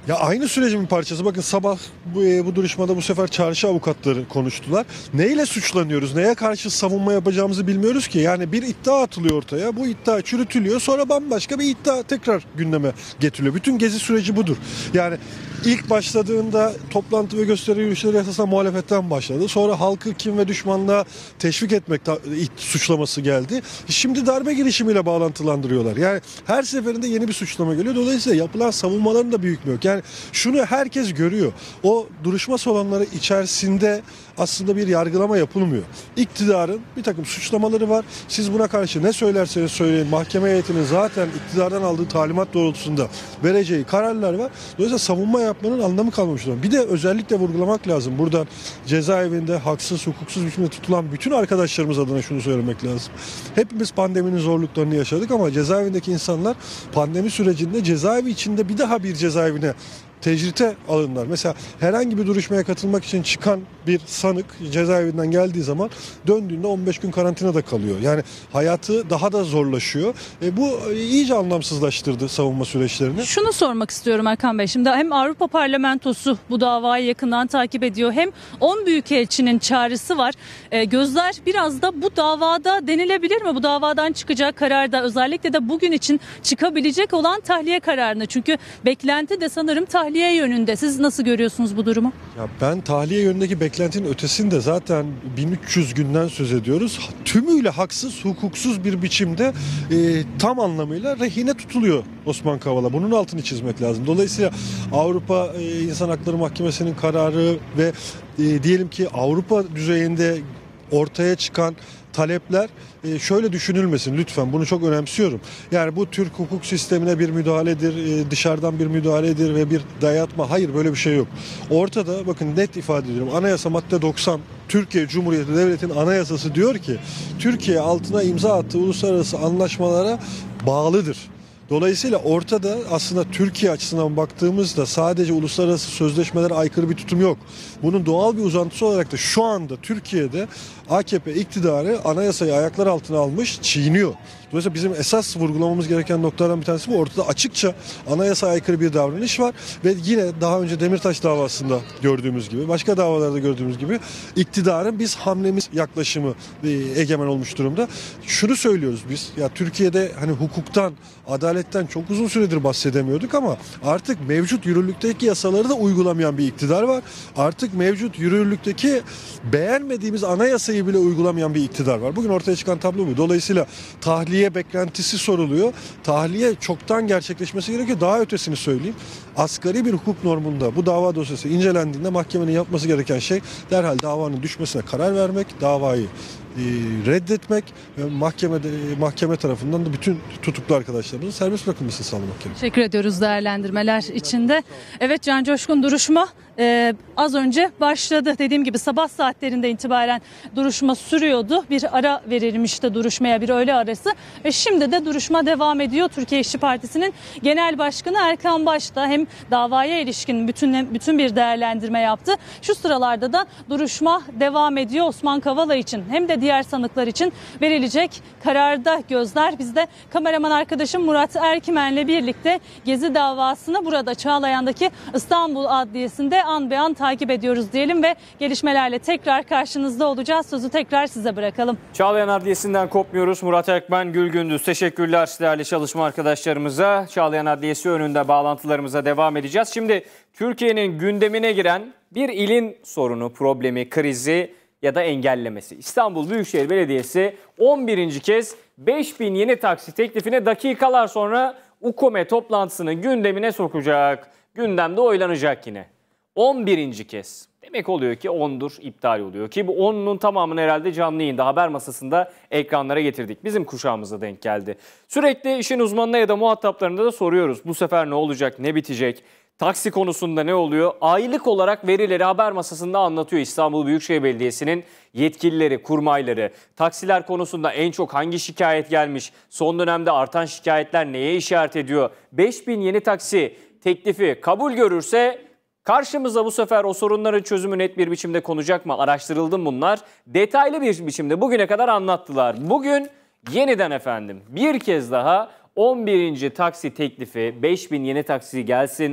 Ya aynı sürecin bir parçası. Bakın sabah bu, bu duruşmada bu sefer çarşı avukatları konuştular. Neyle suçlanıyoruz? Neye karşı savunma yapacağımızı bilmiyoruz ki. Yani bir iddia atılıyor ortaya. Bu iddia çürütülüyor. Sonra bambaşka bir iddia tekrar gündeme getiriliyor. Bütün gezi süreci budur. Yani ilk başladığında toplantı ve gösteri yürüyüşleri yasasına muhalefetten başladı. Sonra halkı kin ve düşmanlığa teşvik etmek suçlaması geldi. Şimdi darbe girişimiyle bağlantılandırıyorlar. Yani her seferinde yeni bir suçlama geliyor. Dolayısıyla yapılan savunmaların da büyük bir yok. Yani şunu herkes görüyor. O duruşma salonları içerisinde aslında bir yargılama yapılmıyor. İktidarın bir takım suçlamaları var. Siz buna karşı ne söylerseniz söyleyin, mahkeme heyetinin zaten iktidardan aldığı talimat doğrultusunda vereceği kararlar var. Dolayısıyla savunma yapmanın anlamı kalmamış durumda. Bir de özellikle vurgulamak lazım. Buradan cezaevinde haksız, hukuksuz biçimde tutulan bütün arkadaşlarımız adına şunu söylemek lazım. Hepimiz pandeminin zorluklarını yaşadık ama cezaevindeki insanlar pandemi sürecinde cezaevi içinde bir daha bir cezaevine tecrite alınlar. Mesela herhangi bir duruşmaya katılmak için çıkan bir sanık cezaevinden geldiği zaman döndüğünde on beş gün karantinada kalıyor. Yani hayatı daha da zorlaşıyor. E bu iyice anlamsızlaştırdı savunma süreçlerini. Şunu sormak istiyorum Erkan Bey. Şimdi hem Avrupa Parlamentosu bu davayı yakından takip ediyor, hem on büyükelçinin çağrısı var. E, gözler biraz da bu davada denilebilir mi? Bu davadan çıkacak kararda, özellikle de bugün için çıkabilecek olan tahliye kararını. Çünkü beklenti de sanırım tahliye yönünde. Siz nasıl görüyorsunuz bu durumu? Ya ben tahliye yönündeki beklentinin ötesinde zaten bin üç yüz günden söz ediyoruz. Tümüyle haksız, hukuksuz bir biçimde e, tam anlamıyla rehine tutuluyor Osman Kavala. Bunun altını çizmek lazım. Dolayısıyla Avrupa e, İnsan Hakları Mahkemesi'nin kararı ve e, diyelim ki Avrupa düzeyinde ortaya çıkan talepler e, şöyle düşünülmesin lütfen, bunu çok önemsiyorum. Yani bu Türk hukuk sistemine bir müdahaledir, e, dışarıdan bir müdahaledir ve bir dayatma. Hayır, böyle bir şey yok. Ortada bakın net ifade ediyorum. Anayasa madde doksan, Türkiye Cumhuriyeti Devleti'nin anayasası diyor ki Türkiye altına imza attığı uluslararası anlaşmalara bağlıdır. Dolayısıyla ortada aslında Türkiye açısından baktığımızda sadece uluslararası sözleşmelere aykırı bir tutum yok. Bunun doğal bir uzantısı olarak da şu anda Türkiye'de A K P iktidarı anayasayı ayaklar altına almış, çiğniyor. Dolayısıyla bizim esas vurgulamamız gereken noktalardan bir tanesi bu. Ortada açıkça anayasaya aykırı bir davranış var ve yine daha önce Demirtaş davasında gördüğümüz gibi, başka davalarda gördüğümüz gibi iktidarın biz hamlemiz yaklaşımı egemen olmuş durumda. Şunu söylüyoruz biz, ya Türkiye'de hani hukuktan, adaletten çok uzun süredir bahsedemiyorduk ama artık mevcut yürürlükteki yasaları da uygulamayan bir iktidar var. Artık mevcut yürürlükteki beğenmediğimiz anayasayı bile uygulamayan bir iktidar var. Bugün ortaya çıkan tablo bu. Dolayısıyla tahliye beklentisi soruluyor. Tahliye çoktan gerçekleşmesi gerekiyor. Daha ötesini söyleyeyim. Asgari bir hukuk normunda bu dava dosyası incelendiğinde mahkemenin yapması gereken şey derhal davanın düşmesine karar vermek, davayı reddetmek ve mahkemede mahkeme tarafından da bütün tutuklu arkadaşlarımızın serbest bırakılmasını sağlamak gerekiyor. Teşekkür ediyoruz değerlendirmeler içinde. Evet, Can Coşkun, duruşma e, az önce başladı. Dediğim gibi sabah saatlerinde itibaren duruşma sürüyordu. Bir ara verilmişti duruşmaya, bir öğle arası. Ve şimdi de duruşma devam ediyor. Türkiye İşçi Partisi'nin Genel Başkanı Erkan Baş da hem davaya ilişkin bütün bütün bir değerlendirme yaptı. Şu sıralarda da duruşma devam ediyor. Osman Kavala için hem de diğer sanıklar için verilecek kararda gözler. Biz de kameraman arkadaşım Murat Erkimen'le birlikte Gezi davasını burada Çağlayan'daki İstanbul Adliyesi'nde an be an takip ediyoruz diyelim ve gelişmelerle tekrar karşınızda olacağız. Sözü tekrar size bırakalım. Çağlayan Adliyesi'nden kopmuyoruz. Murat Erkmen, Gülgündüz. Teşekkürler değerli çalışma arkadaşlarımıza. Çağlayan Adliyesi önünde bağlantılarımıza devam edeceğiz. Şimdi Türkiye'nin gündemine giren bir ilin sorunu, problemi, krizi ya da engellemesi. İstanbul Büyükşehir Belediyesi on birinci kez beş bin yeni taksi teklifine dakikalar sonra UKOME toplantısını gündemine sokacak. Gündemde oylanacak yine. on birinci kez. Demek oluyor ki ondur, iptal oluyor ki bu onunun tamamını herhalde canlı yayında haber masasında ekranlara getirdik. Bizim kuşağımıza denk geldi. Sürekli işin uzmanına ya da muhataplarına da soruyoruz. Bu sefer ne olacak, ne bitecek? Taksi konusunda ne oluyor? Aylık olarak verileri haber masasında anlatıyor İstanbul Büyükşehir Belediyesi'nin yetkilileri, kurmayları. Taksiler konusunda en çok hangi şikayet gelmiş? Son dönemde artan şikayetler neye işaret ediyor? beş bin yeni taksi teklifi kabul görürse karşımıza bu sefer o sorunların çözümü net bir biçimde konacak mı? Araştırıldı mı bunlar? Detaylı bir biçimde bugüne kadar anlattılar. Bugün yeniden efendim bir kez daha on birinci taksi teklifi, beş bin yeni taksi gelsin.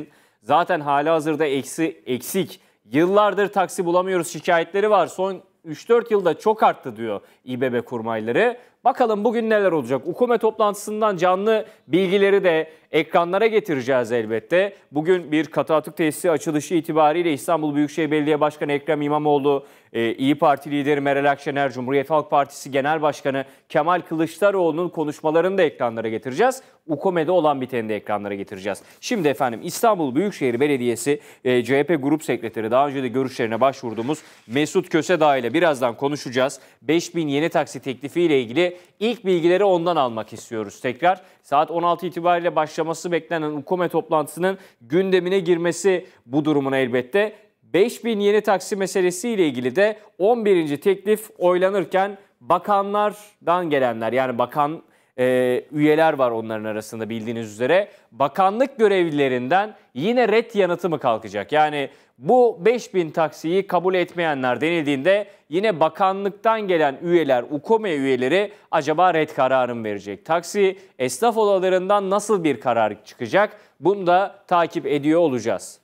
zaten halihazırda eksi, eksik. Yıllardır taksi bulamıyoruz şikayetleri var. Son üç dört yılda çok arttı diyor İBB kurmayları. Bakalım bugün neler olacak? UKOME toplantısından canlı bilgileri de ekranlara getireceğiz elbette. Bugün bir katı atık tesisi açılışı itibariyle İstanbul Büyükşehir Belediye Başkanı Ekrem İmamoğlu, e, İYİ Parti lideri Meral Akşener, Cumhuriyet Halk Partisi Genel Başkanı Kemal Kılıçdaroğlu'nun konuşmalarını da ekranlara getireceğiz. UKOME'de olan biteni de ekranlara getireceğiz. Şimdi efendim İstanbul Büyükşehir Belediyesi e, C H P Grup Sekreteri, daha önce de görüşlerine başvurduğumuz Mesut Kösedağ ile birazdan konuşacağız. beş bin yeni taksi teklifiyle ilgili ilk bilgileri ondan almak istiyoruz tekrar. Saat on altı itibariyle başlaması beklenen UKOME toplantısının gündemine girmesi bu durumuna elbette. beş bin yeni taksi meselesiyle ilgili de on birinci teklif oylanırken bakanlardan gelenler, yani bakan e, üyeler var onların arasında bildiğiniz üzere. Bakanlık görevlilerinden yine ret yanıtı mı kalkacak? Yani bu beş bin taksiyi kabul etmeyenler denildiğinde yine bakanlıktan gelen üyeler, UKOME üyeleri acaba ret kararı mı verecek? Taksi esnaf odalarından nasıl bir karar çıkacak? Bunu da takip ediyor olacağız.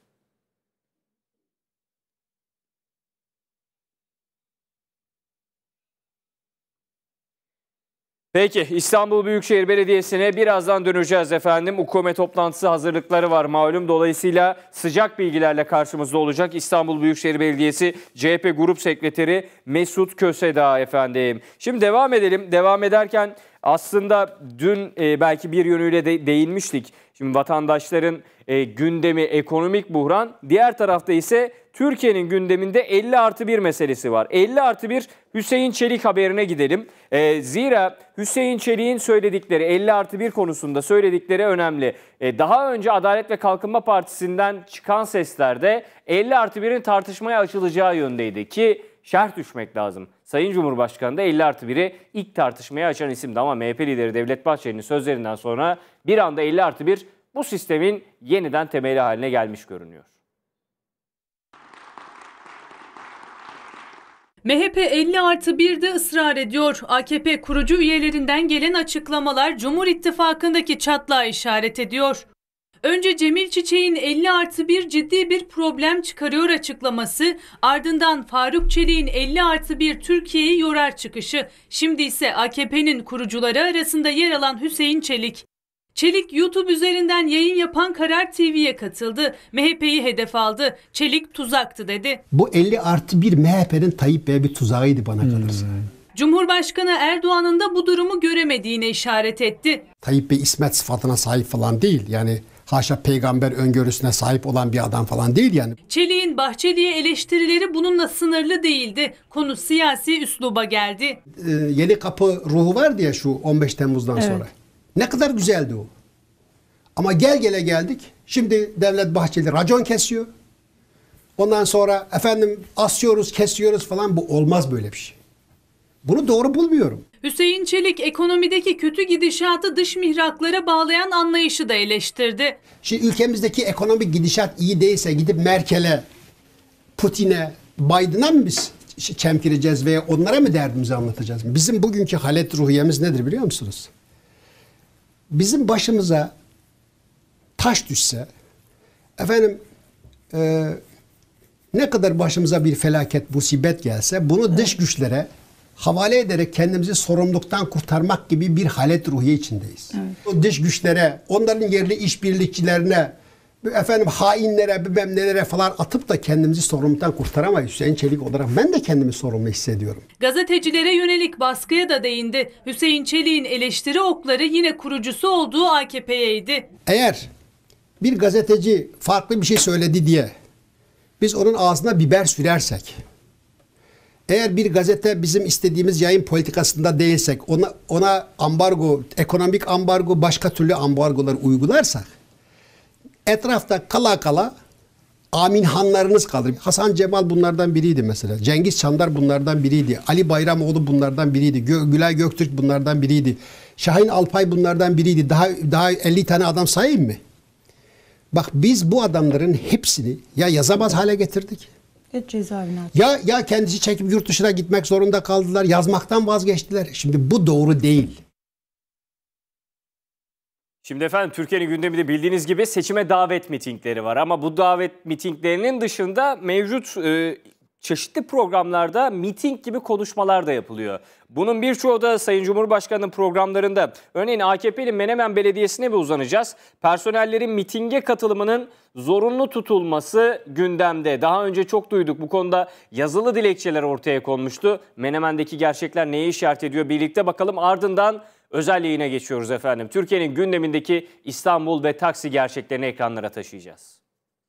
Peki İstanbul Büyükşehir Belediyesi'ne birazdan döneceğiz efendim. UKOME toplantısı hazırlıkları var malum. Dolayısıyla sıcak bilgilerle karşımızda olacak İstanbul Büyükşehir Belediyesi C H P Grup Sekreteri Mesut Kösedağ efendim. Şimdi devam edelim. Devam ederken aslında dün e, belki bir yönüyle de değinmiştik. Şimdi vatandaşların e, gündemi ekonomik buhran. Diğer tarafta ise Türkiye'nin gündeminde elli artı bir meselesi var. elli artı bir Hüseyin Çelik haberine gidelim. E, zira Hüseyin Çelik'in söyledikleri, elli artı bir konusunda söyledikleri önemli. E, daha önce Adalet ve Kalkınma Partisi'nden çıkan seslerde elli artı birin tartışmaya açılacağı yöndeydi ki şerh düşmek lazım. Sayın Cumhurbaşkanı da elli artı biri ilk tartışmaya açan isimdi ama M H P lideri Devlet Bahçeli'nin sözlerinden sonra bir anda elli artı bir bu sistemin yeniden temeli haline gelmiş görünüyor. M H P elli artı birde ısrar ediyor. A K P kurucu üyelerinden gelen açıklamalar Cumhur İttifakı'ndaki çatlağa işaret ediyor. Önce Cemil Çiçek'in elli artı bir ciddi bir problem çıkarıyor açıklaması, ardından Faruk Çelik'in elli artı bir Türkiye'yi yorar çıkışı, şimdi ise A K P'nin kurucuları arasında yer alan Hüseyin Çelik. Çelik YouTube üzerinden yayın yapan Karar T V'ye katıldı. M H P'yi hedef aldı. Çelik tuzaktı dedi. Bu elli artı bir M H P'nin Tayyip Bey'e bir tuzağıydı bana kalırsa. Hmm. Cumhurbaşkanı Erdoğan'ın da bu durumu göremediğine işaret etti. Tayyip Bey ismet sıfatına sahip falan değil. Yani haşa peygamber öngörüsüne sahip olan bir adam falan değil yani. Çelik'in Bahçeli'ye eleştirileri bununla sınırlı değildi. Konu siyasi üsluba geldi. Ee, yeni kapı ruhu vardı ya şu on beş Temmuz'dan evet. sonra. Ne kadar güzeldi o. Ama gel gele geldik. Şimdi Devlet Bahçeli racon kesiyor. Ondan sonra efendim asıyoruz, kesiyoruz falan. Bu olmaz böyle bir şey. Bunu doğru bulmuyorum. Hüseyin Çelik ekonomideki kötü gidişatı dış mihraklara bağlayan anlayışı da eleştirdi. Şimdi ülkemizdeki ekonomik gidişat iyi değilse gidip Merkel'e, Putin'e, Biden'a mı biz çemkireceğiz veya onlara mı derdimizi anlatacağız? Bizim bugünkü halet ruhiyemiz nedir biliyor musunuz? Bizim başımıza taş düşse, efendim e, ne kadar başımıza bir felaket, musibet gelse bunu dış güçlere havale ederek kendimizi sorumluluktan kurtarmak gibi bir halet ruhiye içindeyiz. Evet. O dış güçlere, onların yerli işbirlikçilerine, efendim hainlere, bilmem nelere falan atıp da kendimizi sorumluluktan kurtaramayız. Hüseyin Çelik olarak ben de kendimi sorumlu hissediyorum. Gazetecilere yönelik baskıya da değindi. Hüseyin Çelik'in eleştiri okları yine kurucusu olduğu A K P'yeydi. Eğer bir gazeteci farklı bir şey söyledi diye biz onun ağzına biber sürersek, eğer bir gazete bizim istediğimiz yayın politikasında değilsek, ona, ona ambargo, ekonomik ambargo, başka türlü ambargolar uygularsak, etrafta kala kala aminhanlarınız kalır. Hasan Cemal bunlardan biriydi mesela. Cengiz Çandar bunlardan biriydi. Ali Bayramoğlu bunlardan biriydi. Gö Gülay Göktürk bunlardan biriydi. Şahin Alpay bunlardan biriydi. Daha, daha elli tane adam sayayım mı? Bak biz bu adamların hepsini ya yazamaz hale getirdik. Evet, cezaevine attık. Ya, ya kendisi çekip yurt dışına gitmek zorunda kaldılar. Yazmaktan vazgeçtiler. Şimdi bu doğru değil. Şimdi efendim Türkiye'nin gündeminde bildiğiniz gibi seçime davet mitingleri var. Ama bu davet mitinglerinin dışında mevcut e, çeşitli programlarda miting gibi konuşmalar da yapılıyor. Bunun birçoğu da Sayın Cumhurbaşkanı'nın programlarında. Örneğin A K P'li Menemen Belediyesi'ne bir uzanacağız. Personellerin mitinge katılımının zorunlu tutulması gündemde. Daha önce çok duyduk, bu konuda yazılı dilekçeler ortaya konmuştu. Menemen'deki gerçekler neye işaret ediyor? Birlikte bakalım, ardından özel yayına geçiyoruz efendim. Türkiye'nin gündemindeki İstanbul ve taksi gerçeklerini ekranlara taşıyacağız.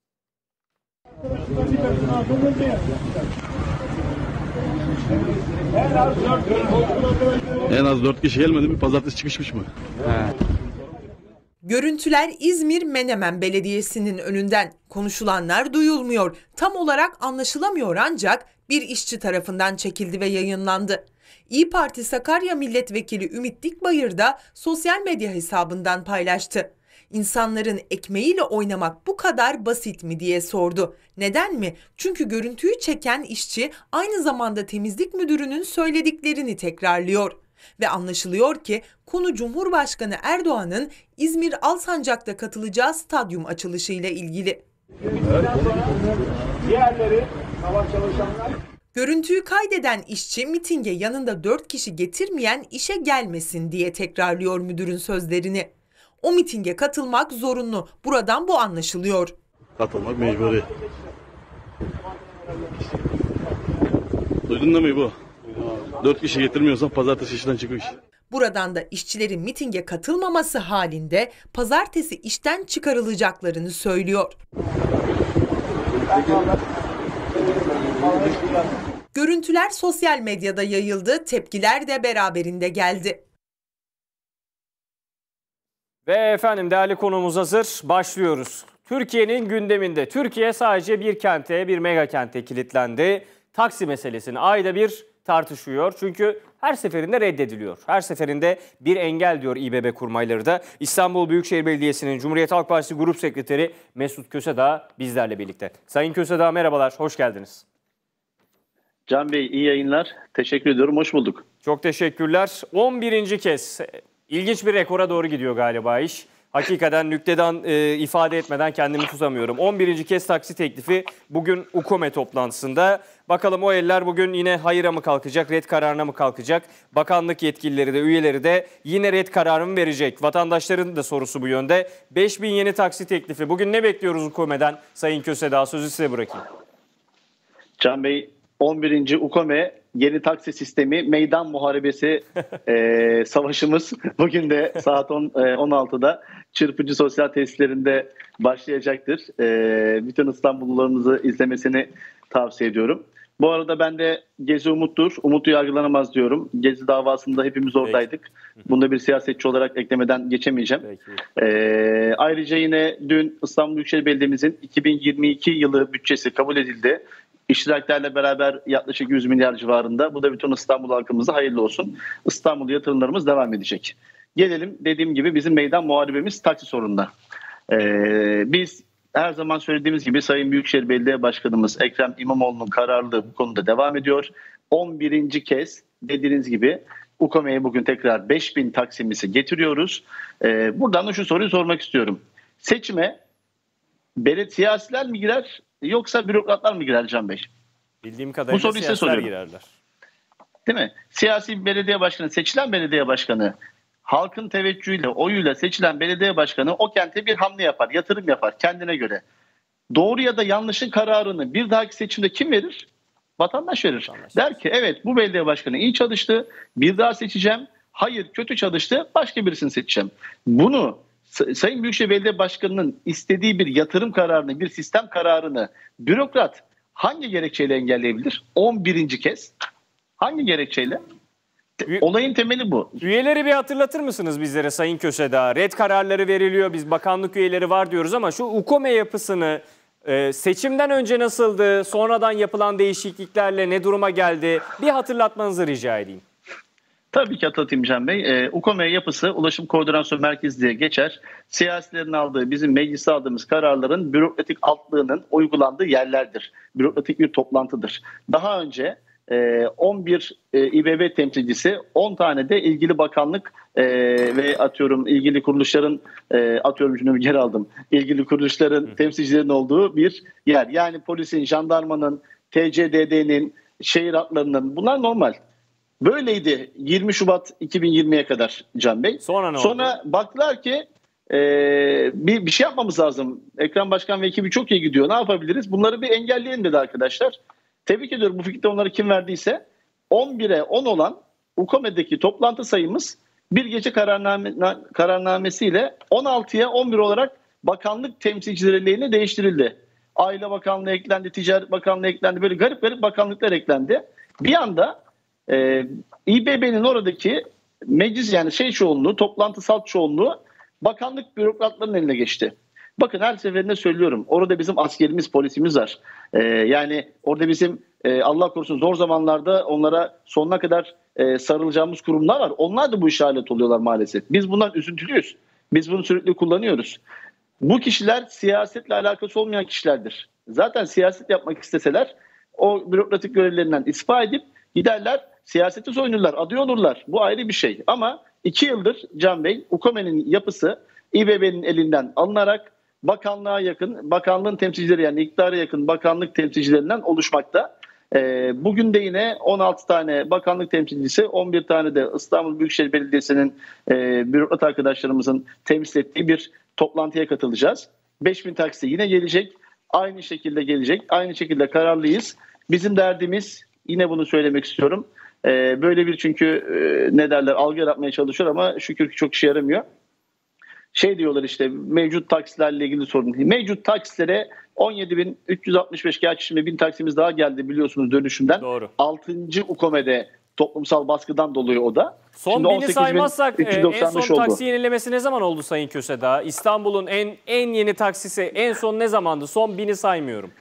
En az dört kişi gelmedi mi? Pazartesi çıkışmış mı? He. Görüntüler İzmir Menemen Belediyesi'nin önünden. Konuşulanlar duyulmuyor. Tam olarak anlaşılamıyor, ancak bir işçi tarafından çekildi ve yayınlandı. İYİ Parti Sakarya Milletvekili Ümit Dikbayır da sosyal medya hesabından paylaştı. İnsanların ekmeğiyle oynamak bu kadar basit mi diye sordu. Neden mi? Çünkü görüntüyü çeken işçi aynı zamanda temizlik müdürünün söylediklerini tekrarlıyor. Ve anlaşılıyor ki konu Cumhurbaşkanı Erdoğan'ın İzmir Alsancak'ta katılacağı stadyum açılışıyla ilgili. Diğerleri, savaş çalışanlar... Görüntüyü kaydeden işçi mitinge yanında dört kişi getirmeyen işe gelmesin diye tekrarlıyor müdürün sözlerini. O mitinge katılmak zorunlu. Buradan bu anlaşılıyor. Katılmak mecburi. Duydun değil mi bu? Dört kişi getirmiyorsan pazartesi işten çıkış. Buradan da işçilerin mitinge katılmaması halinde pazartesi işten çıkarılacaklarını söylüyor. Görüntüler sosyal medyada yayıldı, tepkiler de beraberinde geldi. Ve efendim değerli konuğumuz hazır, başlıyoruz. Türkiye'nin gündeminde, Türkiye sadece bir kente, bir mega kente kilitlendi. Taksi meselesini ayda bir tartışıyor. Çünkü her seferinde reddediliyor. Her seferinde bir engel diyor İBB kurmayları da. İstanbul Büyükşehir Belediyesi'nin Cumhuriyet Halk Partisi Grup Sekreteri Mesut Kösedağ bizlerle birlikte. Sayın Kösedağ merhabalar, hoş geldiniz. Can Bey iyi yayınlar. Teşekkür ediyorum, hoş bulduk. Çok teşekkürler. on birinci kez ilginç bir rekora doğru gidiyor galiba iş. Hakikaten nüktedan e, ifade etmeden kendimi tutamıyorum. on birinci kez taksi teklifi bugün UKOME toplantısında. Bakalım o eller bugün yine hayıra mı kalkacak, red kararına mı kalkacak? Bakanlık yetkilileri de, üyeleri de yine red kararı mı verecek? Vatandaşların da sorusu bu yönde. beş bin yeni taksi teklifi. Bugün ne bekliyoruz UKOME'den? Sayın Kösedağ, sözü size bırakayım. Can Bey, on birinci UKOME yeni taksi sistemi meydan muharebesi e, savaşımız bugün de saat on altıda Çırpıcı Sosyal Tesislerinde başlayacaktır. E, bütün İstanbullularımızı izlemesini tavsiye ediyorum. Bu arada ben de Gezi umuttur, umutu yargılanamaz diyorum. Gezi davasında hepimiz oradaydık. Bunda bir siyasetçi olarak eklemeden geçemeyeceğim. E, ayrıca yine dün İstanbul Büyükşehir Belediye'mizin iki bin yirmi iki yılı bütçesi kabul edildi. İştiraklerle beraber yaklaşık yüz milyar civarında. Bu da bütün İstanbul halkımıza hayırlı olsun. İstanbul yatırımlarımız devam edecek. Gelelim dediğim gibi bizim meydan muharebemiz taksi sorununda. Ee, biz her zaman söylediğimiz gibi Sayın Büyükşehir Belediye Başkanımız Ekrem İmamoğlu'nun kararlılığı bu konuda devam ediyor. on birinci kez dediğiniz gibi UKOME'ye bugün tekrar beş bin taksimizi getiriyoruz. Ee, buradan da şu soruyu sormak istiyorum. Seçime belediye siyasiler mi girer yoksa bürokratlar mı girer Can Bey? Bildiğim kadarıyla siyasiler girerler. Değil mi? Siyasi bir belediye başkanı, seçilen belediye başkanı, halkın teveccühüyle, oyuyla seçilen belediye başkanı o kente bir hamle yapar, yatırım yapar kendine göre. Doğru ya da yanlışın kararını bir dahaki seçimde kim verir? Vatandaş verir. Vatandaş. Der ki evet bu belediye başkanı iyi çalıştı, bir daha seçeceğim. Hayır kötü çalıştı, başka birisini seçeceğim. Bunu Sayın Büyükşehir Belediye Başkanı'nın istediği bir yatırım kararını, bir sistem kararını bürokrat hangi gerekçeyle engelleyebilir? on birinci kez. Hangi gerekçeyle? Olayın temeli bu. Üyeleri bir hatırlatır mısınız bizlere Sayın Kösedağ? Red kararları veriliyor, biz bakanlık üyeleri var diyoruz ama şu UKOME yapısını e, seçimden önce nasıldı? Sonradan yapılan değişikliklerle ne duruma geldi? Bir hatırlatmanızı rica edeyim. Tabii ki hatırlatayım Can Bey. E, UKOME yapısı Ulaşım Koordinasyon Merkezi diye geçer. Siyasilerin aldığı, bizim meclise aldığımız kararların bürokratik altlığının uygulandığı yerlerdir. Bürokratik bir toplantıdır. Daha önce on bir İ B B temsilcisi, on tane de ilgili bakanlık ve atıyorum ilgili kuruluşların atıyorum cümlemi geri aldım. İlgili kuruluşların temsilcilerin olduğu bir yer. Yani polisin, jandarmanın, T C D D'nin, şehir hatlarının, bunlar normal. Böyleydi yirmi Şubat iki bin yirmiye kadar Can Bey. Sonra ne oldu? Sonra baktılar ki e, bir, bir şey yapmamız lazım. Ekrem Başkan ve ekibi çok iyi gidiyor. Ne yapabiliriz? Bunları bir engelleyelim dedi arkadaşlar. Tebrik ediyorum bu fikri onları kim verdiyse. on bire on olan UKOME'deki toplantı sayımız bir gece kararname, kararnamesiyle on altıya on bir olarak bakanlık temsilcileri lehine değiştirildi. Aile Bakanlığı eklendi, Ticaret Bakanlığı eklendi. Böyle garip garip bakanlıklar eklendi. Bir anda e, İ B B'nin oradaki meclis yani şey çoğunluğu, toplantısal çoğunluğu bakanlık bürokratlarının eline geçti. Bakın her seferinde söylüyorum. Orada bizim askerimiz, polisimiz var. Ee, yani orada bizim e, Allah korusun zor zamanlarda onlara sonuna kadar e, sarılacağımız kurumlar var. Onlar da bu işe alet oluyorlar maalesef. Biz bundan üzüntülüyüz. Biz bunu sürekli kullanıyoruz. Bu kişiler siyasetle alakası olmayan kişilerdir. Zaten siyaset yapmak isteseler o bürokratik görevlerinden isfa edip giderler, siyaseti soyunurlar, aday olurlar. Bu ayrı bir şey. Ama iki yıldır Can Bey, UKOME'nin yapısı İ B B'nin elinden alınarak bakanlığa yakın, bakanlığın temsilcileri yani iktidara yakın bakanlık temsilcilerinden oluşmakta. Ee, bugün de yine on altı tane bakanlık temsilcisi, on bir tane de İstanbul Büyükşehir Belediyesi'nin e, bürokrat arkadaşlarımızın temsil ettiği bir toplantıya katılacağız. beş bin taksi yine gelecek. Aynı şekilde gelecek. Aynı şekilde kararlıyız. Bizim derdimiz, yine bunu söylemek istiyorum. Ee, böyle bir çünkü e, ne derler algı yaratmaya çalışıyor ama şükür ki çok işe yaramıyor. Şey diyorlar işte mevcut taksilerle ilgili sorun. Mevcut taksilere on yedi bin üç yüz altmış beş, gerçi şimdi bin taksimiz daha geldi biliyorsunuz dönüşümden. Doğru. altıncı UKOME'de toplumsal baskıdan dolayı o da. Son bini saymazsak en son oldu. taksi yenilemesi ne zaman oldu Sayın Kösedağ? İstanbul'un en en yeni taksisi en son ne zamandı? Son bini saymıyorum.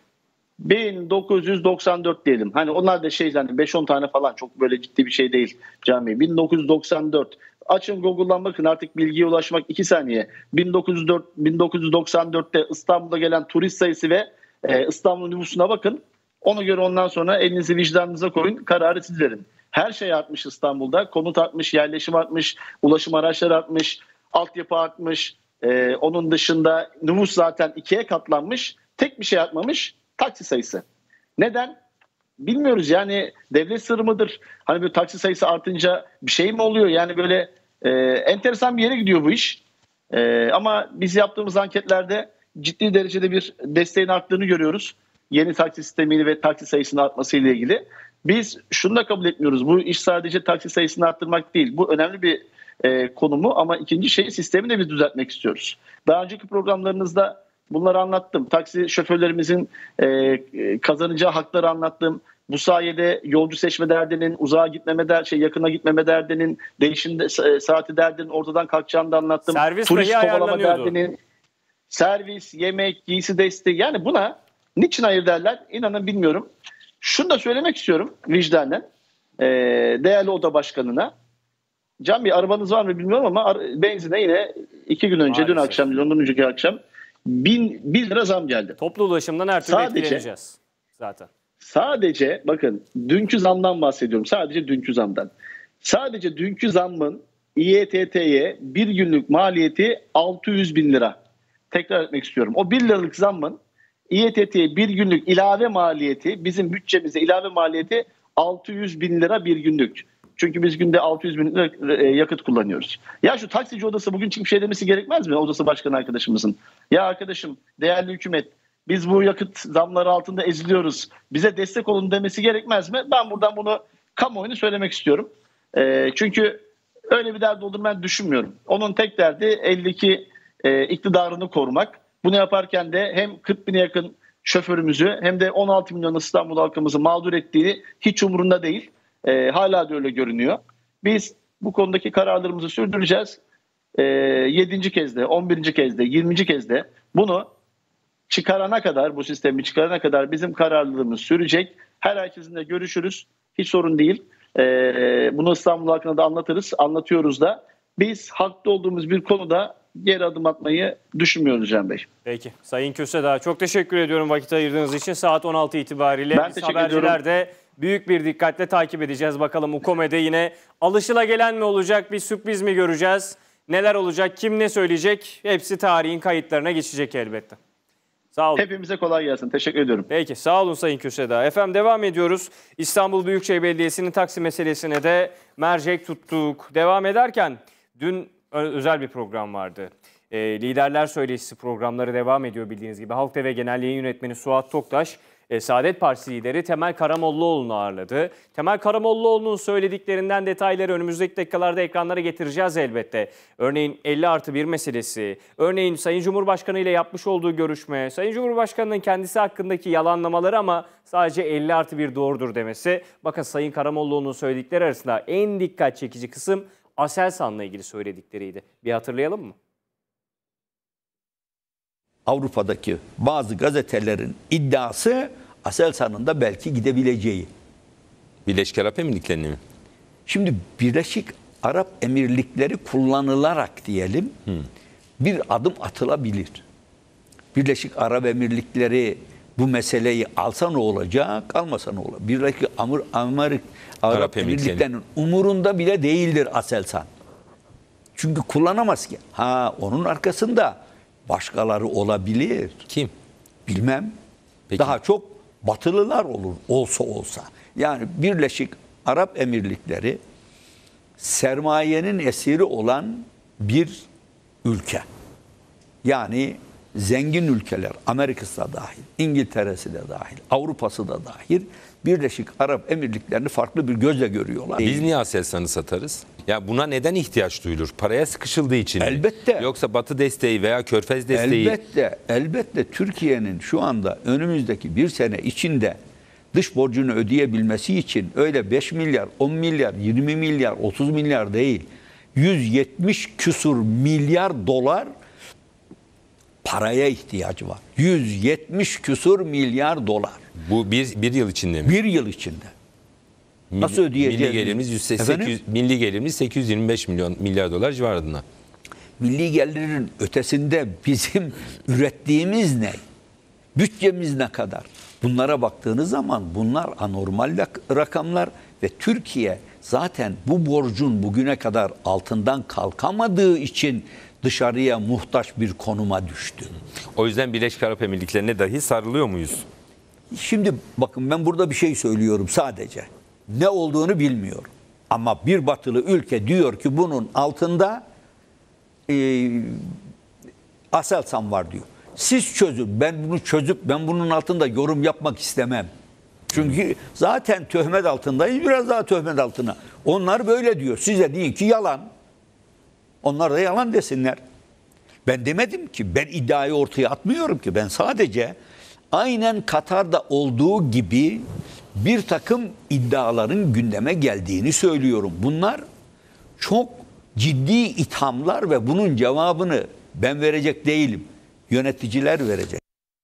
bin dokuz yüz doksan dört diyelim. Hani onlar da şey yani beş on tane falan, çok böyle ciddi bir şey değil cami. bin dokuz yüz doksan dört. Açın Google'dan bakın, artık bilgiye ulaşmak iki saniye. bin dokuz yüz dört, bin dokuz yüz doksan dörtte İstanbul'a gelen turist sayısı ve e, İstanbul nüfusuna bakın. Ona göre ondan sonra elinizi vicdanınıza koyun, kararı siz verin. Her şey artmış İstanbul'da. Konut artmış, yerleşim artmış, ulaşım araçları artmış, altyapı artmış. E, onun dışında nüfus zaten ikiye katlanmış. Tek bir şey artmamış, taksi sayısı. Neden? Bilmiyoruz yani, devlet sırrı mıdır? Hani böyle taksi sayısı artınca bir şey mi oluyor? Yani böyle e, enteresan bir yere gidiyor bu iş. E, ama biz yaptığımız anketlerde ciddi derecede bir desteğin arttığını görüyoruz. Yeni taksi sistemiyle ve taksi sayısının artmasıyla ilgili. Biz şunu da kabul etmiyoruz. Bu iş sadece taksi sayısını arttırmak değil. Bu önemli bir e, konumu ama ikinci şey, sistemi de biz düzeltmek istiyoruz. Daha önceki programlarınızda bunları anlattım. Taksi şoförlerimizin e, kazanacağı hakları anlattım. Bu sayede yolcu seçme derdinin, uzağa gitmeme der, şey yakına gitmeme derdinin, değişim de, e, saati derdinin ortadan kalkacağını da anlattım. Servis Turist dahi kovalama ayarlanıyordu. derdinin, servis, yemek, giysi desteği, yani buna niçin hayır derler inanın bilmiyorum. Şunu da söylemek istiyorum vicdanen e, değerli oda başkanına. Can Bey, arabanız var mı bilmiyorum ama benzine yine iki gün önce, maalesef, dün akşam, ondan önceki akşam bin, bin lira zam geldi. Toplu ulaşımdan her türlü sadece, etkileneceğiz zaten. Sadece bakın dünkü zamdan bahsediyorum. Sadece dünkü zamdan. Sadece dünkü zammın İ E T T'ye bir günlük maliyeti altı yüz bin lira. Tekrar etmek istiyorum. O bir liralık zammın İ E T T'ye bir günlük ilave maliyeti, bizim bütçemize ilave maliyeti altı yüz bin lira bir günlük. Çünkü biz günde altı yüz bin lira yakıt kullanıyoruz. Ya şu taksici odası bugün çıkıp şey demesi gerekmez mi? Odası başkanı arkadaşımızın. Ya arkadaşım, değerli hükümet, biz bu yakıt zamları altında eziliyoruz, bize destek olun demesi gerekmez mi? Ben buradan bunu kamuoyunu söylemek istiyorum. E, çünkü öyle bir derdi olduğunu ben düşünmüyorum. Onun tek derdi elli iki e, iktidarını korumak. Bunu yaparken de hem kırk bine yakın şoförümüzü hem de on altı milyon İstanbul halkımızı mağdur ettiği hiç umurunda değil. E, hala da öyle görünüyor. Biz bu konudaki kararlarımızı sürdüreceğiz. E, yedinci kez de, on birinci kez de, yirminci kez de bunu çıkarana kadar, bu sistemi çıkarana kadar bizim kararlılığımız sürecek. Her herkesin de görüşürüz. Hiç sorun değil. E, bunu İstanbul halkına da anlatırız, anlatıyoruz da. Biz haklı olduğumuz bir konuda geri adım atmayı düşünmüyoruz Can Bey. Peki. Sayın Kösedağ, çok teşekkür ediyorum vakit ayırdığınız için. Saat on altı itibariyle ben biz haberciler de büyük bir dikkatle takip edeceğiz. Bakalım UKOME'de yine alışılagelen mi olacak, bir sürpriz mi göreceğiz? Neler olacak, kim ne söyleyecek? Hepsi tarihin kayıtlarına geçecek elbette. Sağ olun. Hepimize kolay gelsin. Teşekkür ediyorum. Peki, sağ olun Sayın Köseda. Efendim devam ediyoruz. İstanbul Büyükşehir Belediyesi'nin taksi meselesine de mercek tuttuk. Devam ederken dün özel bir program vardı. E, Liderler Söyleşisi programları devam ediyor bildiğiniz gibi. Halk T V Genel Yayın Yönetmeni Suat Toktaş, e, Saadet Partisi lideri Temel Karamollaoğlu'nu ağırladı. Temel Karamollaoğlu'nun söylediklerinden detayları önümüzdeki dakikalarda ekranlara getireceğiz elbette. Örneğin elli artı bir meselesi, örneğin Sayın Cumhurbaşkanı ile yapmış olduğu görüşme, Sayın Cumhurbaşkanı'nın kendisi hakkındaki yalanlamaları ama sadece elli artı bir doğrudur demesi. Bakın Sayın Karamollaoğlu'nun söyledikleri arasında en dikkat çekici kısım Aselsan'la ilgili söyledikleriydi. Bir hatırlayalım mı? Avrupa'daki bazı gazetelerin iddiası Aselsan'ın da belki gidebileceği. Birleşik Arap Emirlikleri'ne mi? Şimdi Birleşik Arap Emirlikleri kullanılarak diyelim hmm. bir adım atılabilir. Birleşik Arap Emirlikleri bu meseleyi alsa ne olacak, almasa ne olacak? Birleşik Amir, Amerik, Arap, Arap Emirlikleri'nin umurunda bile değildir Aselsan. Çünkü kullanamaz ki. Ha, onun arkasında başkaları olabilir. Kim? Bilmem. Peki. Daha çok Batılılar olur, olsa olsa. Yani Birleşik Arap Emirlikleri sermayenin esiri olan bir ülke. Yani zengin ülkeler, Amerika'sı da dahil, İngiltere'si de dahil, Avrupa'sı da dahil, Birleşik Arap Emirlikleri'ni farklı bir gözle görüyorlar. Biz niye Aselsan'ı satarız? Ya buna neden ihtiyaç duyulur? Paraya sıkışıldığı için mi? Elbette. Yoksa Batı desteği veya Körfez desteği? Elbette, elbette Türkiye'nin şu anda önümüzdeki bir sene içinde dış borcunu ödeyebilmesi için öyle beş milyar, on milyar, yirmi milyar, otuz milyar değil, yüz yetmiş küsur milyar dolar paraya ihtiyacı var. yüz yetmiş küsur milyar dolar. Bu bir, bir yıl içinde mi? Bir yıl içinde. Nasıl ödeyeceğiz? Milli gelirimiz yüz sekiz, milli gelirimiz sekiz yüz yirmi beş milyon milyar dolar civarında. Milli gelirin ötesinde bizim ürettiğimiz ne? Bütçemiz ne kadar? Bunlara baktığınız zaman bunlar anormal rakamlar ve Türkiye zaten bu borcun bugüne kadar altından kalkamadığı için dışarıya muhtaç bir konuma düştü. O yüzden Birleşik Arap Emirlikleri'ne dahi sarılıyor muyuz? Şimdi bakın ben burada bir şey söylüyorum sadece. Ne olduğunu bilmiyorum. Ama bir batılı ülke diyor ki bunun altında e, Aselsan var diyor. Siz çözün. Ben bunu çözüp ben bunun altında yorum yapmak istemem. Çünkü zaten töhmet altındayız, biraz daha töhmet altına. Onlar böyle diyor. Size deyin ki yalan. Onlar da yalan desinler. Ben demedim ki, ben iddiayı ortaya atmıyorum ki. Ben sadece aynen Katar'da olduğu gibi bir takım iddiaların gündeme geldiğini söylüyorum. Bunlar çok ciddi ithamlar ve bunun cevabını ben verecek değilim. Yöneticiler verecek.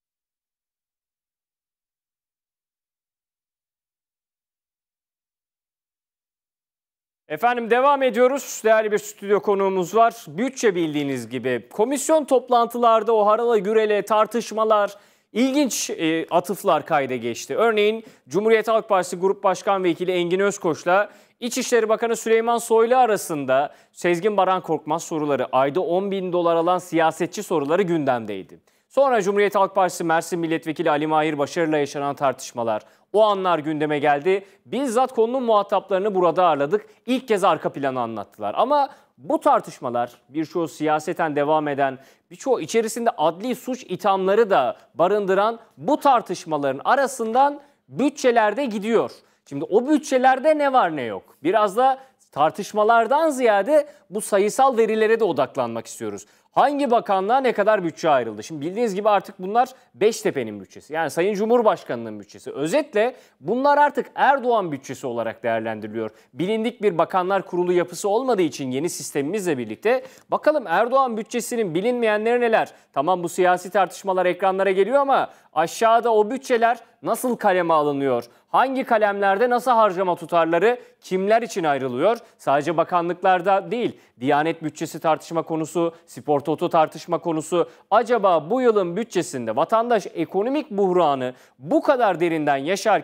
Efendim devam ediyoruz. Değerli bir stüdyo konuğumuz var. Bütçe bildiğiniz gibi. Komisyon toplantılarda o harala gürele tartışmalar, ilginç e, atıflar kayda geçti. Örneğin Cumhuriyet Halk Partisi Grup Başkan Vekili Engin Özkoç'la İçişleri Bakanı Süleyman Soylu arasında Sezgin Baran Korkmaz soruları, ayda on bin dolar alan siyasetçi soruları gündemdeydi. Sonra Cumhuriyet Halk Partisi Mersin Milletvekili Ali Mahir Başarı'yla yaşanan tartışmalar, o anlar gündeme geldi. Bizzat konunun muhataplarını burada ağırladık. İlk kez arka planı anlattılar. Ama bu tartışmalar birçoğu siyaseten devam eden, birçoğu içerisinde adli suç ithamları da barındıran bu tartışmaların arasından bütçelerde gidiyor. Şimdi o bütçelerde ne var ne yok? Biraz da tartışmalardan ziyade bu sayısal verilere de odaklanmak istiyoruz. Hangi bakanlığa ne kadar bütçe ayrıldı? Şimdi bildiğiniz gibi artık bunlar Beştepe'nin bütçesi. Yani Sayın Cumhurbaşkanı'nın bütçesi. Özetle bunlar artık Erdoğan bütçesi olarak değerlendiriliyor. Bilindik bir bakanlar kurulu yapısı olmadığı için yeni sistemimizle birlikte bakalım Erdoğan bütçesinin bilinmeyenleri neler? Tamam, bu siyasi tartışmalar ekranlara geliyor ama aşağıda o bütçeler nasıl kaleme alınıyor? Hangi kalemlerde nasıl harcama tutarları kimler için ayrılıyor? Sadece bakanlıklarda değil, Diyanet bütçesi tartışma konusu, Spor Toto tartışma konusu. Acaba bu yılın bütçesinde vatandaş ekonomik buhranı bu kadar derinden yaşarken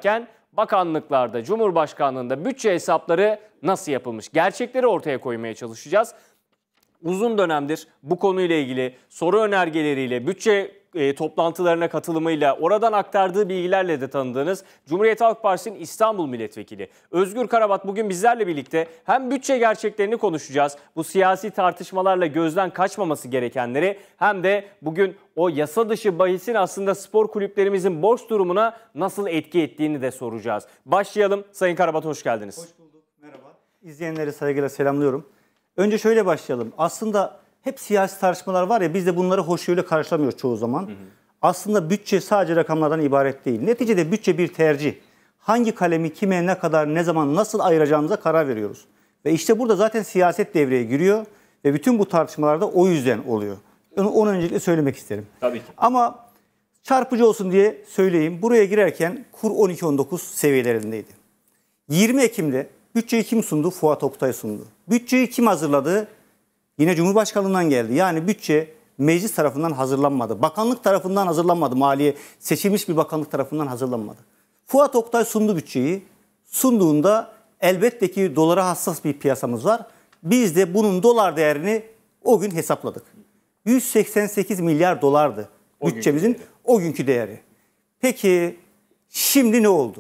bakanlıklarda, Cumhurbaşkanlığında bütçe hesapları nasıl yapılmış? Gerçekleri ortaya koymaya çalışacağız. Uzun dönemdir bu konuyla ilgili soru önergeleriyle, bütçe e, toplantılarına katılımıyla, oradan aktardığı bilgilerle de tanıdığınız Cumhuriyet Halk Partisi'nin İstanbul Milletvekili Özgür Karabat bugün bizlerle birlikte hem bütçe gerçeklerini konuşacağız, bu siyasi tartışmalarla gözden kaçmaması gerekenleri, hem de bugün o yasa dışı bahisin aslında spor kulüplerimizin borç durumuna nasıl etki ettiğini de soracağız. Başlayalım. Sayın Karabat, hoş geldiniz. Hoş bulduk. Merhaba. İzleyenleri saygıyla selamlıyorum. Önce şöyle başlayalım. Aslında hep siyasi tartışmalar var ya, biz de bunları hoşgörüyle karşılamıyoruz çoğu zaman. Hı hı. Aslında bütçe sadece rakamlardan ibaret değil. Neticede bütçe bir tercih. Hangi kalemi kime, ne kadar, ne zaman, nasıl ayıracağımıza karar veriyoruz. Ve işte burada zaten siyaset devreye giriyor ve bütün bu tartışmalarda o yüzden oluyor. Onu, onu öncelikle söylemek isterim. Tabii ki. Ama çarpıcı olsun diye söyleyeyim. Buraya girerken kur on iki on dokuz seviyelerindeydi. yirmi Ekim'de bütçeyi kim sundu? Fuat Oktay sundu. Bütçeyi kim hazırladı? Yine Cumhurbaşkanlığından geldi. Yani bütçe meclis tarafından hazırlanmadı. Bakanlık tarafından hazırlanmadı. Maliye seçilmiş bir bakanlık tarafından hazırlanmadı. Fuat Oktay sundu bütçeyi. Sunduğunda elbette ki dolara hassas bir piyasamız var. Biz de bunun dolar değerini o gün hesapladık. yüz seksen sekiz milyar dolardı o bütçemizin günkü o günkü değeri. Peki şimdi ne oldu?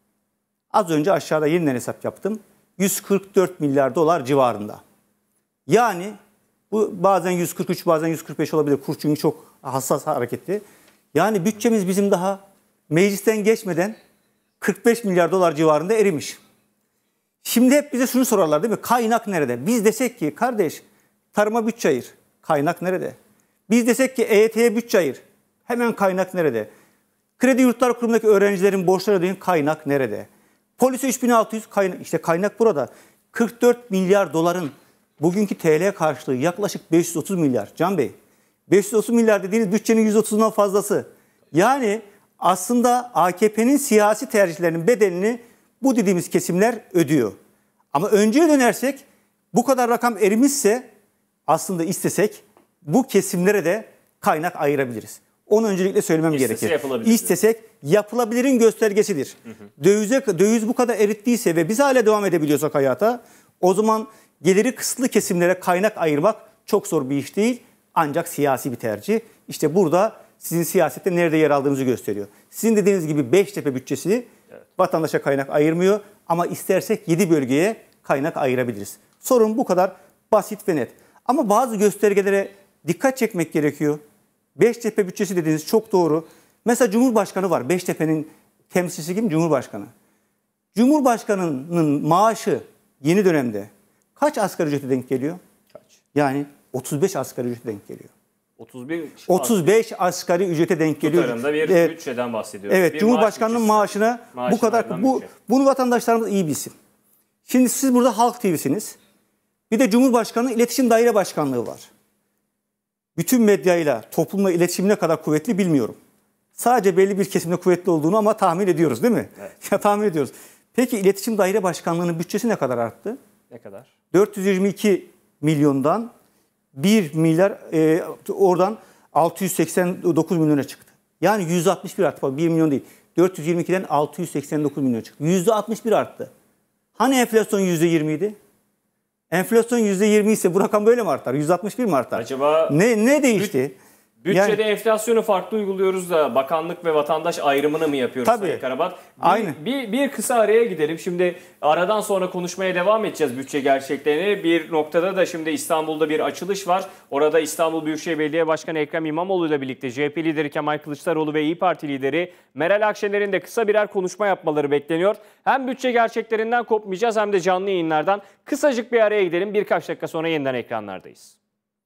Az önce aşağıda yeniden hesap yaptım. yüz kırk dört milyar dolar civarında. Yani bu bazen yüz kırk üç, bazen yüz kırk beş olabilir. Kur çünkü çok hassas hareketli. Yani bütçemiz bizim daha meclisten geçmeden kırk beş milyar dolar civarında erimiş. Şimdi hep bize şunu sorarlar değil mi? Kaynak nerede? Biz desek ki kardeş tarıma bütçe ayır. Kaynak nerede? Biz desek ki E Y T'ye bütçe ayır. Hemen kaynak nerede? Kredi Yurtlar Kurumu'ndaki öğrencilerin borçları ödeyin. Kaynak nerede? Polise üç bin altı yüz kaynak. İşte kaynak burada. kırk dört milyar doların bugünkü T L karşılığı yaklaşık beş yüz otuz milyar. Can Bey, beş yüz otuz milyar dediğiniz bütçenin yüz otuzundan fazlası. Yani aslında A K P'nin siyasi tercihlerinin bedelini bu dediğimiz kesimler ödüyor. Ama önceye dönersek bu kadar rakam erimişse aslında istesek bu kesimlere de kaynak ayırabiliriz. Onu öncelikle söylemem İstese gerekir. İstesek yapılabilirin göstergesidir. Hı hı. Dövize, döviz bu kadar erittiyse ve biz hala devam edebiliyorsak hayata, o zaman geliri kısıtlı kesimlere kaynak ayırmak çok zor bir iş değil. Ancak siyasi bir tercih. İşte burada sizin siyasette nerede yer aldığınızı gösteriyor. Sizin dediğiniz gibi Beştepe bütçesi evet, vatandaşa kaynak ayırmıyor. Ama istersek yedi bölgeye kaynak ayırabiliriz. Sorun bu kadar basit ve net. Ama bazı göstergelere dikkat çekmek gerekiyor. Beştepe bütçesi dediğiniz çok doğru. Mesela Cumhurbaşkanı var. Beştepe'nin temsilcisi kim? Cumhurbaşkanı. Cumhurbaşkanının maaşı yeni dönemde kaç asgari ücrete denk geliyor? Kaç? Yani otuz beş asgari ücrete denk geliyor. otuz bir otuz beş asgari ücrete denk geliyor. Tutarında bir evet, bütçeden bahsediyoruz. Evet, bir Cumhurbaşkanının maaş maaşına bu kadar bu bütçe. Bunu vatandaşlarımız iyi bilsin. Şimdi siz burada Halk T V'siniz. Bir de Cumhurbaşkanı İletişim Daire Başkanlığı var. Bütün medyayla, toplumla iletişim ne kadar kuvvetli bilmiyorum. Sadece belli bir kesimde kuvvetli olduğunu ama tahmin ediyoruz değil mi? Evet. Ya tahmin ediyoruz. Peki İletişim Daire Başkanlığı'nın bütçesi ne kadar arttı? Ne kadar? dört yüz yirmi iki milyondan bir milyar e, oradan altı yüz seksen dokuz milyona çıktı. Yani yüzde altmış bir arttı. bir milyon değil. dört yüz yirmi ikiden altı yüz seksen dokuz milyona çıktı. yüzde altmış bir arttı. Hani enflasyon yüzde yirmi idi? Enflasyon yüzde yirmi ise bu rakam böyle mi artar? yüzde altmış bir mi artar? Acaba ne ne değişti? Bütçede yani, enflasyonu farklı uyguluyoruz da bakanlık ve vatandaş ayrımını mı yapıyoruz tabii, Sayın Karabat? Bir, aynı. Bir, bir kısa araya gidelim. Şimdi aradan sonra konuşmaya devam edeceğiz bütçe gerçeklerini. Bir noktada da şimdi İstanbul'da bir açılış var. Orada İstanbul Büyükşehir Belediye Başkanı Ekrem İmamoğlu ile birlikte C H P lideri Kemal Kılıçdaroğlu ve İYİ Parti lideri Meral Akşener'in de kısa birer konuşma yapmaları bekleniyor. Hem bütçe gerçeklerinden kopmayacağız hem de canlı yayınlardan. Kısacık bir araya gidelim. Birkaç dakika sonra yeniden ekranlardayız.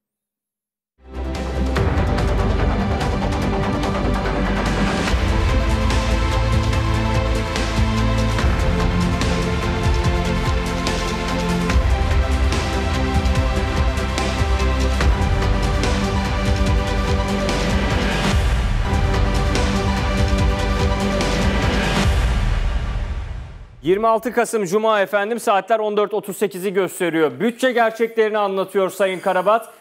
yirmi altı Kasım Cuma efendim, saatler on dört otuz sekizi gösteriyor. Bütçe gerçeklerini anlatıyor Sayın Karabat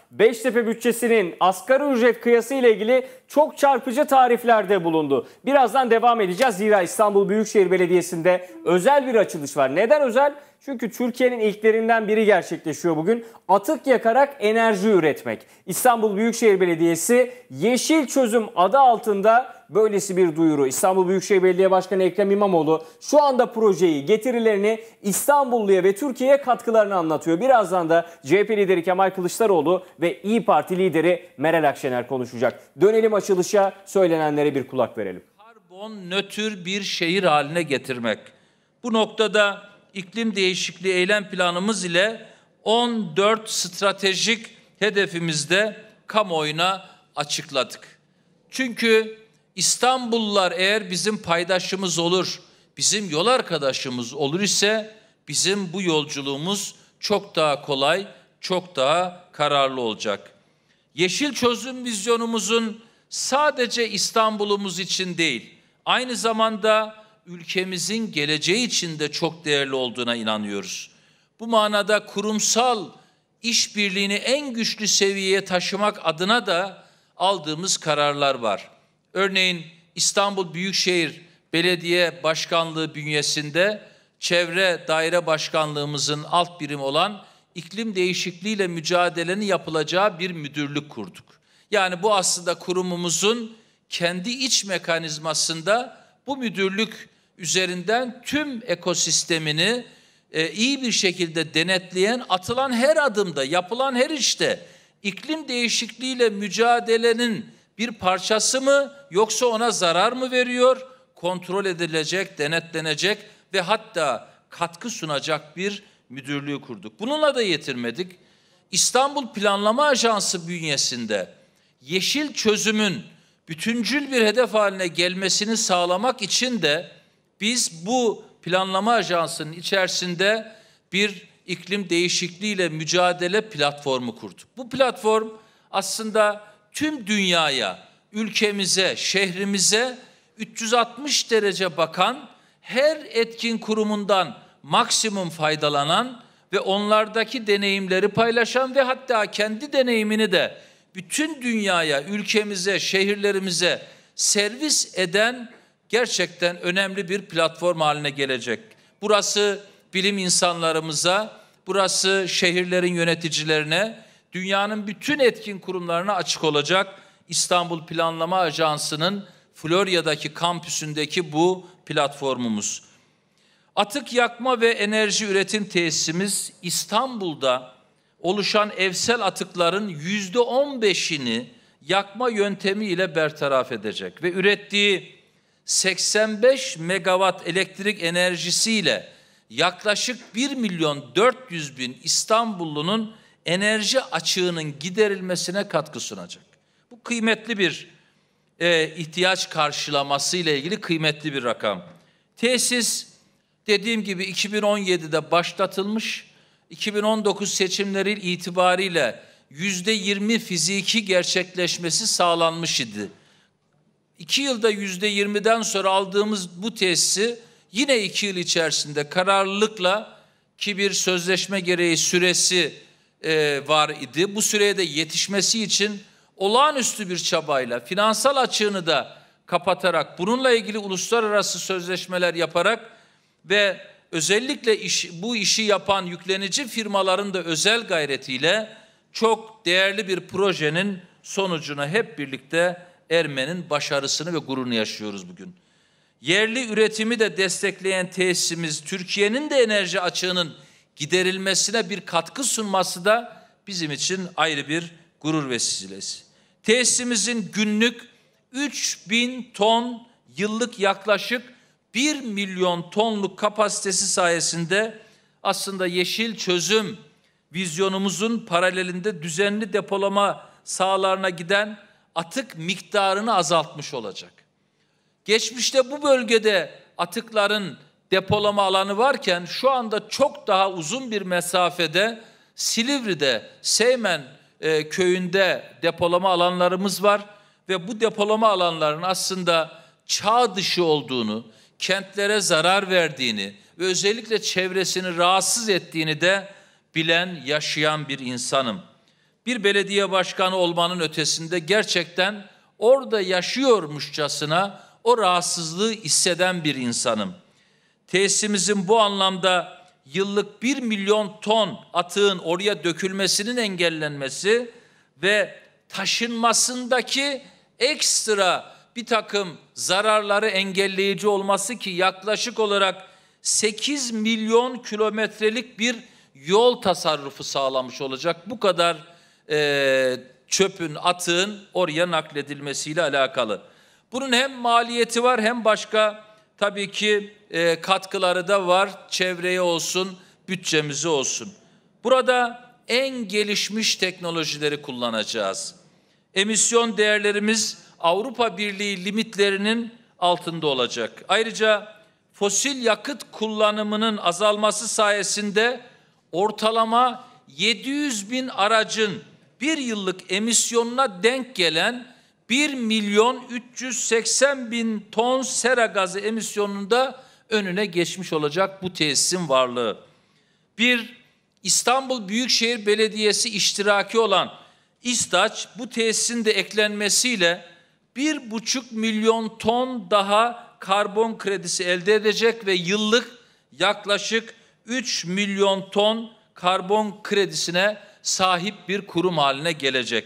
Beştepe bütçesinin asgari ücret kıyası ile ilgili çok çarpıcı tariflerde bulundu. Birazdan devam edeceğiz. Zira İstanbul Büyükşehir Belediyesi'nde özel bir açılış var. Neden özel? Çünkü Türkiye'nin ilklerinden biri gerçekleşiyor bugün. Atık yakarak enerji üretmek. İstanbul Büyükşehir Belediyesi Yeşil Çözüm adı altında böylesi bir duyuru. İstanbul Büyükşehir Belediye Başkanı Ekrem İmamoğlu şu anda projeyi, getirilerini İstanbulluya ve Türkiye'ye katkılarını anlatıyor. Birazdan da C H P lideri Kemal Kılıçdaroğlu ve İYİ Parti lideri Meral Akşener konuşacak. Dönelim açılışa, söylenenlere bir kulak verelim. Karbon nötr bir şehir haline getirmek. Bu noktada iklim değişikliği eylem planımız ile on dört stratejik hedefimizde kamuoyuna açıkladık. Çünkü İstanbullular eğer bizim paydaşımız olur, bizim yol arkadaşımız olur ise bizim bu yolculuğumuz çok daha kolay, çok daha kararlı olacak. Yeşil çözüm vizyonumuzun sadece İstanbul'umuz için değil, aynı zamanda ülkemizin geleceği için de çok değerli olduğuna inanıyoruz. Bu manada kurumsal işbirliğini en güçlü seviyeye taşımak adına da aldığımız kararlar var. Örneğin İstanbul Büyükşehir Belediye Başkanlığı bünyesinde Çevre Daire Başkanlığımızın alt birimi olan iklim değişikliğiyle mücadelenin yapılacağı bir müdürlük kurduk. Yani bu aslında kurumumuzun kendi iç mekanizmasında bu müdürlük üzerinden tüm ekosistemini e, iyi bir şekilde denetleyen, atılan her adımda, yapılan her işte iklim değişikliğiyle mücadelenin bir parçası mı yoksa ona zarar mı veriyor? Kontrol edilecek, denetlenecek ve hatta katkı sunacak bir müdürlüğü kurduk. Bununla da yetinmedik. İstanbul Planlama Ajansı bünyesinde yeşil çözümün bütüncül bir hedef haline gelmesini sağlamak için de biz bu planlama ajansının içerisinde bir iklim değişikliğiyle mücadele platformu kurduk. Bu platform aslında tüm dünyaya, ülkemize, şehrimize üç yüz altmış derece bakan, her etkin kurumundan maksimum faydalanan ve onlardaki deneyimleri paylaşan ve hatta kendi deneyimini de bütün dünyaya, ülkemize, şehirlerimize servis eden gerçekten önemli bir platform haline gelecek. Burası bilim insanlarımıza, burası şehirlerin yöneticilerine, dünyanın bütün etkin kurumlarına açık olacak. İstanbul Planlama Ajansı'nın Florya'daki kampüsündeki bu platformumuz. Atık yakma ve enerji üretim tesisimiz İstanbul'da oluşan evsel atıkların yüzde on beşini yakma yöntemiyle bertaraf edecek ve ürettiği seksen beş megawatt elektrik enerjisiyle yaklaşık bir milyon dört yüz bin İstanbullunun enerji açığının giderilmesine katkı sunacak. Bu kıymetli bir e, ihtiyaç karşılaması ile ilgili kıymetli bir rakam. Tesis dediğim gibi iki bin on yedide başlatılmış, iki bin on dokuz seçimleri itibariyle yüzde yirmi fiziki gerçekleşmesi sağlanmış idi. İki yılda yüzde yirmiden sonra aldığımız bu tesisi yine iki yıl içerisinde kararlılıkla, ki bir sözleşme gereği süresi e, var idi. Bu süreye de yetişmesi için olağanüstü bir çabayla, finansal açığını da kapatarak, bununla ilgili uluslararası sözleşmeler yaparak ve özellikle iş, bu işi yapan yüklenici firmaların da özel gayretiyle çok değerli bir projenin sonucuna hep birlikte ermenin başarısını ve gururunu yaşıyoruz bugün. Yerli üretimi de destekleyen tesisimiz Türkiye'nin de enerji açığının giderilmesine bir katkı sunması da bizim için ayrı bir gurur vesilesi. Tesisimizin günlük üç bin ton, yıllık yaklaşık bir milyon tonluk kapasitesi sayesinde aslında yeşil çözüm vizyonumuzun paralelinde düzenli depolama sahalarına giden atık miktarını azaltmış olacak. Geçmişte bu bölgede atıkların depolama alanı varken şu anda çok daha uzun bir mesafede Silivri'de Seymen e, köyünde depolama alanlarımız var ve bu depolama alanlarının aslında çağ dışı olduğunu, kentlere zarar verdiğini ve özellikle çevresini rahatsız ettiğini de bilen, yaşayan bir insanım. bir belediye başkanı olmanın ötesinde gerçekten orada yaşıyormuşçasına o rahatsızlığı hisseden bir insanım. Tesisimizin bu anlamda yıllık bir milyon ton atığın oraya dökülmesinin engellenmesi ve taşınmasındaki ekstra bir takım zararları engelleyici olması ki yaklaşık olarak sekiz milyon kilometrelik bir yol tasarrufu sağlamış olacak. Bu kadar e, çöpün, atığın oraya nakledilmesiyle alakalı. Bunun hem maliyeti var hem başka tabii ki e, katkıları da var. Çevreye olsun, bütçemize olsun. Burada en gelişmiş teknolojileri kullanacağız. Emisyon değerlerimiz Avrupa Birliği limitlerinin altında olacak. Ayrıca fosil yakıt kullanımının azalması sayesinde ortalama yedi yüz bin aracın bir yıllık emisyonuna denk gelen bir milyon üç yüz seksen bin ton sera gazı emisyonunda önüne geçmiş olacak bu tesisin varlığı. Bir İstanbul Büyükşehir Belediyesi iştiraki olan İSTAÇ bu tesisin de eklenmesiyle bir buçuk milyon ton daha karbon kredisi elde edecek ve yıllık yaklaşık üç milyon ton karbon kredisine sahip bir kurum haline gelecek.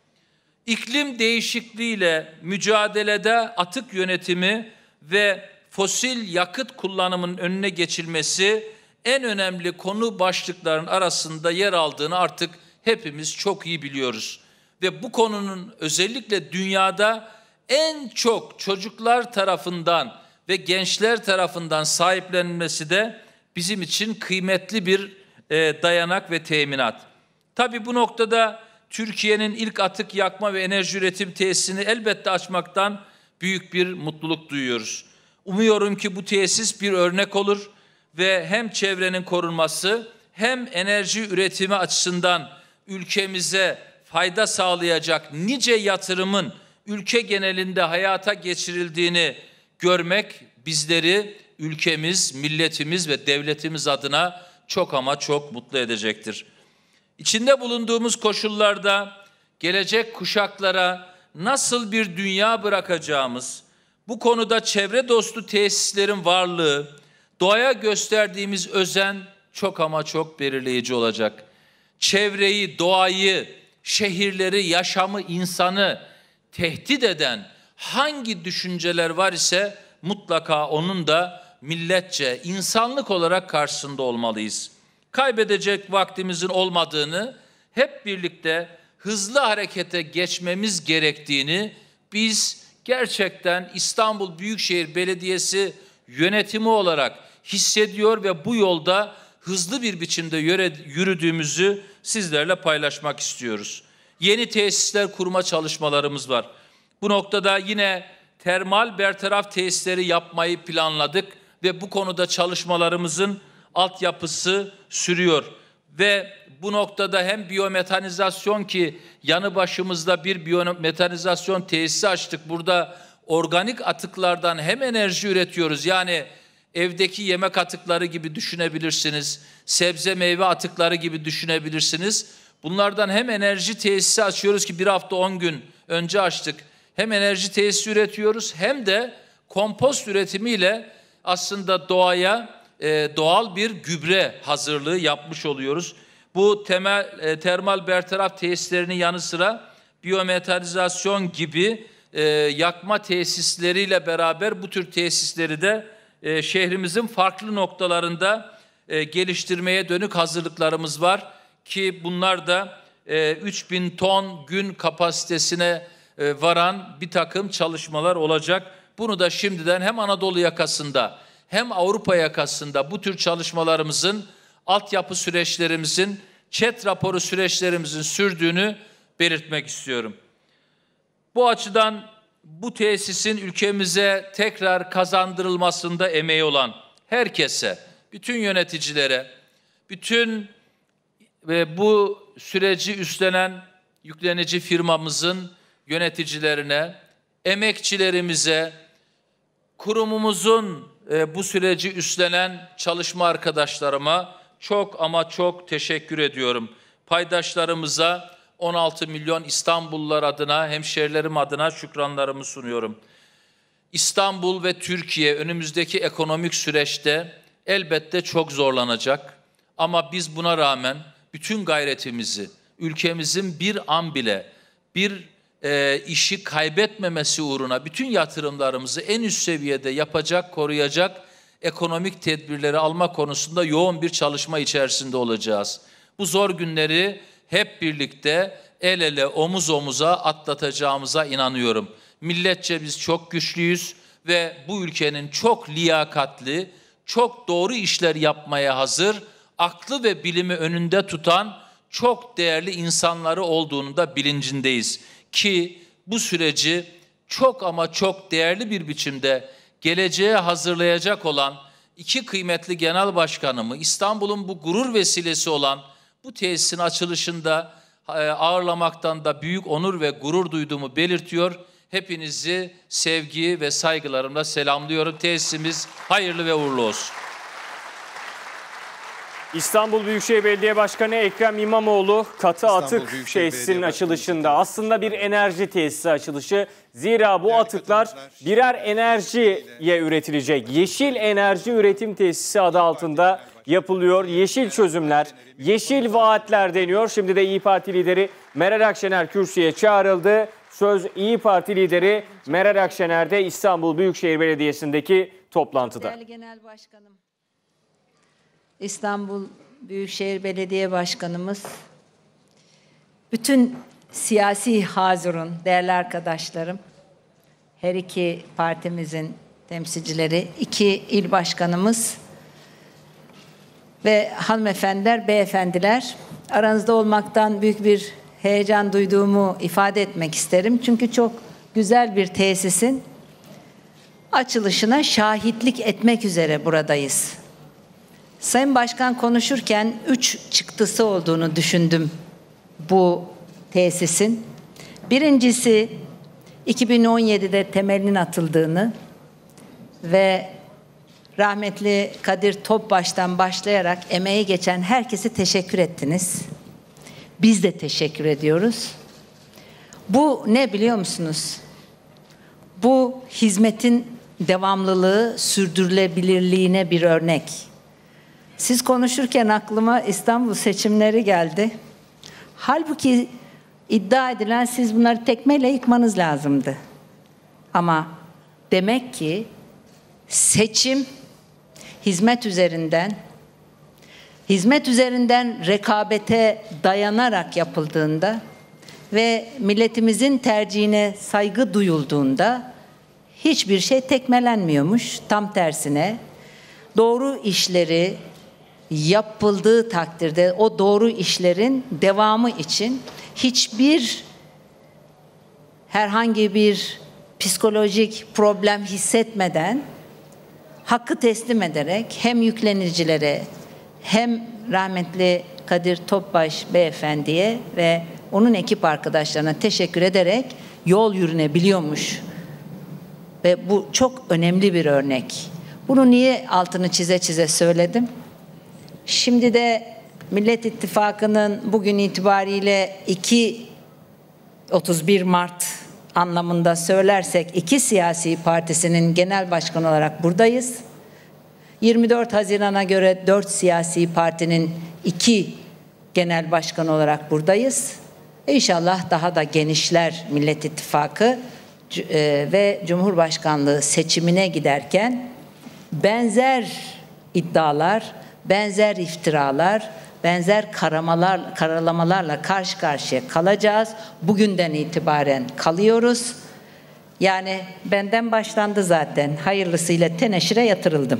İklim değişikliğiyle mücadelede atık yönetimi ve fosil yakıt kullanımının önüne geçilmesi en önemli konu başlıkların arasında yer aldığını artık hepimiz çok iyi biliyoruz. Ve bu konunun özellikle dünyada en çok çocuklar tarafından ve gençler tarafından sahiplenilmesi de bizim için kıymetli bir e, dayanak ve teminat. Tabii bu noktada Türkiye'nin ilk atık yakma ve enerji üretim tesisini elbette açmaktan büyük bir mutluluk duyuyoruz. Umuyorum ki bu tesis bir örnek olur ve hem çevrenin korunması hem enerji üretimi açısından ülkemize fayda sağlayacak nice yatırımın ülke genelinde hayata geçirildiğini görmek bizleri ülkemiz, milletimiz ve devletimiz adına çok ama çok mutlu edecektir. İçinde bulunduğumuz koşullarda gelecek kuşaklara nasıl bir dünya bırakacağımız, bu konuda çevre dostu tesislerin varlığı, doğaya gösterdiğimiz özen çok ama çok belirleyici olacak. Çevreyi, doğayı, şehirleri, yaşamı, insanı tehdit eden hangi düşünceler var ise mutlaka onun da milletçe, insanlık olarak karşısında olmalıyız. Kaybedecek vaktimizin olmadığını, hep birlikte hızlı harekete geçmemiz gerektiğini biz gerçekten İstanbul Büyükşehir Belediyesi yönetimi olarak hissediyor ve bu yolda hızlı bir biçimde yürüdüğümüzü sizlerle paylaşmak istiyoruz. Yeni tesisler kurma çalışmalarımız var. Bu noktada yine termal bertaraf tesisleri yapmayı planladık ve bu konuda çalışmalarımızın altyapısı sürüyor. Ve bu noktada hem biyometanizasyon ki yanı başımızda bir biyometanizasyon tesisi açtık. Burada organik atıklardan hem enerji üretiyoruz. Yani evdeki yemek atıkları gibi düşünebilirsiniz. Sebze meyve atıkları gibi düşünebilirsiniz. Bunlardan hem enerji tesisi açıyoruz ki bir hafta on gün önce açtık. Hem enerji tesisi üretiyoruz hem de kompost üretimiyle aslında doğaya e, doğal bir gübre hazırlığı yapmış oluyoruz. Bu temel e, termal bertaraf tesislerinin yanı sıra biyometanizasyon gibi e, yakma tesisleriyle beraber bu tür tesisleri de e, şehrimizin farklı noktalarında e, geliştirmeye dönük hazırlıklarımız var ki bunlar da e, üç bin ton gün kapasitesine e, varan bir takım çalışmalar olacak. Bunu da şimdiden hem Anadolu yakasında hem Avrupa yakasında bu tür çalışmalarımızın, altyapı süreçlerimizin, ÇED raporu süreçlerimizin sürdüğünü belirtmek istiyorum. Bu açıdan bu tesisin ülkemize tekrar kazandırılmasında emeği olan herkese, bütün yöneticilere, bütün ve bu süreci üstlenen yüklenici firmamızın yöneticilerine, emekçilerimize, kurumumuzun e, bu süreci üstlenen çalışma arkadaşlarıma çok ama çok teşekkür ediyorum. Paydaşlarımıza, on altı milyon İstanbullular adına, hemşehrilerim adına şükranlarımı sunuyorum. İstanbul ve Türkiye önümüzdeki ekonomik süreçte elbette çok zorlanacak. Ama biz buna rağmen bütün gayretimizi, ülkemizin bir an bile bir e, işi kaybetmemesi uğruna bütün yatırımlarımızı en üst seviyede yapacak, koruyacak ekonomik tedbirleri alma konusunda yoğun bir çalışma içerisinde olacağız. Bu zor günleri hep birlikte el ele, omuz omuza atlatacağımıza inanıyorum. Milletçe biz çok güçlüyüz ve bu ülkenin çok liyakatli, çok doğru işler yapmaya hazır, aklı ve bilimi önünde tutan çok değerli insanları olduğunu da bilincindeyiz. Ki bu süreci çok ama çok değerli bir biçimde geleceğe hazırlayacak olan iki kıymetli genel başkanımı, İstanbul'un bu gurur vesilesi olan bu tesisin açılışında ağırlamaktan da büyük onur ve gurur duyduğumu belirtiyor. Hepinizi sevgi ve saygılarımla selamlıyorum. Tesisimiz hayırlı ve uğurlu olsun. İstanbul Büyükşehir Belediye Başkanı Ekrem İmamoğlu katı atık tesisinin açılışında aslında bir enerji tesisi açılışı. Zira bu atıklar birer enerjiye üretilecek. Yeşil Enerji Üretim Tesisi adı altında yapılıyor. Yeşil çözümler, yeşil vaatler deniyor. Şimdi de İYİ Parti lideri Meral Akşener kürsüye çağrıldı. Söz İYİ Parti lideri Meral Akşener'de İstanbul Büyükşehir Belediyesi'ndeki toplantıda. Değerli Genel Başkanım, İstanbul Büyükşehir Belediye Başkanımız, bütün siyasi hazırın, değerli arkadaşlarım, her iki partimizin temsilcileri, iki il başkanımız ve hanımefendiler, beyefendiler, aranızda olmaktan büyük bir heyecan duyduğumu ifade etmek isterim. Çünkü çok güzel bir tesisin açılışına şahitlik etmek üzere buradayız. Sayın Başkan konuşurken üç çıktısı olduğunu düşündüm bu tesisin. Birincisi iki bin on yedide temelinin atıldığını ve rahmetli Kadir Topbaş'tan başlayarak emeği geçen herkese teşekkür ettiniz. Biz de teşekkür ediyoruz. Bu ne biliyor musunuz? Bu hizmetin devamlılığı, sürdürülebilirliğine bir örnek. Siz konuşurken aklıma İstanbul seçimleri geldi. Halbuki iddia edilen siz bunları tekmeyle yıkmanız lazımdı. Ama demek ki seçim hizmet üzerinden, hizmet üzerinden rekabete dayanarak yapıldığında ve milletimizin tercihine saygı duyulduğunda hiçbir şey tekmelenmiyormuş. Tam tersine doğru işleri yapıldığı takdirde o doğru işlerin devamı için hiçbir herhangi bir psikolojik problem hissetmeden hakkı teslim ederek hem yüklenicilere hem rahmetli Kadir Topbaş beyefendiye ve onun ekip arkadaşlarına teşekkür ederek yol yürünebiliyormuş. Ve bu çok önemli bir örnek. Bunu niye altını çize çize söyledim? Şimdi de Millet İttifakı'nın bugün itibariyle iki otuz bir Mart anlamında söylersek iki siyasi partisinin genel başkanı olarak buradayız. yirmi dört Haziran'a göre dört siyasi partinin iki genel başkanı olarak buradayız. İnşallah daha da genişler Millet İttifakı ve Cumhurbaşkanlığı seçimine giderken benzer iddialar, benzer iftiralar, benzer karamalar, karalamalarla karşı karşıya kalacağız. Bugünden itibaren kalıyoruz. Yani benden başlandı zaten. Hayırlısıyla teneşire yatırıldım.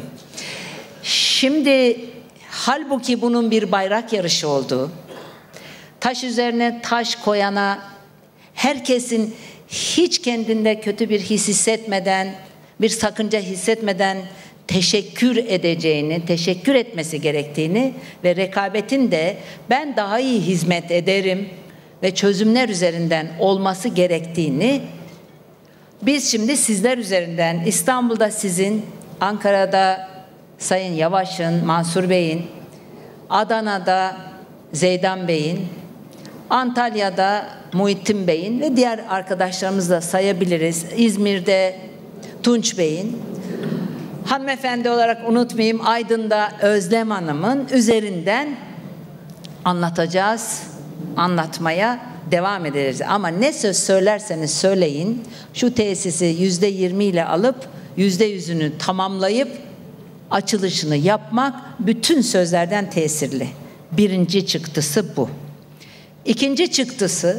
Şimdi halbuki bunun bir bayrak yarışı olduğu, taş üzerine taş koyana herkesin hiç kendinde kötü bir his hissetmeden, bir sakınca hissetmeden teşekkür edeceğini, teşekkür etmesi gerektiğini ve rekabetin de ben daha iyi hizmet ederim ve çözümler üzerinden olması gerektiğini biz şimdi sizler üzerinden, İstanbul'da sizin, Ankara'da Sayın Yavaş'ın, Mansur Bey'in, Adana'da Zeydan Bey'in, Antalya'da Muhittin Bey'in ve diğer arkadaşlarımızı da sayabiliriz. İzmir'de Tunç Bey'in, hanımefendi olarak unutmayayım Aydın'da Özlem Hanım'ın üzerinden anlatacağız, anlatmaya devam ederiz. Ama ne söz söylerseniz söyleyin, şu tesisi yüzde yirmi ile alıp yüzde yüzünü tamamlayıp açılışını yapmak bütün sözlerden tesirli. Birinci çıktısı bu. İkinci çıktısı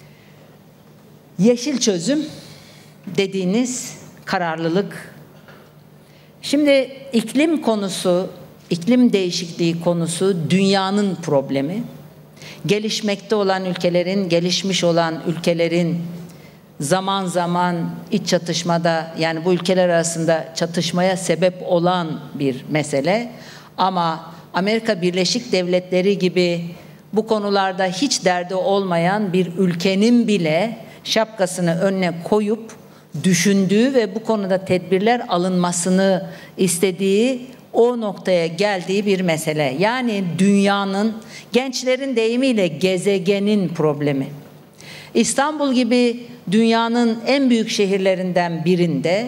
yeşil çözüm dediğiniz kararlılık. Şimdi iklim konusu, iklim değişikliği konusu dünyanın problemi. Gelişmekte olan ülkelerin, gelişmiş olan ülkelerin zaman zaman iç çatışmada, yani bu ülkeler arasında çatışmaya sebep olan bir mesele. Ama Amerika Birleşik Devletleri gibi bu konularda hiç derdi olmayan bir ülkenin bile şapkasını önüne koyup düşündüğü ve bu konuda tedbirler alınmasını istediği, o noktaya geldiği bir mesele. Yani dünyanın, gençlerin deyimiyle gezegenin problemi. İstanbul gibi dünyanın en büyük şehirlerinden birinde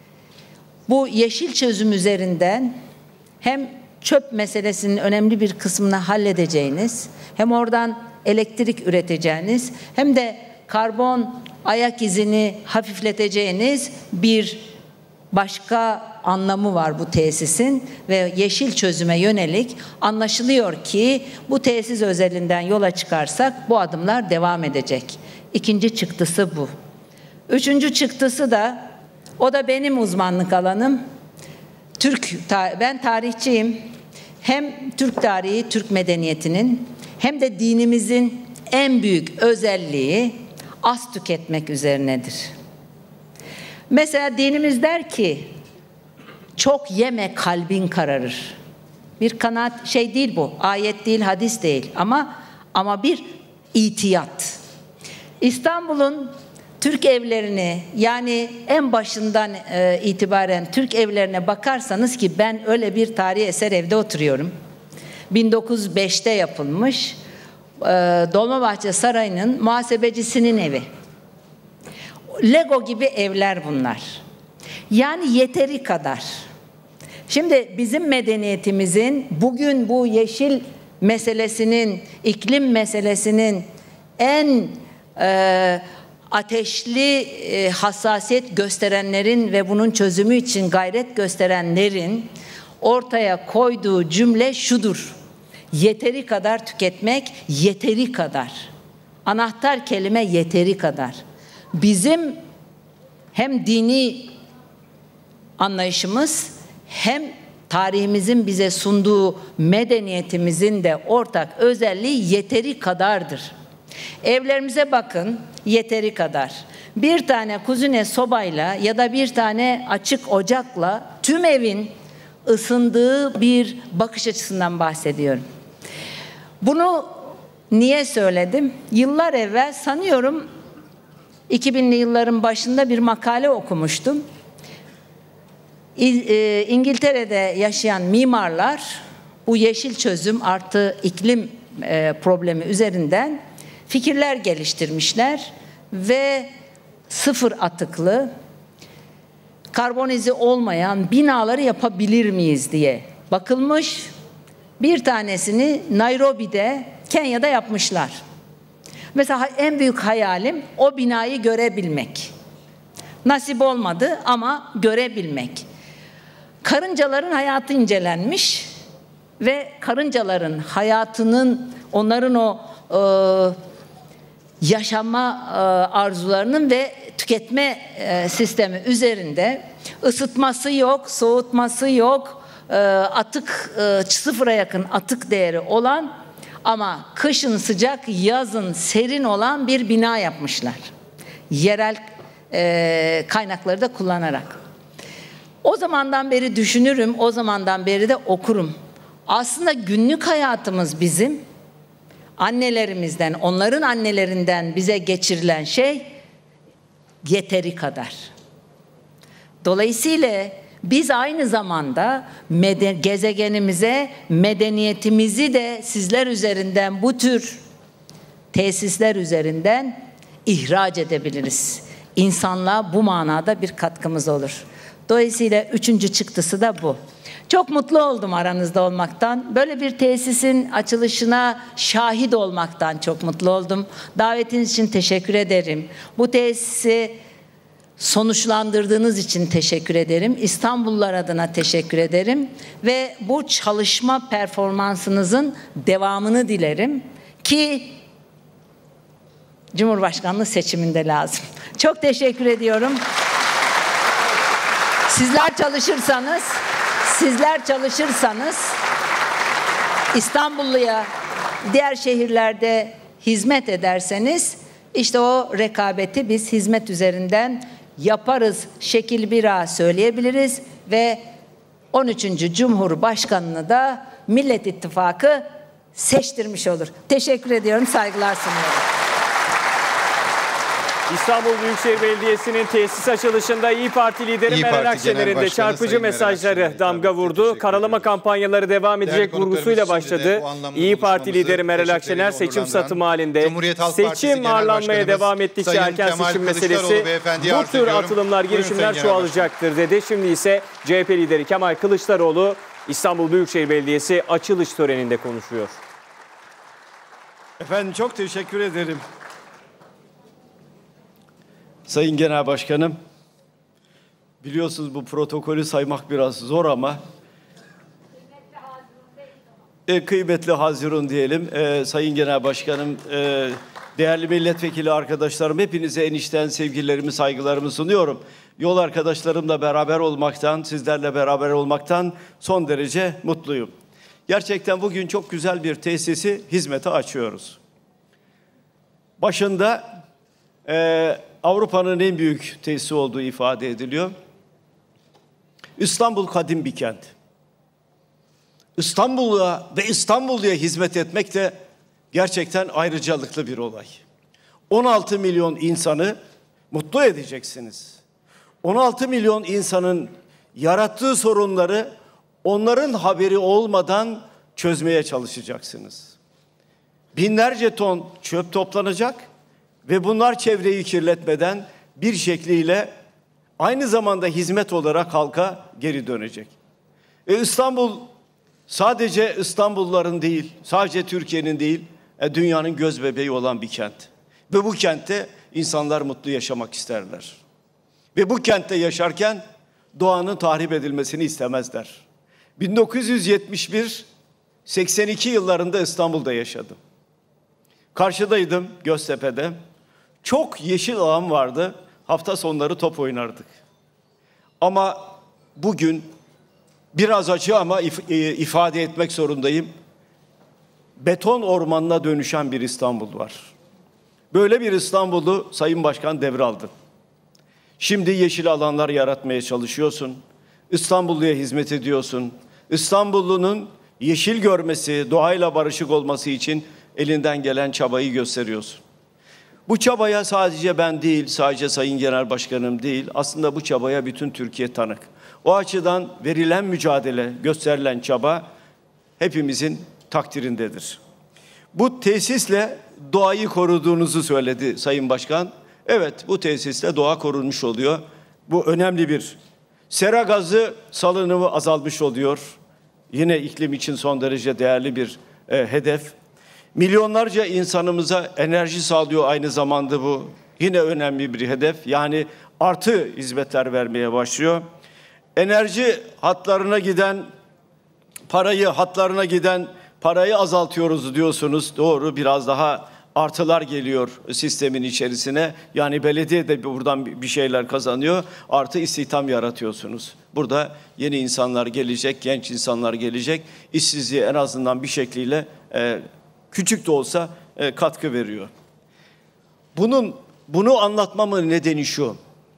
bu yeşil çözüm üzerinden hem çöp meselesinin önemli bir kısmını halledeceğiniz, hem oradan elektrik üreteceğiniz, hem de karbon ayak izini hafifleteceğiniz bir başka anlamı var bu tesisin ve yeşil çözüme yönelik anlaşılıyor ki bu tesis özelinden yola çıkarsak bu adımlar devam edecek. İkinci çıktısı bu. Üçüncü çıktısı da, o da benim uzmanlık alanım. Türk, ben tarihçiyim. Hem Türk tarihi, Türk medeniyetinin hem de dinimizin en büyük özelliği az tüketmek üzerinedir. Mesela dinimiz der ki çok yeme kalbin kararır. Bir kanaat şey değil bu. Ayet değil, hadis değil ama ama bir itiyat. İstanbul'un Türk evlerini, yani en başından e, itibaren Türk evlerine bakarsanız, ki ben öyle bir tarihi eser evde oturuyorum. bin dokuz yüz beşte yapılmış e, Dolmabahçe Sarayı'nın muhasebecisinin evi. Lego gibi evler bunlar. Yani yeteri kadar. Şimdi bizim medeniyetimizin bugün bu yeşil meselesinin, iklim meselesinin en e, ateşli e, hassasiyet gösterenlerin ve bunun çözümü için gayret gösterenlerin ortaya koyduğu cümle şudur: yeteri kadar tüketmek, yeteri kadar. Anahtar kelime yeteri kadar. Bizim hem dini anlayışımız hem tarihimizin bize sunduğu medeniyetimizin de ortak özelliği yeteri kadardır. Evlerimize bakın, yeteri kadar. Bir tane kuzine sobayla ya da bir tane açık ocakla tüm evin ısındığı bir bakış açısından bahsediyorum. Bunu niye söyledim? Yıllar evvel, sanıyorum iki binli yılların başında bir makale okumuştum. İngiltere'de yaşayan mimarlar bu yeşil çözüm artı iklim problemi üzerinden fikirler geliştirmişler ve sıfır atıklı, karbonize olmayan binaları yapabilir miyiz diye bakılmış. Bir tanesini Nairobi'de, Kenya'da yapmışlar. Mesela en büyük hayalim o binayı görebilmek. Nasip olmadı ama görebilmek. Karıncaların hayatı incelenmiş ve karıncaların hayatının, onların o e, yaşama e, arzularının ve tüketme e, sistemi üzerinde ısıtması yok, soğutması yok, e, atık e, sıfıra yakın atık değeri olan ama kışın sıcak, yazın serin olan bir bina yapmışlar. Yerel e, kaynakları da kullanarak. O zamandan beri düşünürüm, o zamandan beri de okurum. Aslında günlük hayatımız bizim annelerimizden, onların annelerinden bize geçirilen şey yeteri kadar. Dolayısıyla biz aynı zamanda meden- gezegenimize, medeniyetimizi de sizler üzerinden bu tür tesisler üzerinden ihraç edebiliriz. İnsanlığa bu manada bir katkımız olur. Dolayısıyla üçüncü çıktısı da bu. Çok mutlu oldum aranızda olmaktan. Böyle bir tesisin açılışına şahit olmaktan çok mutlu oldum. Davetiniz için teşekkür ederim. Bu tesisi sonuçlandırdığınız için teşekkür ederim. İstanbullular adına teşekkür ederim. Ve bu çalışma performansınızın devamını dilerim ki Cumhurbaşkanlığı seçiminde lazım. Çok teşekkür ediyorum. Sizler çalışırsanız, sizler çalışırsanız İstanbulluya diğer şehirlerde hizmet ederseniz işte o rekabeti biz hizmet üzerinden yaparız şekil bir A söyleyebiliriz ve on üçüncü Cumhurbaşkanını da Millet İttifakı seçtirmiş olur. Teşekkür ediyorum, saygılar sunuyorum. İstanbul Büyükşehir Belediyesi'nin tesis açılışında İYİ Parti lideri İYİ Meral Parti Akşener'in de Başkanı çarpıcı Sayın mesajları Meral damga vurdu. Karalama kampanyaları devam edecek vurgusuyla başladı. İYİ Parti lideri Meral Akşener seçim satımı halinde seçim ağırlanmaya devam ettikçe Sayın erken Kemal seçim Kılıçdaroğlu meselesi beyefendiye bu arz tür ediyorum. atılımlar, Buyurun girişimler Sayın Genel çoğalacaktır dedi. Şimdi ise C H P lideri Kemal Kılıçdaroğlu İstanbul Büyükşehir Belediyesi açılış töreninde konuşuyor. Efendim çok teşekkür ederim. Sayın Genel Başkanım, biliyorsunuz bu protokolü saymak biraz zor ama e, kıymetli Hazirun diyelim. E, Sayın Genel Başkanım, e, değerli milletvekili arkadaşlarım, hepinize enişten sevgilerimi, saygılarımı sunuyorum. Yol arkadaşlarımla beraber olmaktan, sizlerle beraber olmaktan son derece mutluyum. Gerçekten bugün çok güzel bir tesisi hizmete açıyoruz. Başında e, Avrupa'nın en büyük tesisi olduğu ifade ediliyor. İstanbul kadim bir kent. İstanbul'a ve İstanbulluya hizmet etmek de gerçekten ayrıcalıklı bir olay. on altı milyon insanı mutlu edeceksiniz. on altı milyon insanın yarattığı sorunları onların haberi olmadan çözmeye çalışacaksınız. Binlerce ton çöp toplanacak ve bunlar çevreyi kirletmeden bir şekliyle aynı zamanda hizmet olarak halka geri dönecek. E İstanbul sadece İstanbulluların değil, sadece Türkiye'nin değil, e dünyanın göz bebeği olan bir kent. Ve bu kentte insanlar mutlu yaşamak isterler. Ve bu kentte yaşarken doğanın tahrip edilmesini istemezler. bin dokuz yüz yetmiş bir seksen iki yıllarında İstanbul'da yaşadım. Karşıdaydım Göztepe'de. Çok yeşil alan vardı. Hafta sonları top oynardık. Ama bugün biraz acı ama if- ifade etmek zorundayım. Beton ormanına dönüşen bir İstanbul var. Böyle bir İstanbul'u Sayın Başkan devraldı. Şimdi yeşil alanlar yaratmaya çalışıyorsun. İstanbulluya hizmet ediyorsun. İstanbullunun yeşil görmesi, doğayla barışık olması için elinden gelen çabayı gösteriyorsun. Bu çabaya sadece ben değil, sadece Sayın Genel Başkanım değil, aslında bu çabaya bütün Türkiye tanık. O açıdan verilen mücadele, gösterilen çaba hepimizin takdirindedir. Bu tesisle doğayı koruduğunuzu söyledi Sayın Başkan. Evet, bu tesisle doğa korunmuş oluyor. Bu önemli bir. Sera gazı salınımı azalmış oluyor. Yine iklim için son derece değerli bir e, hedef. Milyonlarca insanımıza enerji sağlıyor aynı zamanda bu. Yine önemli bir hedef. Yani artı hizmetler vermeye başlıyor. Enerji hatlarına giden parayı, hatlarına giden parayı azaltıyoruz diyorsunuz. Doğru, biraz daha artılar geliyor sistemin içerisine. Yani belediye de buradan bir şeyler kazanıyor. Artı istihdam yaratıyorsunuz. Burada yeni insanlar gelecek, genç insanlar gelecek. İşsizliği en azından bir şekliyle e, küçük de olsa e, katkı veriyor. Bunun bunu anlatmamın nedeni şu.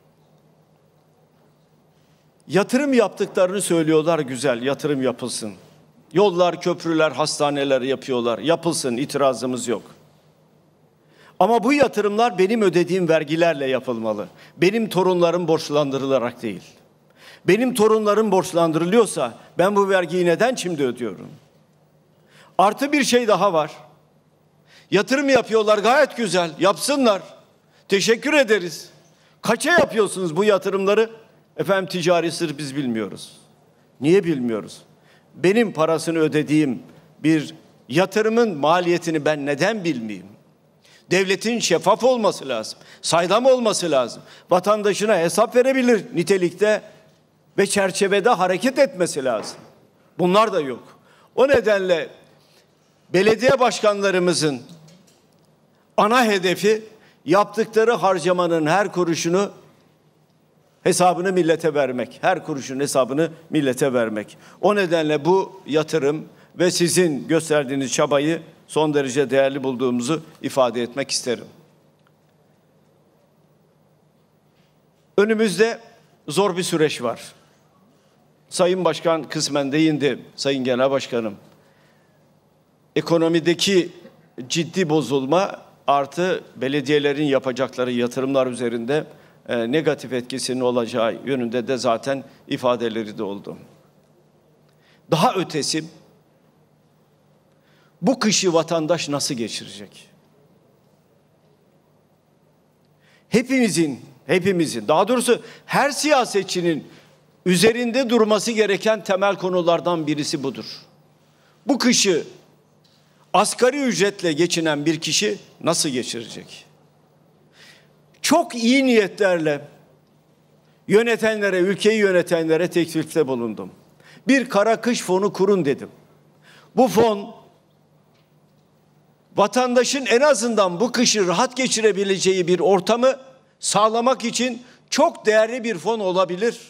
Yatırım yaptıklarını söylüyorlar, güzel, yatırım yapılsın. Yollar, köprüler, hastaneler yapıyorlar. Yapılsın, itirazımız yok. Ama bu yatırımlar benim ödediğim vergilerle yapılmalı. Benim torunlarım borçlandırılarak değil. Benim torunlarım borçlandırılıyorsa ben bu vergiyi neden şimdi ödüyorum? Artı bir şey daha var. Yatırım yapıyorlar, gayet güzel. Yapsınlar. Teşekkür ederiz. Kaça yapıyorsunuz bu yatırımları? Efendim ticari sır biz bilmiyoruz. Niye bilmiyoruz? Benim parasını ödediğim bir yatırımın maliyetini ben neden bilmeyeyim? Devletin şeffaf olması lazım. Saydam olması lazım. Vatandaşına hesap verebilir nitelikte ve çerçevede hareket etmesi lazım. Bunlar da yok. O nedenle belediye başkanlarımızın ana hedefi yaptıkları harcamanın her kuruşunu hesabını millete vermek. Her kuruşun hesabını millete vermek. O nedenle bu yatırım ve sizin gösterdiğiniz çabayı son derece değerli bulduğumuzu ifade etmek isterim. Önümüzde zor bir süreç var. Sayın Başkan kısmen değindi, Sayın Genel Başkanım. Ekonomideki ciddi bozulma artı belediyelerin yapacakları yatırımlar üzerinde e, negatif etkisinin olacağı yönünde de zaten ifadeleri de oldu. Daha ötesi, bu kışı vatandaş nasıl geçirecek? Hepimizin, hepimizin, daha doğrusu her siyasetçinin üzerinde durması gereken temel konulardan birisi budur. Bu kışı asgari ücretle geçinen bir kişi nasıl geçirecek? Çok iyi niyetlerle yönetenlere, ülkeyi yönetenlere teklifte bulundum. Bir kara kış fonu kurun dedim. Bu fon vatandaşın en azından bu kışı rahat geçirebileceği bir ortamı sağlamak için çok değerli bir fon olabilir.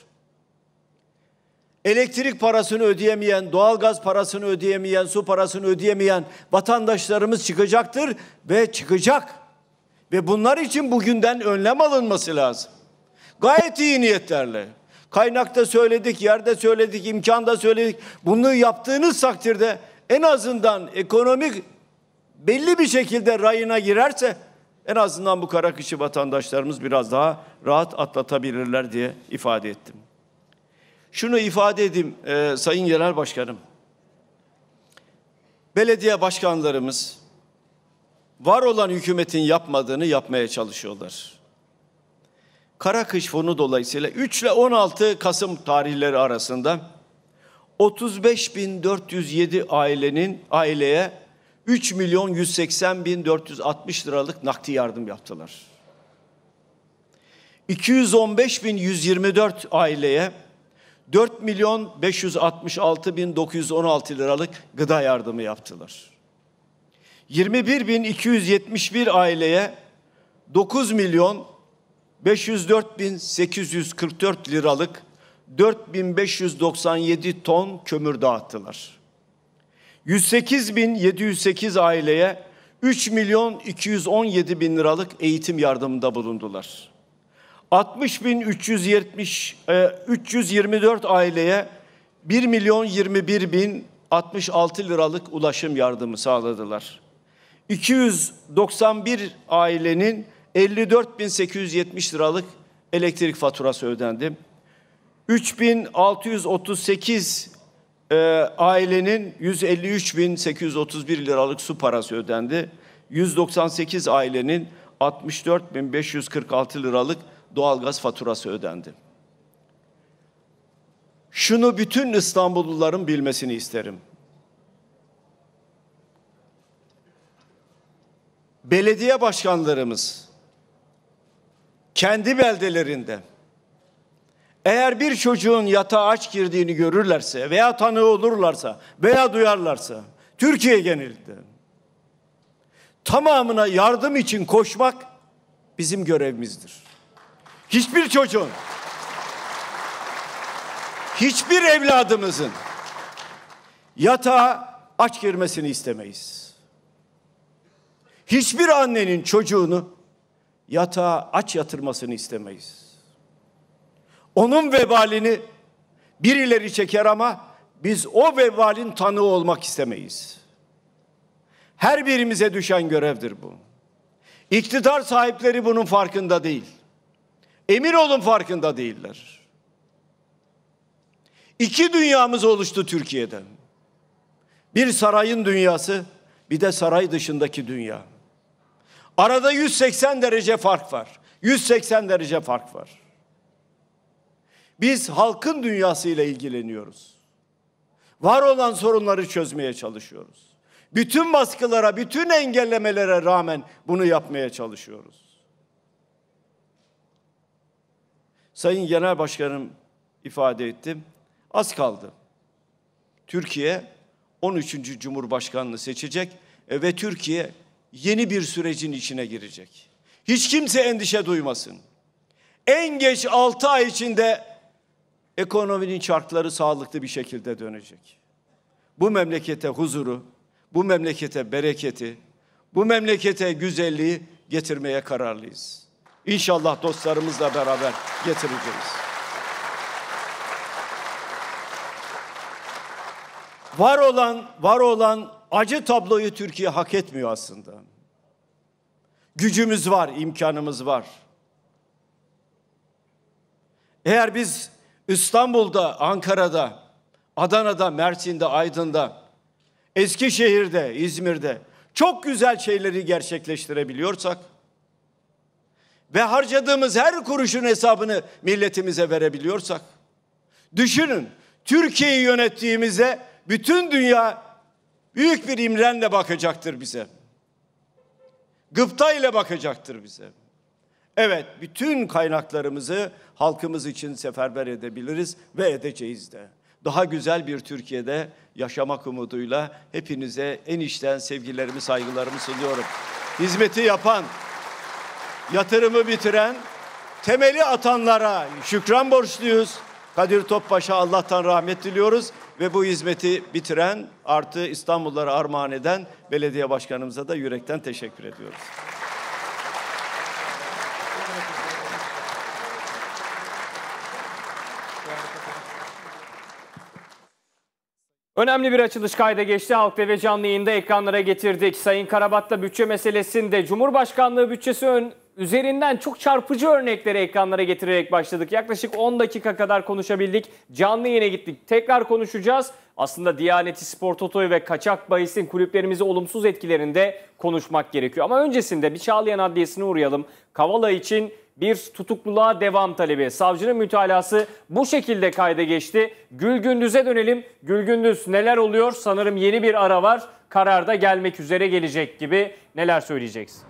Elektrik parasını ödeyemeyen, doğalgaz parasını ödeyemeyen, su parasını ödeyemeyen vatandaşlarımız çıkacaktır ve çıkacak. Ve bunlar için bugünden önlem alınması lazım. Gayet iyi niyetlerle. Kaynakta söyledik, yerde söyledik, imkanda söyledik. Bunu yaptığınız takdirde en azından ekonomik belli bir şekilde rayına girerse en azından bu kara kışı vatandaşlarımız biraz daha rahat atlatabilirler diye ifade ettim. Şunu ifade edeyim e, Sayın Genel Başkanım. Belediye başkanlarımız var olan hükümetin yapmadığını yapmaya çalışıyorlar. Kara kış fonu dolayısıyla üç ile on altı Kasım tarihleri arasında otuz beş bin dört yüz yedi ailenin aileye üç milyon yüz seksen bin dört yüz altmış liralık nakdi yardım yaptılar. iki yüz on beş bin yüz yirmi dört aileye dört milyon beş yüz altmış altı bin dokuz yüz on altı liralık gıda yardımı yaptılar. yirmi bir bin iki yüz yetmiş bir aileye dokuz milyon beş yüz dört bin sekiz yüz kırk dört liralık dört bin beş yüz doksan yedi ton kömür dağıttılar. yüz sekiz bin yedi yüz sekiz aileye üç milyon iki yüz on yedi bin liralık eğitim yardımında bulundular. altmış bin üç yüz yetmiş, üç yüz yirmi dört aileye bir milyon yirmi bir bin altmış altı liralık ulaşım yardımı sağladılar. iki yüz doksan bir ailenin elli dört bin sekiz yüz yetmiş liralık elektrik faturası ödendi. üç bin altı yüz otuz sekiz e, ailenin yüz elli üç bin sekiz yüz otuz bir liralık su parası ödendi. yüz doksan sekiz ailenin altmış dört bin beş yüz kırk altı liralık doğalgaz faturası ödendi. Şunu bütün İstanbulluların bilmesini isterim. Belediye başkanlarımız kendi beldelerinde eğer bir çocuğun yatağa aç girdiğini görürlerse veya tanığı olurlarsa veya duyarlarsa Türkiye genelinde tamamına yardım için koşmak bizim görevimizdir. Hiçbir çocuğun, hiçbir evladımızın yatağa aç girmesini istemeyiz. Hiçbir annenin çocuğunu yatağa aç yatırmasını istemeyiz. Onun vebalini birileri çeker ama biz o vebalin tanığı olmak istemeyiz. Her birimize düşen görevdir bu. İktidar sahipleri bunun farkında değil. Emin olun farkında değiller. İki dünyamız oluştu Türkiye'de. Bir sarayın dünyası, bir de saray dışındaki dünya. Arada yüz seksen derece fark var. yüz seksen derece fark var. Biz halkın dünyasıyla ilgileniyoruz. Var olan sorunları çözmeye çalışıyoruz. Bütün baskılara, bütün engellemelere rağmen bunu yapmaya çalışıyoruz. Sayın Genel Başkanım ifade ettim. Az kaldı. Türkiye on üçüncü Cumhurbaşkanlığı seçecek ve Türkiye yeni bir sürecin içine girecek. Hiç kimse endişe duymasın. En geç altı ay içinde ekonominin çarkları sağlıklı bir şekilde dönecek. Bu memlekete huzuru, bu memlekete bereketi, bu memlekete güzelliği getirmeye kararlıyız. İnşallah dostlarımızla beraber getireceğiz. Var olan, var olan acı tabloyu Türkiye hak etmiyor aslında. Gücümüz var, imkanımız var. Eğer biz İstanbul'da, Ankara'da, Adana'da, Mersin'de, Aydın'da, Eskişehir'de, İzmir'de çok güzel şeyleri gerçekleştirebiliyorsak ve harcadığımız her kuruşun hesabını milletimize verebiliyorsak, düşünün, Türkiye'yi yönettiğimizde bütün dünya büyük bir imrenle bakacaktır bize. Gıpta ile bakacaktır bize. Evet, bütün kaynaklarımızı halkımız için seferber edebiliriz ve edeceğiz de. Daha güzel bir Türkiye'de yaşamak umuduyla hepinize en içten sevgilerimi, saygılarımı sunuyorum. Hizmeti yapan, yatırımı bitiren, temeli atanlara şükran borçluyuz. Kadir Topbaş'a Allah'tan rahmet diliyoruz ve bu hizmeti bitiren artı İstanbullulara armağan eden belediye başkanımıza da yürekten teşekkür ediyoruz. Önemli bir açılış kayda geçti. Halk T V canlı yayında ekranlara getirdik. Sayın Karabat'la bütçe meselesinde Cumhurbaşkanlığı bütçesi ön, üzerinden çok çarpıcı örnekleri ekranlara getirerek başladık. Yaklaşık on dakika kadar konuşabildik. Canlı yayına gittik. Tekrar konuşacağız. Aslında Diyaneti, Spor Toto'yu ve kaçak bahisin kulüplerimize olumsuz etkilerinde konuşmak gerekiyor. Ama öncesinde bir Çağlayan Adliyesi'ne uğrayalım. Kavala için bir tutukluluğa devam talebi. Savcının mütalası bu şekilde kayda geçti. Gül Gündüz'e dönelim. Gül Gündüz, neler oluyor? Sanırım yeni bir ara var. Karar da gelmek üzere gelecek gibi. Neler söyleyeceksin?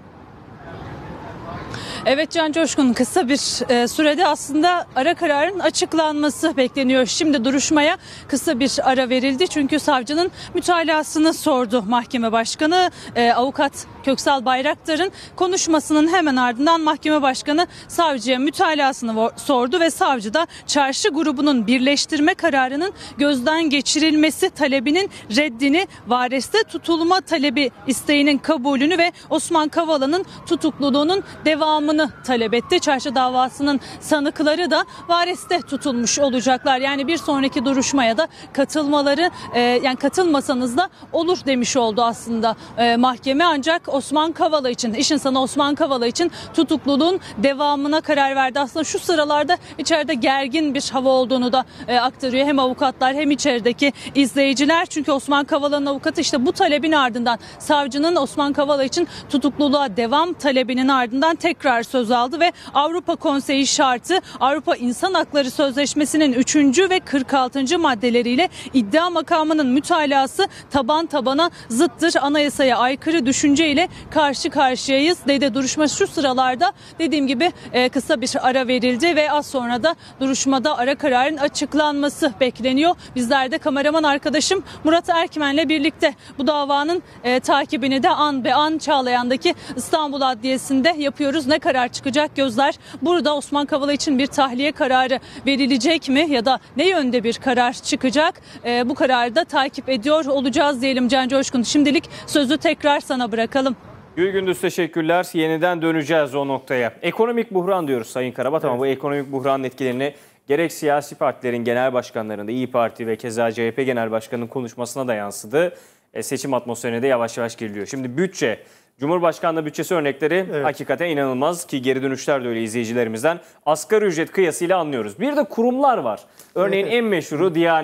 Evet Can Coşkun, kısa bir sürede aslında ara kararın açıklanması bekleniyor. Şimdi duruşmaya kısa bir ara verildi çünkü savcının mütalasını sordu mahkeme başkanı. E, avukat Köksal Bayraktar'ın konuşmasının hemen ardından mahkeme başkanı savcıya mütalasını sordu ve savcı da çarşı grubunun birleştirme kararının gözden geçirilmesi talebinin reddini, vareste tutulma talebi isteğinin kabulünü ve Osman Kavala'nın tutukluluğunun devamını talep etti. Çarşı davasının sanıkları da vareste tutulmuş olacaklar. Yani bir sonraki duruşmaya da katılmaları e, yani katılmasanız da olur demiş oldu aslında e, mahkeme. Ancak Osman Kavala için, iş insanı Osman Kavala için tutukluluğun devamına karar verdi. Aslında şu sıralarda içeride gergin bir hava olduğunu da e, aktarıyor hem avukatlar hem içerideki izleyiciler. Çünkü Osman Kavala'nın avukatı işte bu talebin ardından, savcının Osman Kavala için tutukluluğa devam talebinin ardından tekrar söz aldı ve Avrupa Konseyi şartı, Avrupa İnsan Hakları Sözleşmesi'nin üçüncü ve kırk altıncı maddeleriyle iddia makamının mütalası taban tabana zıttır, anayasaya aykırı düşünceyle karşı karşıyayız dedi. Duruşma şu sıralarda dediğim gibi e, kısa bir ara verildi ve az sonra da duruşmada ara kararın açıklanması bekleniyor. Bizler de kameraman arkadaşım Murat Erkmen'le birlikte bu davanın e, takibini de an be an Çağlayan'daki İstanbul Adliyesi'nde yapıyoruz. Ne karar çıkacak, gözler burada. Osman Kavala için bir tahliye kararı verilecek mi ya da ne yönde bir karar çıkacak? E, bu kararı da takip ediyor olacağız diyelim Can Coşkun. Şimdilik sözü tekrar sana bırakalım. Gül Gündüz, teşekkürler. Yeniden döneceğiz o noktaya. Ekonomik buhran diyoruz Sayın Karabat, evet. Ama bu ekonomik buhranın etkilerini gerek siyasi partilerin genel başkanlarında, İYİ Parti ve keza C H P Genel Başkanı'nın konuşmasına da yansıdı. E, seçim atmosferine de yavaş yavaş giriliyor. Şimdi bütçe, Cumhurbaşkanlığı bütçesi örnekleri evet. Hakikaten inanılmaz ki geri dönüşler de öyle izleyicilerimizden. Asgari ücret kıyasıyla anlıyoruz. Bir de kurumlar var. Örneğin evet. En meşhuru Diyanet.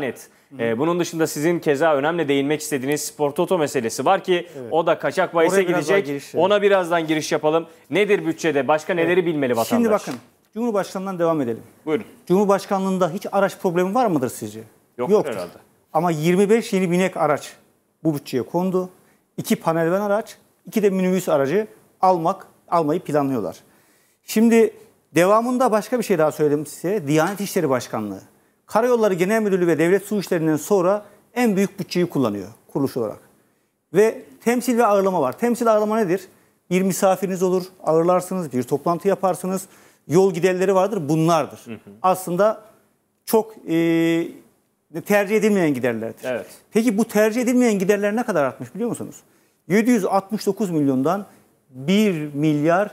Ee, bunun dışında sizin keza önemli değinmek istediğiniz Spor Toto meselesi var ki evet. o da kaçak bahise gidecek. Giriş, evet. Ona birazdan giriş yapalım. Nedir bütçede? Başka neleri evet. bilmeli vatandaş? Şimdi bakın Cumhurbaşkanlığından devam edelim. Buyurun. Cumhurbaşkanlığında hiç araç problemi var mıdır sizce? Yoktur, Yoktur. herhalde. Ama yirmi beş yeni binek araç bu bütçeye kondu. İki panelvan araç, iki de minibüs aracı almak, almayı planlıyorlar. Şimdi devamında başka bir şey daha söyledim size. Diyanet İşleri Başkanlığı. Karayolları Genel Müdürlüğü ve Devlet Su İşleri'nden sonra en büyük bütçeyi kullanıyor kuruluş olarak. Ve temsil ve ağırlama var. Temsil ağırlama nedir? Bir misafiriniz olur, ağırlarsınız, bir toplantı yaparsınız, yol giderleri vardır, bunlardır. Hı hı. Aslında çok e, tercih edilmeyen giderlerdir. Evet. Peki bu tercih edilmeyen giderler ne kadar artmış biliyor musunuz? yedi yüz altmış dokuz milyondan bir milyar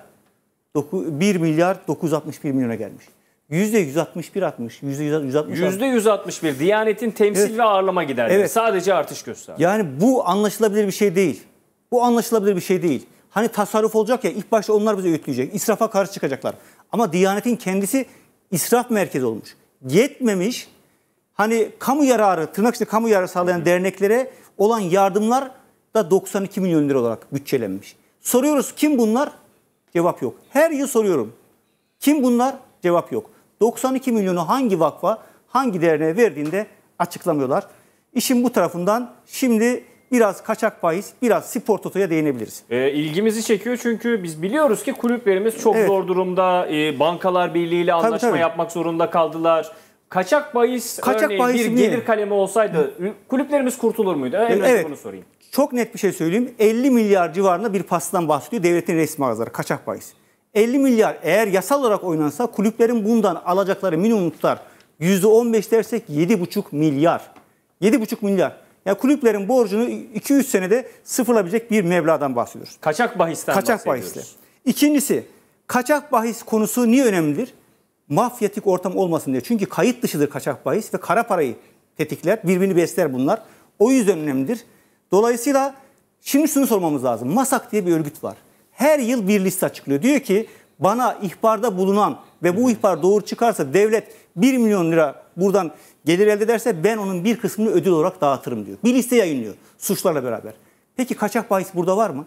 bir milyar dokuz yüz altmış bir milyona gelmiş. yüzde yüz altmış bir artmış. yüzde yüz altmış bir. yüzde yüz altmış bir Diyanet'in temsil evet. ve ağırlama giderleri. Evet. Sadece artış gösterdi. Yani bu anlaşılabilir bir şey değil. Bu anlaşılabilir bir şey değil. Hani tasarruf olacak ya, ilk başta onlar bize öğütleyecek. İsrafa karşı çıkacaklar. Ama Diyanet'in kendisi israf merkezi olmuş. Yetmemiş. Hani kamu yararı, tırnak içinde kamu yararı sağlayan derneklere olan yardımlar da doksan iki milyon lira olarak bütçelenmiş. Soruyoruz kim bunlar? Cevap yok. Her yıl soruyorum. Kim bunlar? Cevap yok. doksan iki milyonu hangi vakfa, hangi derneğe verdiğinde açıklamıyorlar. İşin bu tarafından şimdi biraz kaçak bahis, biraz Spor Toto'ya değinebiliriz. E, ilgimizi çekiyor çünkü biz biliyoruz ki kulüplerimiz çok evet. zor durumda. E, Bankalar Birliği ile anlaşma tabii, tabii. yapmak zorunda kaldılar. Kaçak bahis kaçak örneğin bahis bir gelir kalemi olsaydı kulüplerimiz kurtulur muydu? Hemen evet. bunu sorayım. Çok net bir şey söyleyeyim. elli milyar civarında bir pastadan bahsediyor devletin resmi ağızları, kaçak bahis. elli milyar eğer yasal olarak oynansa kulüplerin bundan alacakları minimum tutar yüzde on beş dersek yedi buçuk milyar. yedi buçuk milyar. Yani kulüplerin borcunu iki üç senede sıfırlayabilecek bir meblağdan bahsediyoruz. Kaçak bahisten kaçak bahisle. İkincisi, kaçak bahis konusu niye önemlidir? Mafyatik ortam olmasın diye. Çünkü kayıt dışıdır kaçak bahis ve kara parayı tetikler. Birbirini besler bunlar. O yüzden önemlidir. Dolayısıyla şimdi şunu sormamız lazım. MASAK diye bir örgüt var. Her yıl bir liste açıklıyor. Diyor ki bana ihbarda bulunan ve bu ihbar doğru çıkarsa devlet bir milyon lira buradan gelir elde ederse ben onun bir kısmını ödül olarak dağıtırım diyor. Bir liste yayınlıyor suçlarla beraber. Peki kaçak bahis burada var mı?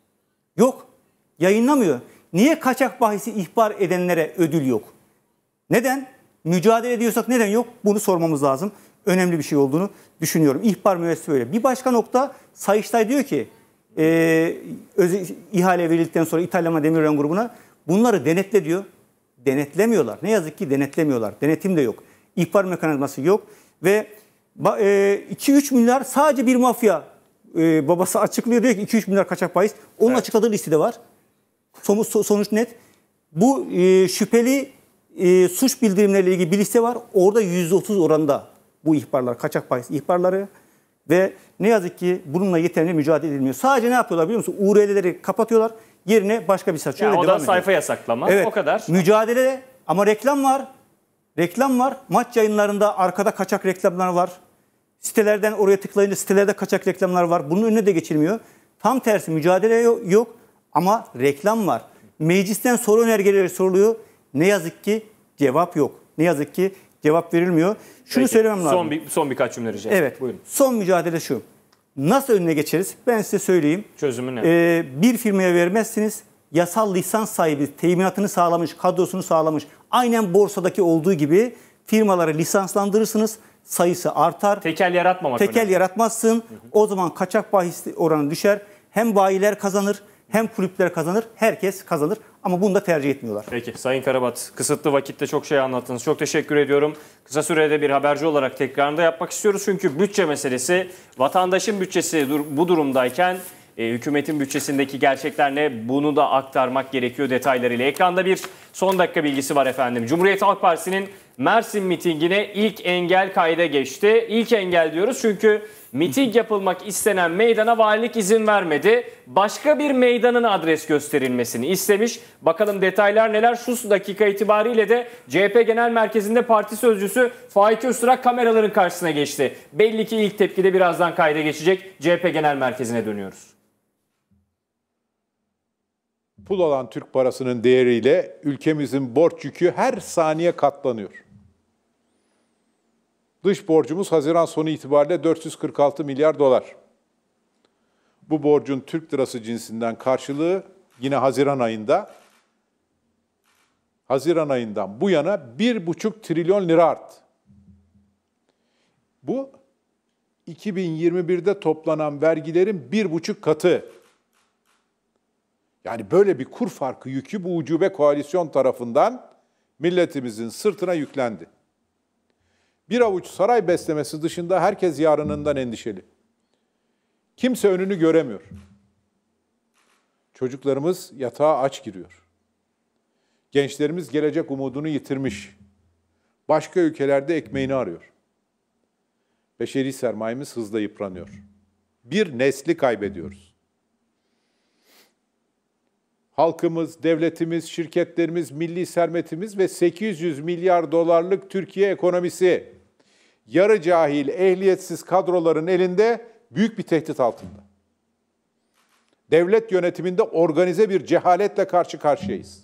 Yok. Yayınlamıyor. Niye kaçak bahisi ihbar edenlere ödül yok? Neden? Mücadele ediyorsak neden yok? Bunu sormamız lazım. Önemli bir şey olduğunu düşünüyorum. İhbar müessesi böyle. Bir başka nokta, Sayıştay diyor ki e, öz, ihale verildikten sonra İtalyan Demirören grubuna bunları denetle diyor. Denetlemiyorlar. Ne yazık ki denetlemiyorlar. Denetim de yok. İhbar mekanizması yok. Ve e, iki üç milyar sadece bir mafya e, babası açıklıyor. Diyor ki iki üç milyar kaçak bahis. Onun evet. açıkladığı listede var. Sonuç, sonuç net. Bu e, şüpheli e, suç bildirimleriyle ilgili bir liste var. Orada yüzde otuz oranında bu ihbarlar, kaçak bahis ihbarları ve ne yazık ki bununla yeterince mücadele edilmiyor. Sadece ne yapıyorlar biliyor musun? U R L'leri kapatıyorlar. Yerine başka bir saçıyor yani ve o devam da sayfa ediyor. yasaklama. Evet, o kadar. Mücadele ama reklam var. Reklam var. Maç yayınlarında arkada kaçak reklamlar var. Sitelerden oraya tıklayınca sitelerde kaçak reklamlar var. Bunun önüne de geçilmiyor. Tam tersi mücadele yok ama reklam var. Meclisten soru önergeleri soruluyor. Ne yazık ki cevap yok. Ne yazık ki cevap verilmiyor. Şunu Peki, söylemem lazım. Son, bir, son birkaç cümle rica Evet. Buyurun. Son mücadele şu. Nasıl önüne geçeriz? Ben size söyleyeyim. Çözümü ne? Ee, bir firmaya vermezsiniz. Yasal lisans sahibi teminatını sağlamış, kadrosunu sağlamış. Aynen borsadaki olduğu gibi firmaları lisanslandırırsınız. Sayısı artar. Tekel yaratmamak Tekel önemli. yaratmazsın. Hı hı. O zaman kaçak bahis oranı düşer. Hem bayiler kazanır, hem kulüpler kazanır. Herkes kazanır. Ama bunu da tercih etmiyorlar. Peki Sayın Karabat, kısıtlı vakitte çok şey anlattınız. Çok teşekkür ediyorum. Kısa sürede bir haberci olarak tekrarında yapmak istiyoruz. Çünkü bütçe meselesi, vatandaşın bütçesi bu durumdayken e, hükümetin bütçesindeki gerçekler ne? Bunu da aktarmak gerekiyor detaylarıyla. Ekranda bir son dakika bilgisi var efendim. Cumhuriyet Halk Partisi'nin Mersin mitingine ilk engel kayda geçti. İlk engel diyoruz çünkü miting yapılmak istenen meydana valilik izin vermedi. Başka bir meydanın adres gösterilmesini istemiş. Bakalım detaylar neler? Şu dakika itibariyle de C H P Genel Merkezi'nde parti sözcüsü Faik Öztürk kameraların karşısına geçti. Belli ki ilk tepki de birazdan kayda geçecek. C H P Genel Merkezi'ne dönüyoruz. Pul olan Türk parasının değeriyle ülkemizin borç yükü her saniye katlanıyor. Dış borcumuz Haziran sonu itibariyle dört yüz kırk altı milyar dolar. Bu borcun Türk lirası cinsinden karşılığı yine Haziran ayında, Haziran ayından bu yana bir buçuk trilyon lira arttı. Bu iki bin yirmi birde toplanan vergilerin bir buçuk katı. Yani böyle bir kur farkı yükü bu ucube koalisyon tarafından milletimizin sırtına yüklendi. Bir avuç saray beslemesi dışında herkes yarınından endişeli. Kimse önünü göremiyor. Çocuklarımız yatağa aç giriyor. Gençlerimiz gelecek umudunu yitirmiş. Başka ülkelerde ekmeğini arıyor. Beşeri sermayemiz hızla yıpranıyor. Bir nesli kaybediyoruz. Halkımız, devletimiz, şirketlerimiz, milli servetimiz ve sekiz yüz milyar dolarlık Türkiye ekonomisi yarı cahil, ehliyetsiz kadroların elinde büyük bir tehdit altında. Devlet yönetiminde organize bir cehaletle karşı karşıyayız.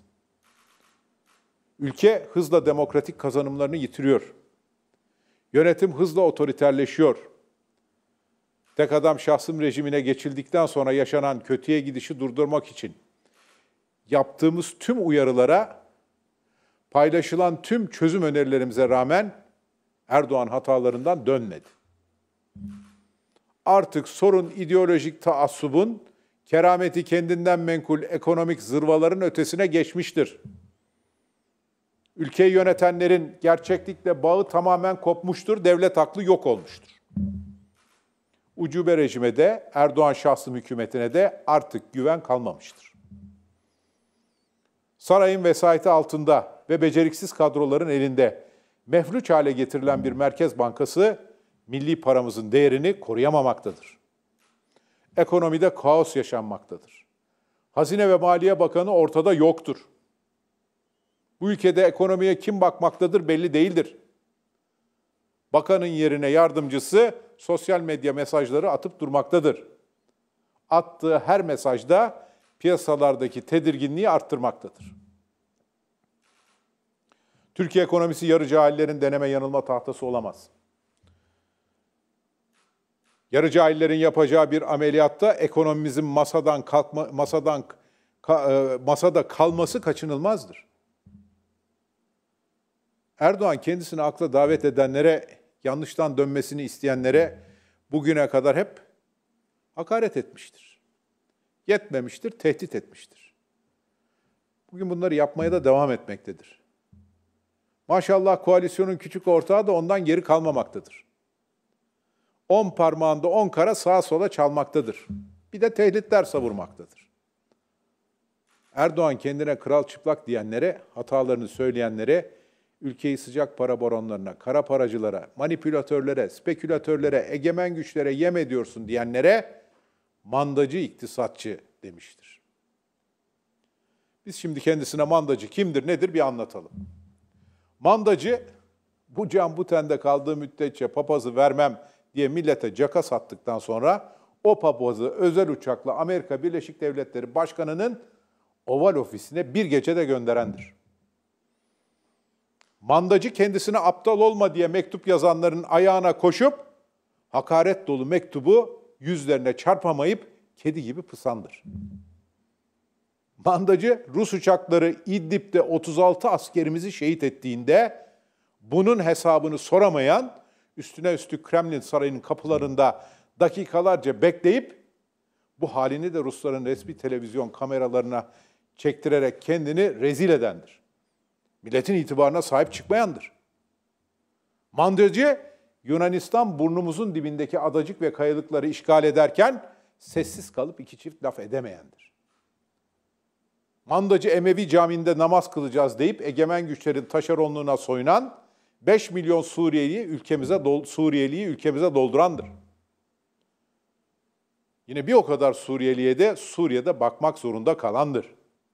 Ülke hızla demokratik kazanımlarını yitiriyor. Yönetim hızla otoriterleşiyor. Tek adam şahsım rejimine geçildikten sonra yaşanan kötüye gidişi durdurmak için yaptığımız tüm uyarılara, paylaşılan tüm çözüm önerilerimize rağmen Erdoğan hatalarından dönmedi. Artık sorun ideolojik taassubun, kerameti kendinden menkul ekonomik zırvaların ötesine geçmiştir. Ülkeyi yönetenlerin gerçeklikle bağı tamamen kopmuştur, devlet aklı yok olmuştur. Ucube rejime de, Erdoğan şahsım hükümetine de artık güven kalmamıştır. Sarayın vesayeti altında ve beceriksiz kadroların elinde meflüç hale getirilen bir Merkez Bankası, milli paramızın değerini koruyamamaktadır. Ekonomide kaos yaşanmaktadır. Hazine ve Maliye Bakanı ortada yoktur. Bu ülkede ekonomiye kim bakmaktadır belli değildir. Bakanın yerine yardımcısı sosyal medya mesajları atıp durmaktadır. Attığı her mesajda piyasalardaki tedirginliği arttırmaktadır. Türkiye ekonomisi yarı cahillerin deneme yanılma tahtası olamaz. Yarı cahillerin yapacağı bir ameliyatta ekonomimizin masadan kalkma, masadan ka, masada kalması kaçınılmazdır. Erdoğan kendisini akla davet edenlere, yanlıştan dönmesini isteyenlere bugüne kadar hep hakaret etmiştir. Yetmemiştir, tehdit etmiştir. Bugün bunları yapmaya da devam etmektedir. Maşallah koalisyonun küçük ortağı da ondan geri kalmamaktadır. On parmağında on kara sağa sola çalmaktadır. Bir de tehditler savurmaktadır. Erdoğan kendine kral çıplak diyenlere, hatalarını söyleyenlere, ülkeyi sıcak para baronlarına, kara paracılara, manipülatörlere, spekülatörlere, egemen güçlere yem ediyorsun diyenlere mandacı iktisatçı demiştir. Biz şimdi kendisine mandacı kimdir, nedir bir anlatalım. Mandacı, bu can bu tende kaldığı müddetçe papazı vermem diye millete caka sattıktan sonra o papazı özel uçakla Amerika Birleşik Devletleri Başkanı'nın Oval Ofisi'ne bir gecede gönderendir. Mandacı kendisine aptal olma diye mektup yazanların ayağına koşup hakaret dolu mektubu yüzlerine çarpamayıp kedi gibi pısandır. Mandacı Rus uçakları İdlib'de otuz altı askerimizi şehit ettiğinde bunun hesabını soramayan, üstüne üstlük Kremlin sarayının kapılarında dakikalarca bekleyip bu halini de Rusların resmi televizyon kameralarına çektirerek kendini rezil edendir. Milletin itibarına sahip çıkmayandır. Mandacı, Yunanistan burnumuzun dibindeki adacık ve kayalıkları işgal ederken sessiz kalıp iki çift laf edemeyendir. Mandacı Emevi Camii'nde namaz kılacağız deyip egemen güçlerin taşeronluğuna soyunan beş milyon Suriyeliyi ülkemize Suriyeliyi ülkemize doldurandır. Yine bir o kadar Suriyeliye de Suriye'de bakmak zorunda kalandır.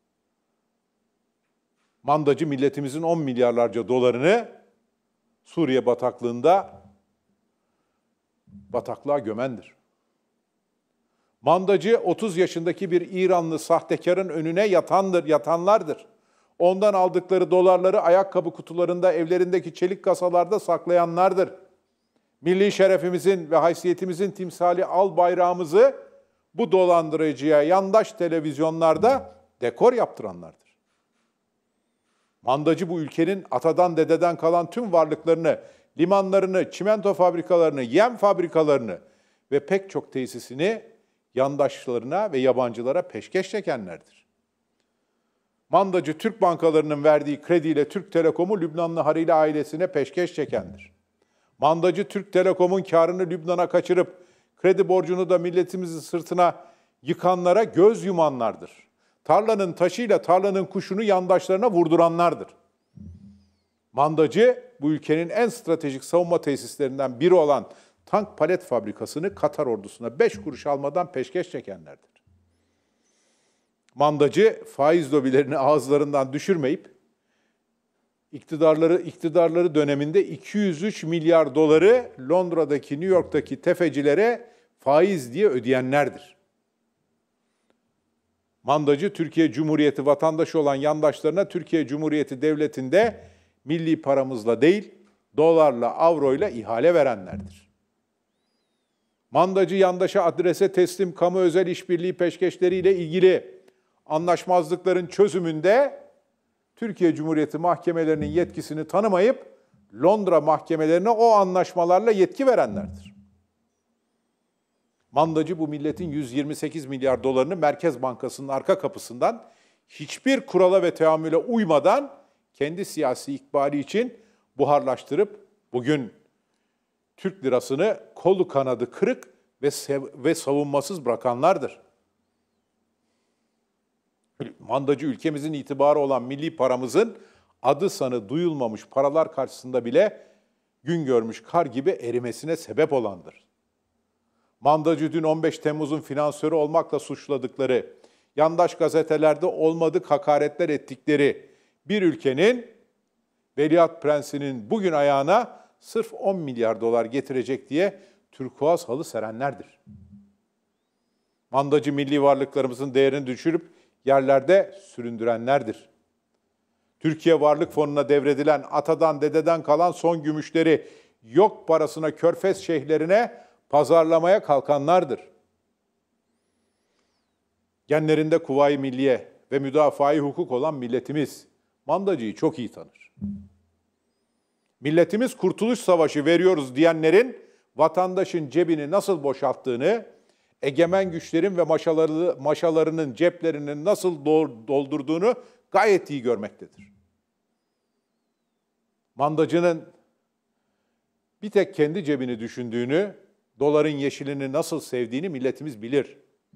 Mandacı milletimizin on milyarlarca dolarını Suriye bataklığında bataklığa gömendir. Mandacı otuz yaşındaki bir İranlı sahtekarın önüne yatandır, yatanlardır. Ondan aldıkları dolarları ayakkabı kutularında, evlerindeki çelik kasalarda saklayanlardır. Milli şerefimizin ve haysiyetimizin timsali al bayrağımızı bu dolandırıcıya yandaş televizyonlarda dekor yaptıranlardır. Mandacı bu ülkenin atadan dededen kalan tüm varlıklarını, limanlarını, çimento fabrikalarını, yem fabrikalarını ve pek çok tesisini yandaşlarına ve yabancılara peşkeş çekenlerdir. Mandacı Türk bankalarının verdiği krediyle Türk Telekom'u Lübnanlı Hariri ailesine peşkeş çekendir. Mandacı Türk Telekom'un karını Lübnan'a kaçırıp kredi borcunu da milletimizin sırtına yıkanlara göz yumanlardır. Tarlanın taşıyla tarlanın kuşunu yandaşlarına vurduranlardır. Mandacı bu ülkenin en stratejik savunma tesislerinden biri olan tank palet fabrikasını Katar ordusuna beş kuruş almadan peşkeş çekenlerdir. Mandacı faiz lobilerini ağızlarından düşürmeyip iktidarları iktidarları döneminde iki yüz üç milyar doları Londra'daki, New York'taki tefecilere faiz diye ödeyenlerdir. Mandacı Türkiye Cumhuriyeti vatandaşı olan yandaşlarına Türkiye Cumhuriyeti Devleti'nde milli paramızla değil, dolarla, avroyla ihale verenlerdir. Mandacı yandaşa adrese teslim kamu özel işbirliği peşkeşleriyle ilgili anlaşmazlıkların çözümünde Türkiye Cumhuriyeti mahkemelerinin yetkisini tanımayıp Londra mahkemelerine o anlaşmalarla yetki verenlerdir. Mandacı bu milletin yüz yirmi sekiz milyar dolarını Merkez Bankası'nın arka kapısından hiçbir kurala ve teamüle uymadan kendi siyasi ikbali için buharlaştırıp bugün Türk lirasını kolu kanadı kırık ve, ve savunmasız bırakanlardır. Mandacı ülkemizin itibarı olan milli paramızın adı sanı duyulmamış paralar karşısında bile gün görmüş kar gibi erimesine sebep olandır. Mandacı dün on beş Temmuz'un finansörü olmakla suçladıkları, yandaş gazetelerde olmadık hakaretler ettikleri bir ülkenin Veliaht Prensi'nin bugün ayağına sırf on milyar dolar getirecek diye turkuaz halı serenlerdir. Mandacı milli varlıklarımızın değerini düşürüp yerlerde süründürenlerdir. Türkiye Varlık Fonu'na devredilen atadan dededen kalan son gümüşleri yok parasına körfez şeyhlerine pazarlamaya kalkanlardır. Genlerinde Kuvayi Milliye ve müdafaa-i hukuk olan milletimiz mandacıyı çok iyi tanır. Milletimiz Kurtuluş Savaşı veriyoruz diyenlerin vatandaşın cebini nasıl boşalttığını, egemen güçlerin ve maşaları, maşalarının ceplerini nasıl doldurduğunu gayet iyi görmektedir. Mandacının bir tek kendi cebini düşündüğünü, doların yeşilini nasıl sevdiğini milletimiz bilir.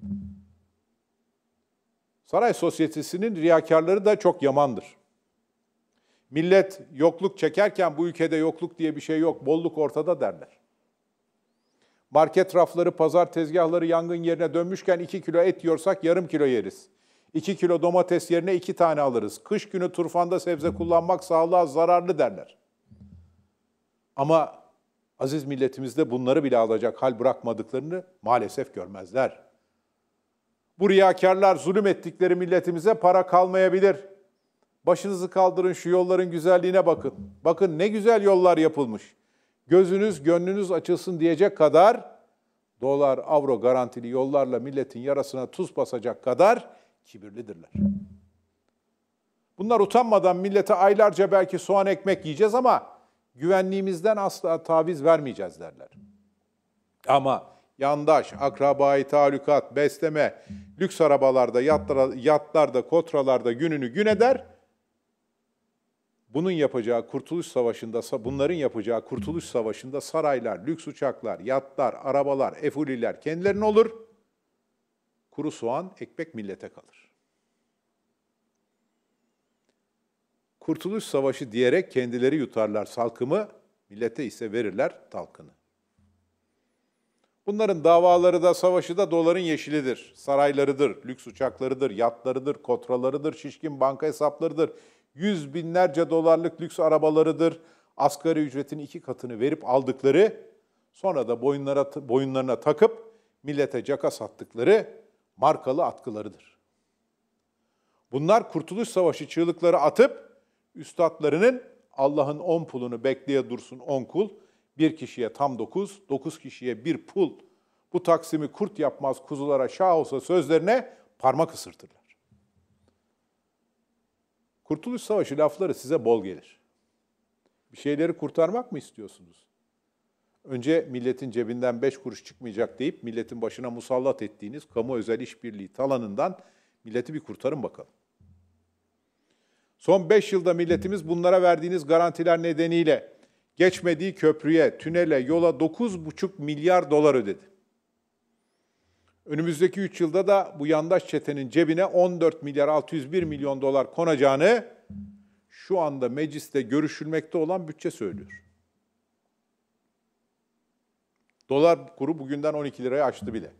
Saray sosyetesinin riyakarları da çok yamandır. Millet yokluk çekerken bu ülkede yokluk diye bir şey yok, bolluk ortada derler. Market rafları, pazar tezgahları yangın yerine dönmüşken iki kilo et yiyorsak yarım kilo yeriz. iki kilo domates yerine iki tane alırız. Kış günü turfanda sebze kullanmak sağlığa zararlı derler. Ama aziz milletimizde bunları bile alacak hal bırakmadıklarını maalesef görmezler. Bu riyakarlar zulüm ettikleri milletimize para kalmayabilir. Başınızı kaldırın, şu yolların güzelliğine bakın. Bakın ne güzel yollar yapılmış. Gözünüz, gönlünüz açılsın diyecek kadar dolar, avro garantili yollarla milletin yarasına tuz basacak kadar kibirlidirler. Bunlar utanmadan millete aylarca belki soğan ekmek yiyeceğiz ama güvenliğimizden asla taviz vermeyeceğiz derler. Ama yandaş, akrabayı talukat, besleme, lüks arabalarda, yatlara, yatlarda, kotralarda gününü gün eder. Bunun yapacağı Kurtuluş Savaşı'nda, bunların yapacağı Kurtuluş Savaşı'nda saraylar, lüks uçaklar, yatlar, arabalar, efuliler kendilerine olur. Kuru soğan, ekmek millete kalır. Kurtuluş Savaşı diyerek kendileri yutarlar salkımı, millete ise verirler talkını. Bunların davaları da savaşı da doların yeşilidir, saraylarıdır, lüks uçaklarıdır, yatlarıdır, kotralarıdır, şişkin banka hesaplarıdır, yüz binlerce dolarlık lüks arabalarıdır, asgari ücretin iki katını verip aldıkları, sonra da boyunlara, boyunlarına takıp millete caka sattıkları markalı atkılarıdır. Bunlar Kurtuluş Savaşı çığlıkları atıp, üstadlarının Allah'ın on pulunu bekleye dursun on kul, Bir kişiye tam dokuz, dokuz kişiye bir pul. Bu Taksim'i kurt yapmaz kuzulara şah olsa sözlerine parmak ısırtırlar. Kurtuluş Savaşı lafları size bol gelir. Bir şeyleri kurtarmak mı istiyorsunuz? Önce milletin cebinden beş kuruş çıkmayacak deyip milletin başına musallat ettiğiniz kamu özel işbirliği talanından milleti bir kurtarın bakalım. Son beş yılda milletimiz bunlara verdiğiniz garantiler nedeniyle geçmediği köprüye, tünele, yola dokuz buçuk milyar dolar ödedi. Önümüzdeki üç yılda da bu yandaş çetenin cebine on dört milyar altı yüz bir milyon dolar konacağını şu anda mecliste görüşülmekte olan bütçe söylüyor. Dolar kuru bugünden on iki liraya aştı bile.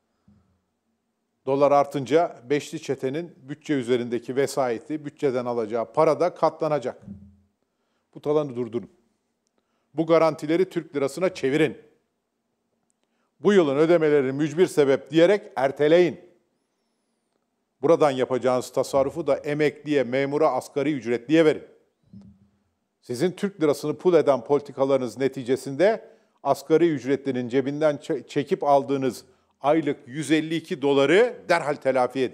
Dolar artınca beşli çetenin bütçe üzerindeki vesayeti, bütçeden alacağı para da katlanacak. Bu talanı durdurun. Bu garantileri Türk lirasına çevirin. Bu yılın ödemeleri mücbir sebep diyerek erteleyin. Buradan yapacağınız tasarrufu da emekliye, memura, asgari ücretliye verin. Sizin Türk lirasını pul eden politikalarınız neticesinde asgari ücretlinin cebinden çekip aldığınız aylık yüz elli iki doları derhal telafi edin.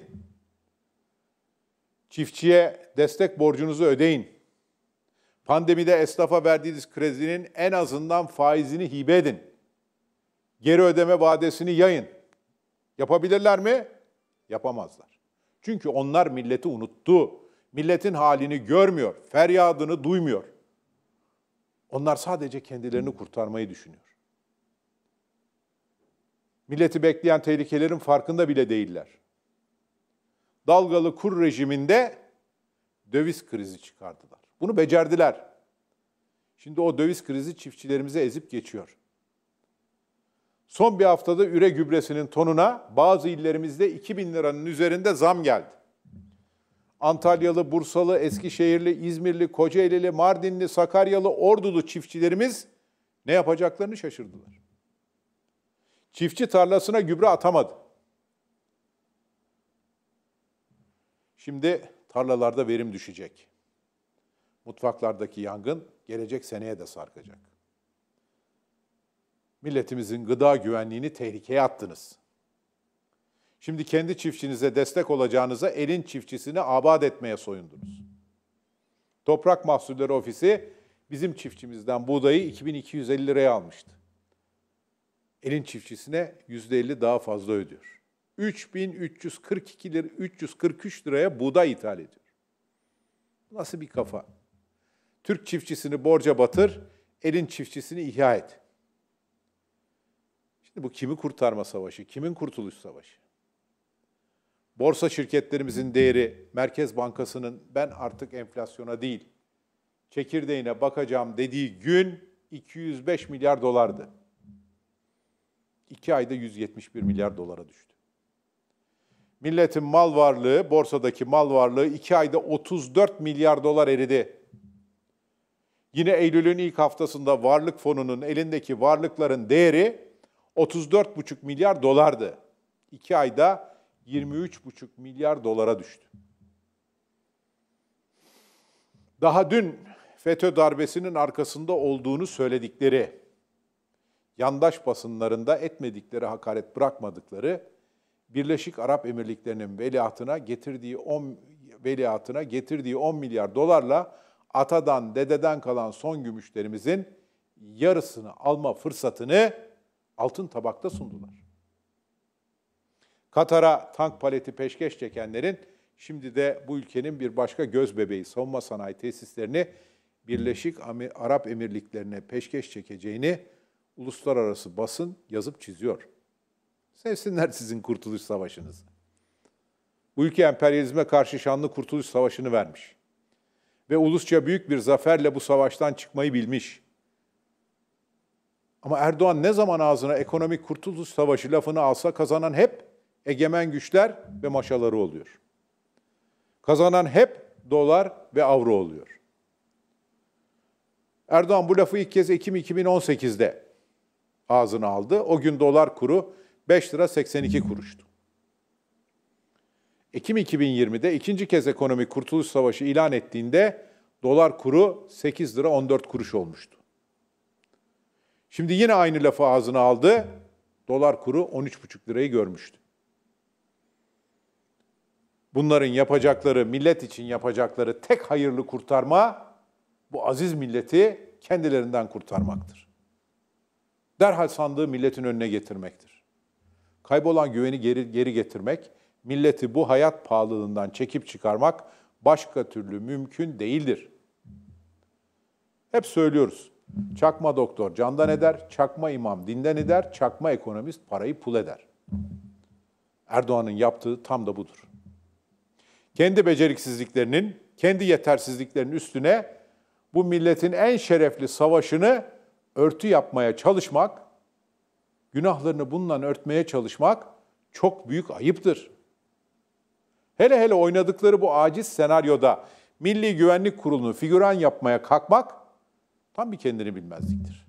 Çiftçiye destek borcunuzu ödeyin. Pandemide esnafa verdiğiniz kredinin en azından faizini hibe edin. Geri ödeme vadesini yayın. Yapabilirler mi? Yapamazlar. Çünkü onlar milleti unuttu. Milletin halini görmüyor, feryadını duymuyor. Onlar sadece kendilerini kurtarmayı düşünüyor. Milleti bekleyen tehlikelerin farkında bile değiller. Dalgalı kur rejiminde döviz krizi çıkardılar. Bunu becerdiler. Şimdi o döviz krizi çiftçilerimize ezip geçiyor. Son bir haftada üre gübresinin tonuna bazı illerimizde iki bin liranın üzerinde zam geldi. Antalyalı, Bursalı, Eskişehirli, İzmirli, Kocaelili, Mardinli, Sakaryalı, Ordulu çiftçilerimiz ne yapacaklarını şaşırdılar. Çiftçi tarlasına gübre atamadı. Şimdi tarlalarda verim düşecek. Mutfaklardaki yangın gelecek seneye de sarkacak. Milletimizin gıda güvenliğini tehlikeye attınız. Şimdi kendi çiftçinize destek olacağınıza elin çiftçisini abat etmeye soyundunuz. Toprak Mahsulleri Ofisi bizim çiftçimizden buğdayı iki bin iki yüz elli liraya almıştı. Elin çiftçisine yüzde elli daha fazla ödüyor. üç bin üç yüz kırk iki lira, üç yüz kırk üç liraya buğday ithal ediyor. Nasıl bir kafa? Türk çiftçisini borca batır, elin çiftçisini ihya et. Şimdi bu kimi kurtarma savaşı, kimin kurtuluş savaşı? Borsa şirketlerimizin değeri, Merkez Bankası'nın ben artık enflasyona değil, çekirdeğine bakacağım dediği gün iki yüz beş milyar dolardı. İki ayda yüz yetmiş bir milyar dolara düştü. Milletin mal varlığı, borsadaki mal varlığı iki ayda otuz dört milyar dolar eridi. Yine Eylül'ün ilk haftasında varlık fonunun elindeki varlıkların değeri otuz dört buçuk milyar dolardı. İki ayda yirmi üç buçuk milyar dolara düştü. Daha dün FETÖ darbesinin arkasında olduğunu söyledikleri, yandaş basınlarında etmedikleri hakaret bırakmadıkları Birleşik Arap Emirlikleri'nin veliahtına getirdiği on veliahtına getirdiği on milyar dolarla atadan, dededen kalan son gümüşlerimizin yarısını alma fırsatını altın tabakta sundular. Katar'a tank paleti peşkeş çekenlerin şimdi de bu ülkenin bir başka gözbebeği savunma sanayi tesislerini Birleşik Arap Emirlikleri'ne peşkeş çekeceğini uluslararası basın yazıp çiziyor. Sevsinler sizin kurtuluş savaşınızı. Bu ülke emperyalizme karşı şanlı kurtuluş savaşını vermiş. Ve ulusça büyük bir zaferle bu savaştan çıkmayı bilmiş. Ama Erdoğan ne zaman ağzına ekonomik kurtuluş savaşı lafını alsa kazanan hep egemen güçler ve maşaları oluyor. Kazanan hep dolar ve avro oluyor. Erdoğan bu lafı ilk kez Ekim iki bin on sekizde ağzına aldı. O gün dolar kuru beş lira seksen iki kuruştu. Ekim iki bin yirmide ikinci kez ekonomik kurtuluş savaşı ilan ettiğinde dolar kuru sekiz lira on dört kuruş olmuştu. Şimdi yine aynı lafı ağzına aldı. Dolar kuru on üç buçuk lirayı görmüştü. Bunların yapacakları, millet için yapacakları tek hayırlı kurtarma, bu aziz milleti kendilerinden kurtarmaktır. Derhal sandığı milletin önüne getirmektir. Kaybolan güveni geri, geri getirmek, milleti bu hayat pahalılığından çekip çıkarmak başka türlü mümkün değildir. Hep söylüyoruz. Çakma doktor candan eder, çakma imam dinden eder, çakma ekonomist parayı pul eder. Erdoğan'ın yaptığı tam da budur. Kendi beceriksizliklerinin, kendi yetersizliklerinin üstüne bu milletin en şerefli savaşını örtü yapmaya çalışmak, günahlarını bundan örtmeye çalışmak çok büyük ayıptır. Hele hele oynadıkları bu aciz senaryoda Milli Güvenlik Kurulu'nu figüran yapmaya kalkmak tam bir kendini bilmezliktir.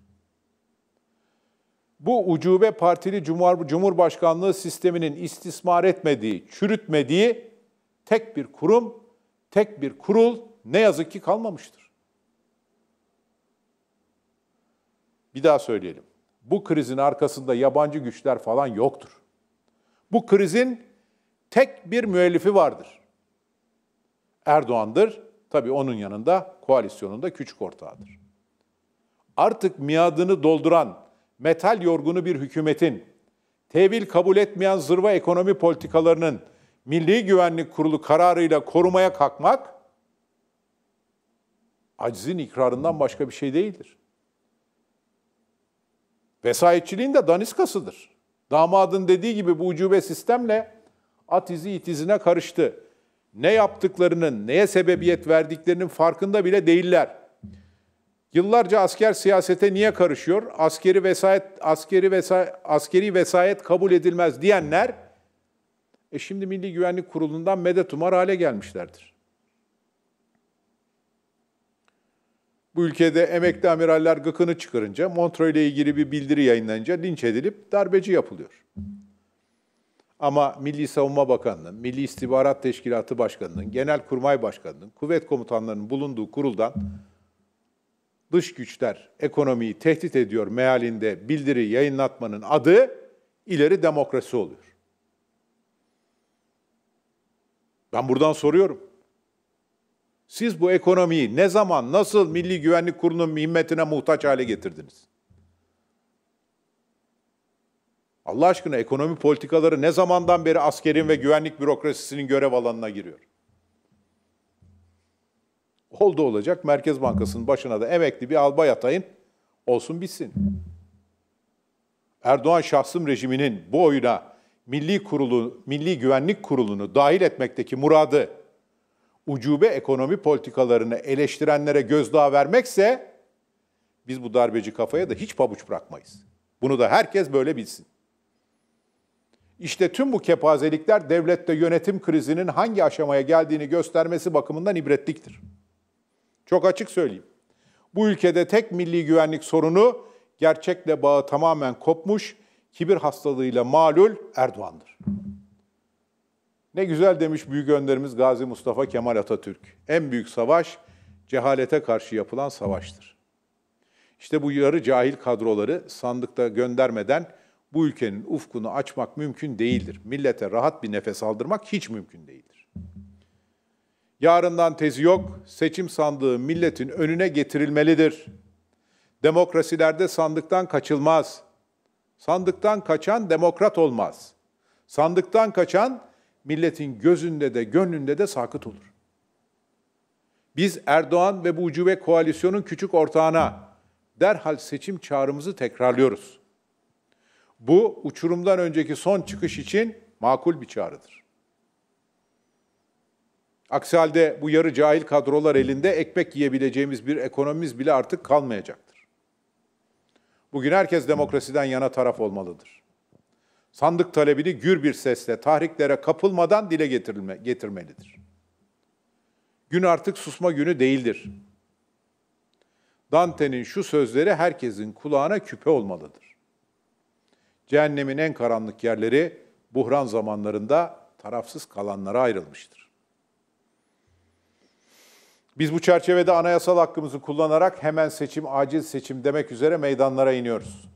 Bu ucube partili Cumhurbaşkanlığı sisteminin istismar etmediği, çürütmediği tek bir kurum, tek bir kurul ne yazık ki kalmamıştır. Bir daha söyleyelim. Bu krizin arkasında yabancı güçler falan yoktur. Bu krizin tek bir müellifi vardır. Erdoğan'dır. Tabii onun yanında koalisyonunda küçük ortağıdır. Artık miadını dolduran, metal yorgunu bir hükümetin, tevil kabul etmeyen zırva ekonomi politikalarının Milli Güvenlik Kurulu kararıyla korumaya kalkmak, acizin ikrarından başka bir şey değildir. Vesayetçiliğin de daniskasıdır. Damadın dediği gibi bu ucube sistemle at izi it izine karıştı. Ne yaptıklarının, neye sebebiyet verdiklerinin farkında bile değiller. Yıllarca asker siyasete niye karışıyor? Askeri vesayet, askeri vesayet, askeri vesayet kabul edilmez diyenler, e şimdi Milli Güvenlik Kurulu'ndan medet umar hale gelmişlerdir. Bu ülkede emekli amiraller gıkını çıkarınca, Montreux ile ilgili bir bildiri yayınlanınca linç edilip darbeci yapılıyor. Ama Milli Savunma Bakanlığı'nın, Milli İstihbarat Teşkilatı Başkanı'nın, Genelkurmay Başkanı'nın, kuvvet komutanlarının bulunduğu kuruldan dış güçler ekonomiyi tehdit ediyor mealinde bildiri yayınlatmanın adı ileri demokrasi oluyor. Ben buradan soruyorum. Siz bu ekonomiyi ne zaman, nasıl Milli Güvenlik Kurulu'nun himmetine muhtaç hale getirdiniz? Allah aşkına ekonomi politikaları ne zamandan beri askerin ve güvenlik bürokrasisinin görev alanına giriyor? Oldu olacak Merkez Bankası'nın başına da emekli bir albay atayın, olsun bitsin. Erdoğan şahsım rejiminin bu oyuna Milli Kurulu, Milli Güvenlik Kurulu'nu dahil etmekteki muradı, ucube ekonomi politikalarını eleştirenlere gözdağı vermekse, biz bu darbeci kafaya da hiç pabuç bırakmayız. Bunu da herkes böyle bilsin. İşte tüm bu kepazelikler devlette yönetim krizinin hangi aşamaya geldiğini göstermesi bakımından ibretliktir. Çok açık söyleyeyim. Bu ülkede tek milli güvenlik sorunu gerçekle bağı tamamen kopmuş, kibir hastalığıyla malul Erdoğan'dır. Ne güzel demiş büyük önderimiz Gazi Mustafa Kemal Atatürk. En büyük savaş cehalete karşı yapılan savaştır. İşte bu yarı cahil kadroları sandıkta göndermeden bu ülkenin ufkunu açmak mümkün değildir. Millete rahat bir nefes aldırmak hiç mümkün değildir. Yarından tezi yok, seçim sandığı milletin önüne getirilmelidir. Demokrasilerde sandıktan kaçılmaz. Sandıktan kaçan demokrat olmaz. Sandıktan kaçan milletin gözünde de gönlünde de sakıt olur. Biz Erdoğan ve bu ucube koalisyonun küçük ortağına derhal seçim çağrımızı tekrarlıyoruz. Bu uçurumdan önceki son çıkış için makul bir çağrıdır. Aksi halde bu yarı cahil kadrolar elinde ekmek yiyebileceğimiz bir ekonomimiz bile artık kalmayacaktır. Bugün herkes demokrasiden yana taraf olmalıdır. Sandık talebini gür bir sesle tahriklere kapılmadan dile getirilme, getirmelidir. Gün artık susma günü değildir. Dante'nin şu sözleri herkesin kulağına küpe olmalıdır. Cehennemin en karanlık yerleri buhran zamanlarında tarafsız kalanlara ayrılmıştır. Biz bu çerçevede anayasal hakkımızı kullanarak hemen seçim, acil seçim demek üzere meydanlara iniyoruz.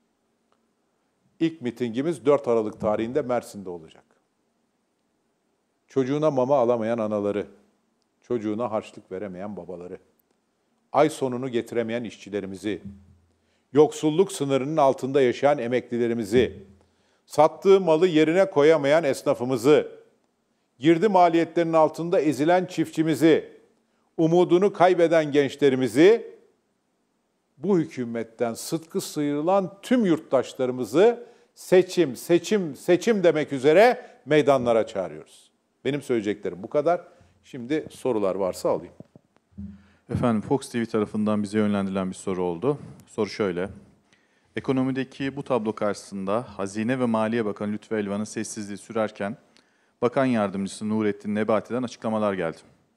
İlk mitingimiz dört Aralık tarihinde Mersin'de olacak. Çocuğuna mama alamayan anaları, çocuğuna harçlık veremeyen babaları, ay sonunu getiremeyen işçilerimizi, yoksulluk sınırının altında yaşayan emeklilerimizi, sattığı malı yerine koyamayan esnafımızı, girdi maliyetlerinin altında ezilen çiftçimizi, umudunu kaybeden gençlerimizi, bu hükümetten sıtkı sıyrılan tüm yurttaşlarımızı seçim, seçim, seçim demek üzere meydanlara çağırıyoruz. Benim söyleyeceklerim bu kadar. Şimdi sorular varsa alayım. Efendim Fox T V tarafından bize yönlendirilen bir soru oldu. Soru şöyle. Ekonomideki bu tablo karşısında Hazine ve Maliye Bakanı Lütfü Elvan'ın sessizliği sürerken Bakan Yardımcısı Nurettin Nebati'den açıklamalar geldi.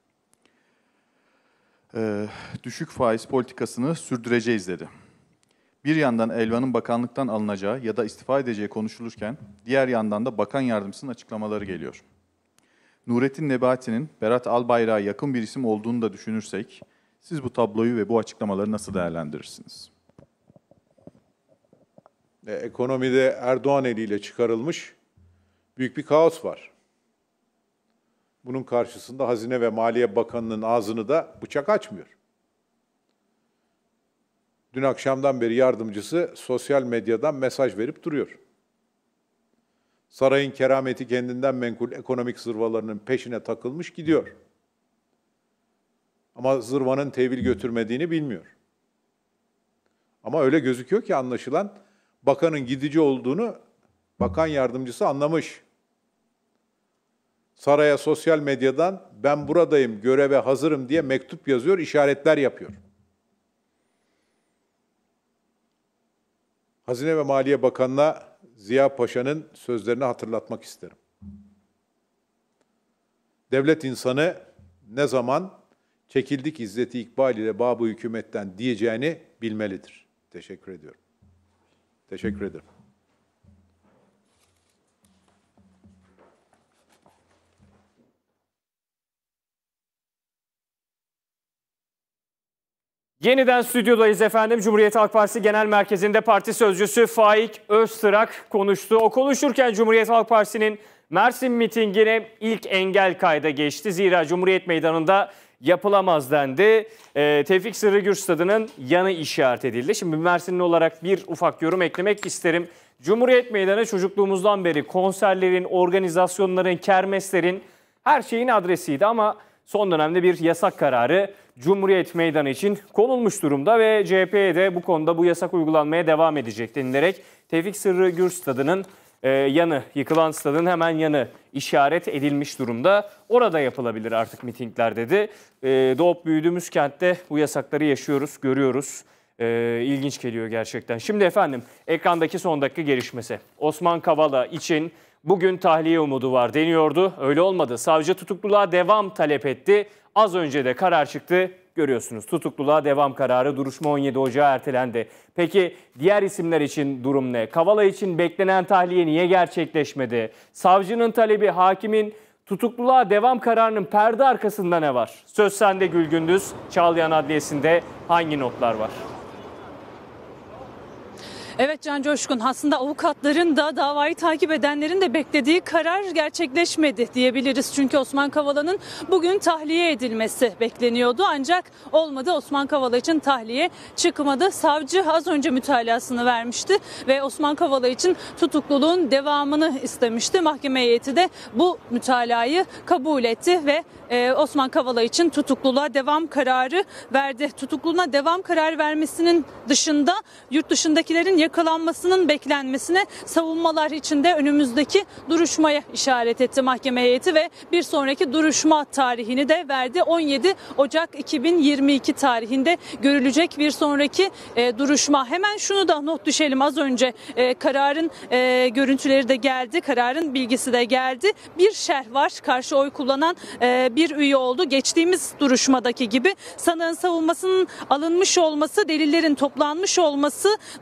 Ee, düşük faiz politikasını sürdüreceğiz dedi. Bir yandan Elvan'ın bakanlıktan alınacağı ya da istifa edeceği konuşulurken diğer yandan da Bakan Yardımcısının açıklamaları geliyor. Nurettin Nebati'nin Berat Albayrak'a yakın bir isim olduğunu da düşünürsek siz bu tabloyu ve bu açıklamaları nasıl değerlendirirsiniz? E, ekonomide Erdoğan eliyle çıkarılmış büyük bir kaos var. Bunun karşısında Hazine ve Maliye Bakanı'nın ağzını da bıçak açmıyor. Dün akşamdan beri yardımcısı sosyal medyadan mesaj verip duruyor. Sarayın kerameti kendinden menkul ekonomik zırvalarının peşine takılmış gidiyor. Ama zırvanın tevil götürmediğini bilmiyor. Ama öyle gözüküyor ki anlaşılan bakanın gidici olduğunu bakan yardımcısı anlamış. Saraya sosyal medyadan ben buradayım, göreve hazırım diye mektup yazıyor, işaretler yapıyor. Hazine ve Maliye Bakanı'na Ziya Paşa'nın sözlerini hatırlatmak isterim. Devlet insanı ne zaman çekildik izzeti ikbal ile Babı hükümetten diyeceğini bilmelidir. Teşekkür ediyorum. Teşekkür ederim. Yeniden stüdyodayız efendim. Cumhuriyet Halk Partisi Genel Merkezi'nde parti sözcüsü Faik Öztrak konuştu. O konuşurken Cumhuriyet Halk Partisi'nin Mersin mitingine ilk engel kayda geçti. Zira Cumhuriyet Meydanı'nda yapılamaz dendi. E, Tevfik Sırrı Gürç Stadı'nın yanı işaret edildi. Şimdi Mersinli olarak bir ufak yorum eklemek isterim. Cumhuriyet Meydanı çocukluğumuzdan beri konserlerin, organizasyonların, kermeslerin her şeyin adresiydi ama son dönemde bir yasak kararı Cumhuriyet Meydanı için konulmuş durumda ve C H P'ye de bu konuda bu yasak uygulanmaya devam edecek denilerek Tevfik Sırrı Gürç Stadı'nın e, yanı, yıkılan stadın hemen yanı işaret edilmiş durumda. Orada yapılabilir artık mitingler dedi. E, doğup büyüdüğümüz kentte bu yasakları yaşıyoruz, görüyoruz. E, ilginç geliyor gerçekten. Şimdi efendim ekrandaki son dakika gelişmesi. Osman Kavala için bugün tahliye umudu var deniyordu. Öyle olmadı. Savcı tutukluluğa devam talep etti. Az önce de karar çıktı. Görüyorsunuz tutukluluğa devam kararı duruşma on yedi Ocağı ertelendi. Peki diğer isimler için durum ne? Kavala için beklenen tahliye niye gerçekleşmedi? Savcının talebi, hakimin tutukluluğa devam kararının perde arkasında ne var? Söz sende Gülgündüz. Çağlayan Adliyesi'nde hangi notlar var? Evet Can Coşkun, aslında avukatların da davayı takip edenlerin de beklediği karar gerçekleşmedi diyebiliriz. Çünkü Osman Kavala'nın bugün tahliye edilmesi bekleniyordu ancak olmadı. Osman Kavala için tahliye çıkmadı. Savcı az önce mütalasını vermişti ve Osman Kavala için tutukluluğun devamını istemişti. Mahkeme heyeti de bu mütalayı kabul etti ve Osman Kavala için tutukluluğa devam kararı verdi. Tutukluluğuna devam kararı vermesinin dışında yurt dışındakilerin yakalanmasının beklenmesine savunmalar içinde önümüzdeki duruşmaya işaret etti mahkeme heyeti ve bir sonraki duruşma tarihini de verdi. on yedi Ocak iki bin yirmi iki tarihinde görülecek bir sonraki e, duruşma. Hemen şunu da not düşelim, az önce e, kararın e, görüntüleri de geldi, kararın bilgisi de geldi. Bir şerh var, karşı oy kullanan e, bir üye oldu. Geçtiğimiz duruşmadaki gibi sanığın savunmasının alınmış olması, delillerin toplanmış olması, dosya kapsamında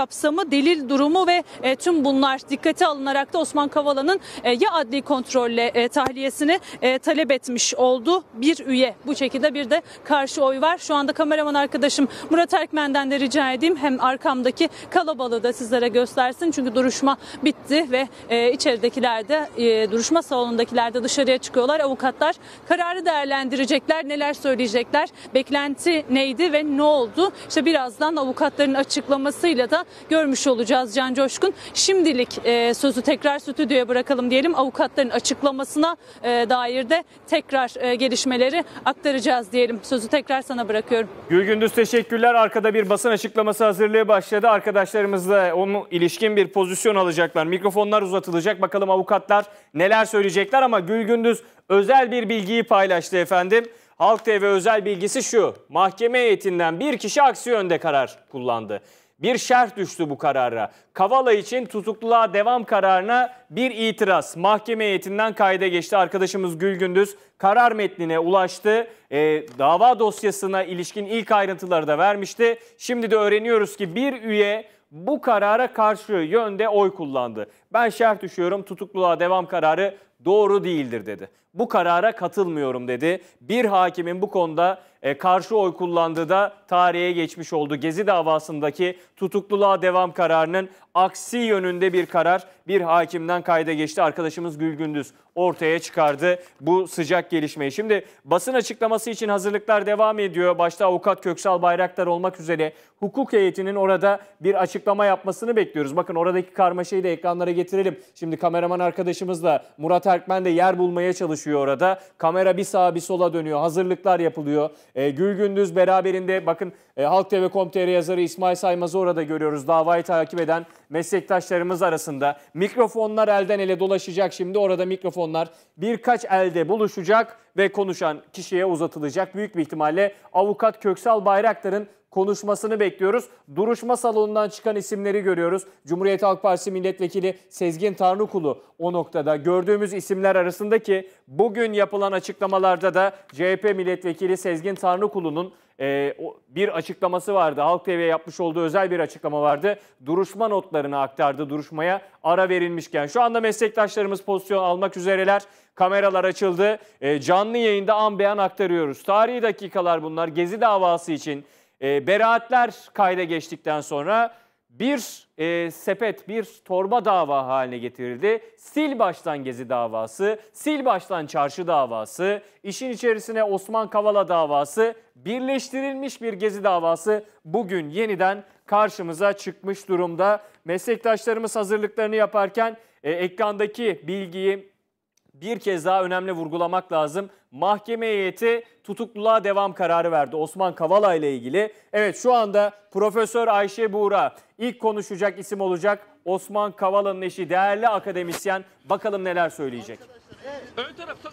kapsamı, delil durumu ve e, tüm bunlar dikkate alınarak da Osman Kavala'nın e, ya adli kontrolle e, tahliyesini e, talep etmiş oldu bir üye. Bu şekilde bir de karşı oy var. Şu anda kameraman arkadaşım Murat Erkmen'den de rica edeyim hem arkamdaki kalabalığı da sizlere göstersin. Çünkü duruşma bitti ve e, içeridekiler de e, duruşma salonundakiler de dışarıya çıkıyorlar. Avukatlar kararı değerlendirecekler, neler söyleyecekler, beklenti neydi ve ne oldu? İşte birazdan avukatların açıklamasıyla da görmüş olacağız Can Coşkun. Şimdilik e, sözü tekrar stüdyoya bırakalım diyelim. Avukatların açıklamasına e, dair de tekrar e, gelişmeleri aktaracağız diyelim. Sözü tekrar sana bırakıyorum. Gülgündüz teşekkürler. Arkada bir basın açıklaması hazırlığı başladı. Arkadaşlarımız da onun ilişkin bir pozisyon alacaklar. Mikrofonlar uzatılacak. Bakalım avukatlar neler söyleyecekler ama Gülgündüz özel bir bilgiyi paylaştı efendim. Halk T V özel bilgisi şu: mahkeme heyetinden bir kişi aksi yönde karar kullandı. Bir şerh düştü bu karara. Kavala için tutukluluğa devam kararına bir itiraz mahkeme heyetinden kayda geçti. Arkadaşımız Gülgündüz karar metnine ulaştı. E, dava dosyasına ilişkin ilk ayrıntıları da vermişti. Şimdi de öğreniyoruz ki bir üye bu karara karşı yönde oy kullandı. Ben şerh düşüyorum, tutukluluğa devam kararı doğru değildir dedi. Bu karara katılmıyorum dedi. Bir hakimin bu konuda e, karşı oy kullandığı da tarihe geçmiş oldu. Gezi davasındaki tutukluluğa devam kararının aksi yönünde bir karar bir hakimden kayda geçti. Arkadaşımız Gülgündüz ortaya çıkardı bu sıcak gelişmeyi. Şimdi basın açıklaması için hazırlıklar devam ediyor. Başta avukat Köksal Bayraktar olmak üzere hukuk heyetinin orada bir açıklama yapmasını bekliyoruz. Bakın oradaki karmaşayı da ekranlara getirelim. Şimdi kameraman arkadaşımızla Murat Erkmen de yer bulmaya çalışıyor orada. Kamera bir sağa bir sola dönüyor. Hazırlıklar yapılıyor. E, Gülgündüz beraberinde bakın e, Halk T V nokta com nokta tr yazarı İsmail Saymaz'ı orada görüyoruz. Davayı takip eden meslektaşlarımız arasında. Mikrofonlar elden ele dolaşacak şimdi. Orada mikrofonlar birkaç elde buluşacak ve konuşan kişiye uzatılacak. Büyük bir ihtimalle avukat Köksal Bayraktar'ın konuşmasını bekliyoruz. Duruşma salonundan çıkan isimleri görüyoruz. Cumhuriyet Halk Partisi Milletvekili Sezgin Tanrıkulu o noktada. Gördüğümüz isimler arasındaki bugün yapılan açıklamalarda da C H P Milletvekili Sezgin Tanrıkulu'nun e, bir açıklaması vardı. Halk T V'ye yapmış olduğu özel bir açıklama vardı. Duruşma notlarını aktardı duruşmaya ara verilmişken. Şu anda meslektaşlarımız pozisyon almak üzereler. Kameralar açıldı. E, canlı yayında an beyan aktarıyoruz. Tarihi dakikalar bunlar. Gezi davası için E, beraatler kayda geçtikten sonra bir e, sepet, bir torba dava haline getirildi. Sil baştan Gezi davası, sil baştan Çarşı davası, işin içerisine Osman Kavala davası, birleştirilmiş bir Gezi davası bugün yeniden karşımıza çıkmış durumda. Meslektaşlarımız hazırlıklarını yaparken e, ekrandaki bilgiyi bir kez daha önemli vurgulamak lazım. Mahkeme heyeti tutukluluğa devam kararı verdi Osman Kavala ile ilgili. Evet, şu anda Profesör Ayşe Buğra ilk konuşacak isim olacak. Osman Kavala'nın eşi, değerli akademisyen. Bakalım neler söyleyecek. Ön taraftan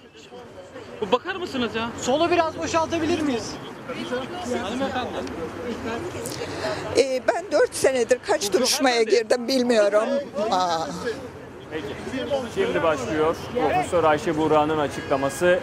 bakar mısınız ya? Solu biraz boşaltabilir miyiz? Hanımefendi. Ee, ben dört senedir kaç duruşmaya girdim bilmiyorum. Aa. Peki. Şimdi başlıyor Profesör Ayşe Buğra'nın açıklaması.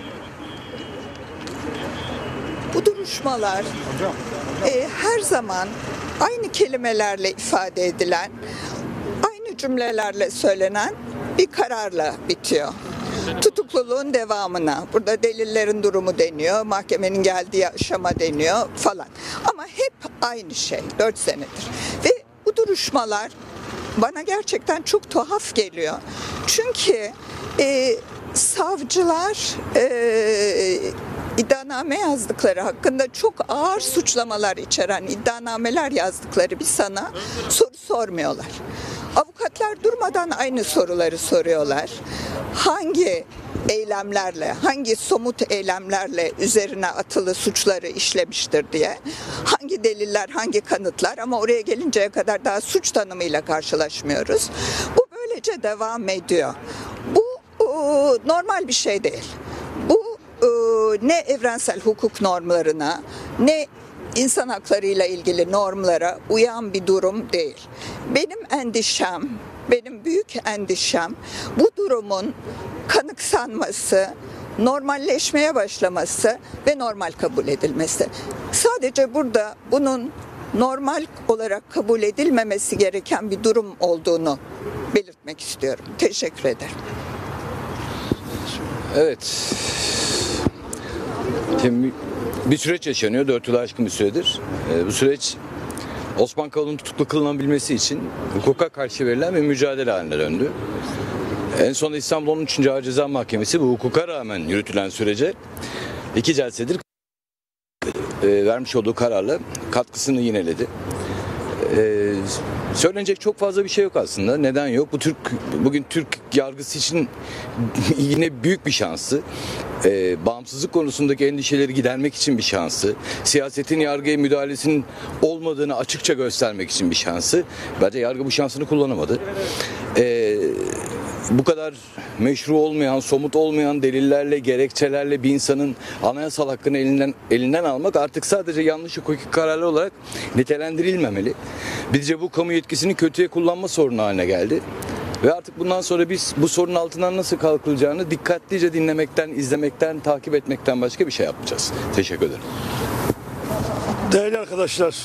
Bu duruşmalar e, her zaman aynı kelimelerle ifade edilen, aynı cümlelerle söylenen bir kararla bitiyor. Tutukluluğun devamına, burada delillerin durumu deniyor, mahkemenin geldiği aşama deniyor falan. Ama hep aynı şey, dört senedir. Ve bu duruşmalar bana gerçekten çok tuhaf geliyor. Çünkü e, savcılar e, iddianame yazdıkları hakkında çok ağır suçlamalar içeren iddianameler yazdıkları bir sana soru sormuyorlar. Avukatlar durmadan aynı soruları soruyorlar. Hangi eylemlerle, hangi somut eylemlerle üzerine atılı suçları işlemiştir diye, hangi deliller, hangi kanıtlar, ama oraya gelinceye kadar daha suç tanımıyla karşılaşmıyoruz. Bu böylece devam ediyor. Bu o, normal bir şey değil. Bu o, ne evrensel hukuk normlarına, ne insan haklarıyla ilgili normlara uyan bir durum değil. Benim endişem, benim büyük endişem bu durumun kanıksanması, normalleşmeye başlaması ve normal kabul edilmesi. Sadece burada bunun normal olarak kabul edilmemesi gereken bir durum olduğunu belirtmek istiyorum. Teşekkür ederim. Evet. Şimdi bir süreç yaşanıyor. Dört yılı aşkın bir süredir. Ee, bu süreç Osman Kavala'nın tutuklu kılınabilmesi için hukuka karşı verilen bir mücadele haline döndü. En son İstanbul on üçüncü Ağır Ceza Mahkemesi bu hukuka rağmen yürütülen sürece iki celsedir e, vermiş olduğu kararla katkısını yineledi. Ee, söylenecek çok fazla bir şey yok aslında. Neden yok? Bu Türk bugün Türk yargısı için yine büyük bir şansı. Ee, bağımsızlık konusundaki endişeleri gidermek için bir şansı. Siyasetin yargıya müdahalesinin olmadığını açıkça göstermek için bir şansı. Bence yargı bu şansını kullanamadı. Ee, bu kadar meşru olmayan, somut olmayan delillerle, gerekçelerle bir insanın anayasal hakkını elinden elinden almak artık sadece yanlış hukuki kararlar olarak nitelendirilmemeli. Bizce bu kamu yetkisini kötüye kullanma sorunu haline geldi. Ve artık bundan sonra biz bu sorunun altından nasıl kalkılacağını dikkatlice dinlemekten, izlemekten, takip etmekten başka bir şey yapmayacağız. Teşekkür ederim. Değerli arkadaşlar,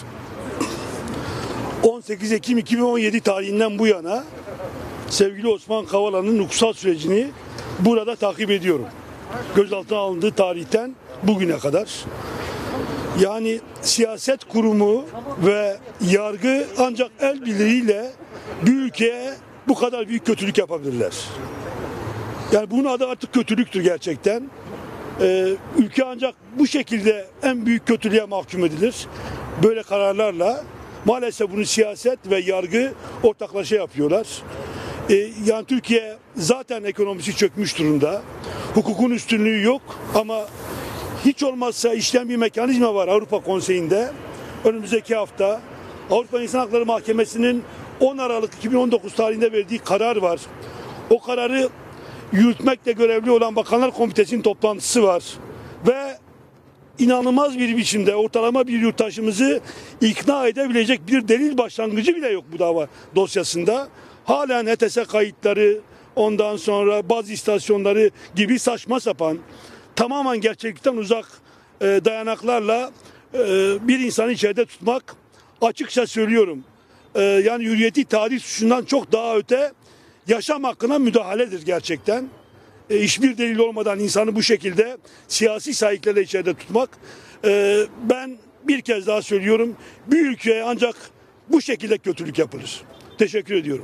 on sekiz Ekim iki bin on yedi tarihinden bu yana sevgili Osman Kavala'nın hukuksal sürecini burada takip ediyorum. Gözaltına alındığı tarihten bugüne kadar. Yani siyaset kurumu ve yargı ancak el birliğiyle bir ülkeye bu kadar büyük kötülük yapabilirler. Yani bunun adı artık kötülüktür gerçekten. Ee, ülke ancak bu şekilde en büyük kötülüğe mahkum edilir. Böyle kararlarla maalesef bunu siyaset ve yargı ortaklaşa yapıyorlar. Ee, yani Türkiye zaten ekonomisi çökmüş durumda. Hukukun üstünlüğü yok ama hiç olmazsa işleyen bir mekanizma var Avrupa Konseyi'nde. Önümüzdeki hafta Avrupa İnsan Hakları Mahkemesi'nin on Aralık iki bin on dokuz tarihinde verdiği karar var. O kararı yürütmekle görevli olan Bakanlar Komitesi'nin toplantısı var. Ve inanılmaz bir biçimde ortalama bir yurttaşımızı ikna edebilecek bir delil başlangıcı bile yok bu dava dosyasında. Halen H T S kayıtları, ondan sonra baz istasyonları gibi saçma sapan, tamamen gerçeklikten uzak e, dayanaklarla e, bir insanı içeride tutmak, açıkça söylüyorum, e, yani hürriyeti tahrip suçundan çok daha öte yaşam hakkına müdahaledir gerçekten. E, hiçbir delil olmadan insanı bu şekilde siyasi sahiplerle içeride tutmak, e, ben bir kez daha söylüyorum, bir ülkeye ancak bu şekilde kötülük yapılır. Teşekkür ediyorum.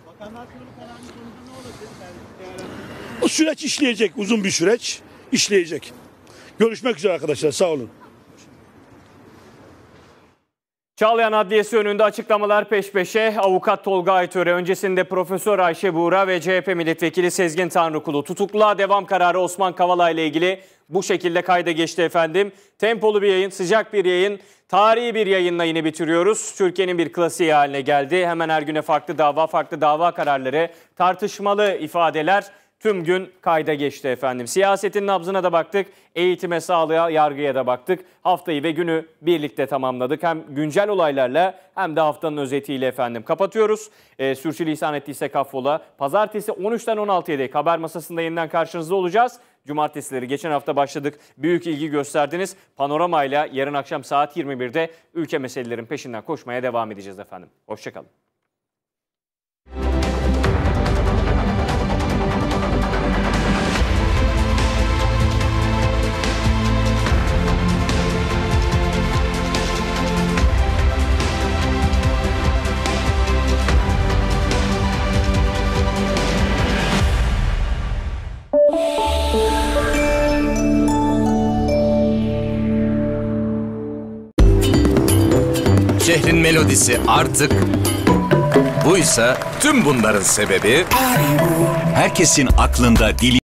O süreç işleyecek, uzun bir süreç işleyecek. Görüşmek üzere arkadaşlar, sağ olun. Çağlayan Adliyesi önünde açıklamalar peş peşe. Avukat Tolga Aytöre, öncesinde Profesör Ayşe Buğra ve C H P Milletvekili Sezgin Tanrıkulu. Tutukluluğa devam kararı Osman Kavala ile ilgili bu şekilde kayda geçti efendim. Tempolu bir yayın, sıcak bir yayın, tarihi bir yayınla yine bitiriyoruz. Türkiye'nin bir klasiği haline geldi. Hemen her güne farklı dava, farklı dava kararları, tartışmalı ifadeler tüm gün kayda geçti efendim. Siyasetin nabzına da baktık, eğitime, sağlığa, yargıya da baktık. Haftayı ve günü birlikte tamamladık. Hem güncel olaylarla hem de haftanın özetiyle efendim. Kapatıyoruz. E, sürçülisan ettiysek affola. Pazartesi on üçten on altıya dek haber masasında yeniden karşınızda olacağız. Cumartesileri geçen hafta başladık. Büyük ilgi gösterdiniz. Panoramayla yarın akşam saat yirmi birde ülke meselelerin peşinden koşmaya devam edeceğiz efendim. Hoşçakalın. Şehrin melodisi artık buysa tüm bunların sebebi herkesin aklında dili